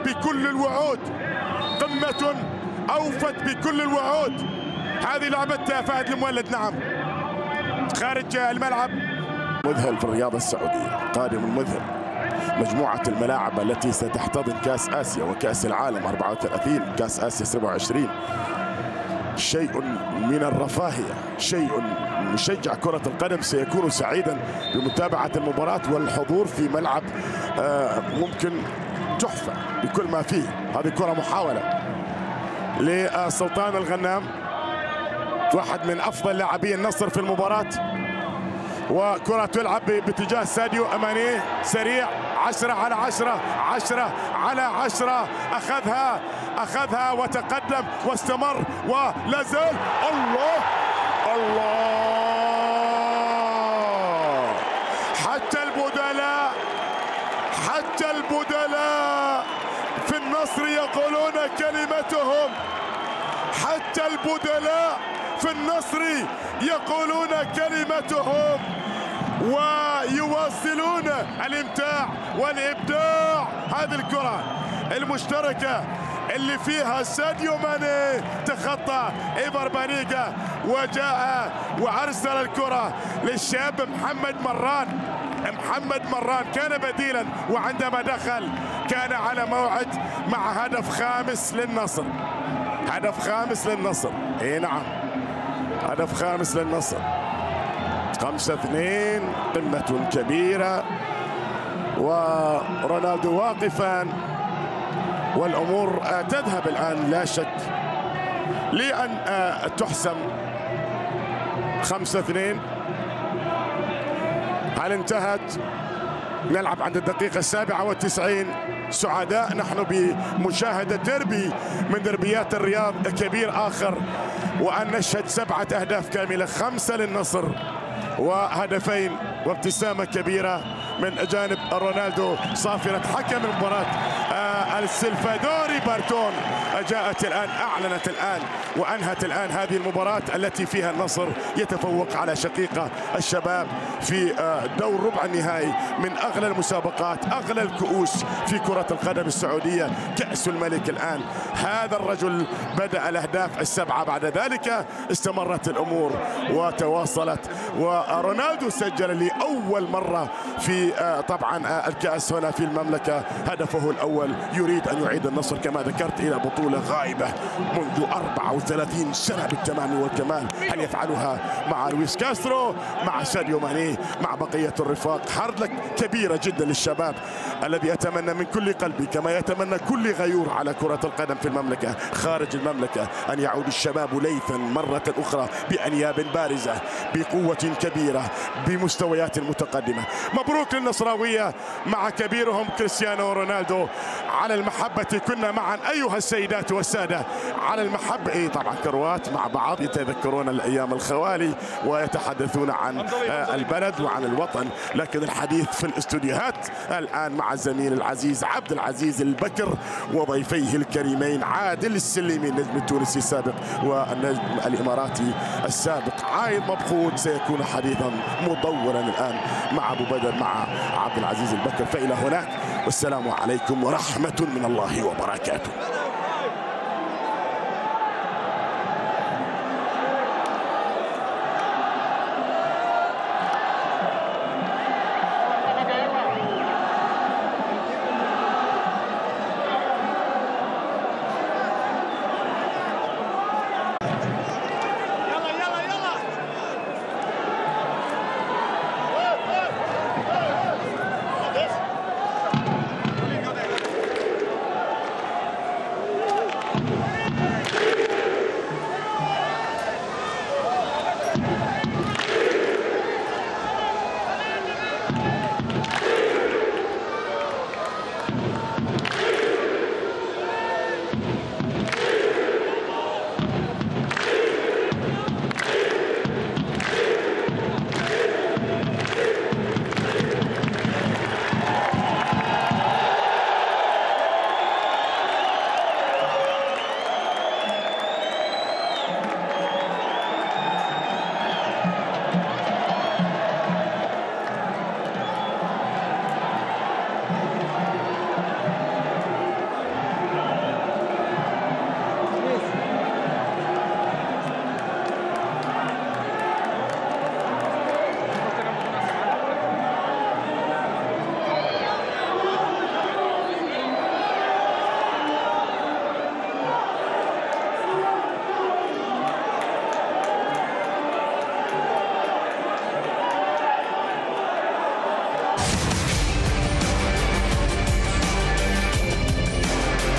[SPEAKER 5] بكل الوعود. هذه لعبة فهد المولد، نعم، خارج الملعب. مذهل في الرياضة السعودية، قادم مذهل. مجموعة الملاعب التي ستحتضن كأس آسيا وكأس العالم 34، كأس آسيا 27. شيء من الرفاهية، شيء مشجع كرة القدم سيكون سعيدا بمتابعة المباراة والحضور في ملعب ممكن تحفة بكل ما فيه. هذه كرة محاولة لسلطان الغنام، واحد من أفضل لاعبي النصر في المباراة، وكرة تلعب باتجاه ساديو ماني سريع، 10 على 10 10 على 10 أخذها وتقدم واستمر ولا زال. الله حتى البدلاء في النصر يقولون كلمتهم، حتى البدلاء في النصر يقولون كلمتهم ويواصلون الامتاع والابداع. هذه الكرة المشتركة اللي فيها ساديو ماني تخطى إيفر بانيجا وجاء وأرسل الكرة للشاب محمد مران كان بديلا، وعندما دخل كان على موعد مع هدف خامس للنصر. اي نعم، هدف خامس للنصر. 5-2، قمة كبيرة ورونالدو واقفا، والأمور تذهب الآن لا شك لأن تحسم 5-2. هل انتهت؟ نلعب عند الدقيقة 97. سعداء نحن بمشاهدة دربي من دربيات الرياض كبير آخر، وأن نشهد 7 أهداف كاملة، 5 للنصر وهدفين وابتسامة كبيرة من جانب رونالدو صافرة حكم المباراة السلفادوري بارتون. جاءت الآن، أعلنت الآن وأنهت الآن هذه المباراة التي فيها النصر يتفوق على شقيقة الشباب في دور ربع النهائي من أغلى المسابقات، أغلى الكؤوس في كرة القدم السعودية، كأس الملك. الآن هذا الرجل بدأ الأهداف 7، بعد ذلك استمرت الأمور وتواصلت، ورونالدو سجل لأول مرة في طبعا الكأس هنا في المملكة هدفه الأول. يريد أن يعيد النصر كما ذكرت إلى بطولة غائبة منذ 34 سنة بالتمام والكمال. هل يفعلها مع لويس كاسترو، مع ساديو ماني، مع بقية الرفاق؟ هارد لك كبيرة جدا للشباب الذي أتمنى من كل قلبي، كما يتمنى كل غيور على كرة القدم في المملكة خارج المملكة، أن يعود الشباب ليثا مرة أخرى بأنياب بارزة، بقوة كبيرة، بمستويات متقدمة. مبروك للنصراوية مع كبيرهم كريستيانو رونالدو. على المحبة كنا معا أيها السيدات والسادة، على المحبة. طبعا كروات مع بعض يتذكرون الأيام الخوالي ويتحدثون عن البلد وعن الوطن، لكن الحديث في الاستوديوهات الآن مع الزميل العزيز عبد العزيز البكر وضيفيه الكريمين عادل السليمي النجم التونسي السابق والنجم الإماراتي السابق عايد مبخوت. سيكون حديثا مطولا الآن مع أبو بدر مع عبد العزيز البكر. فإلى هناك والسلام عليكم ورحمة من الله وبركاته.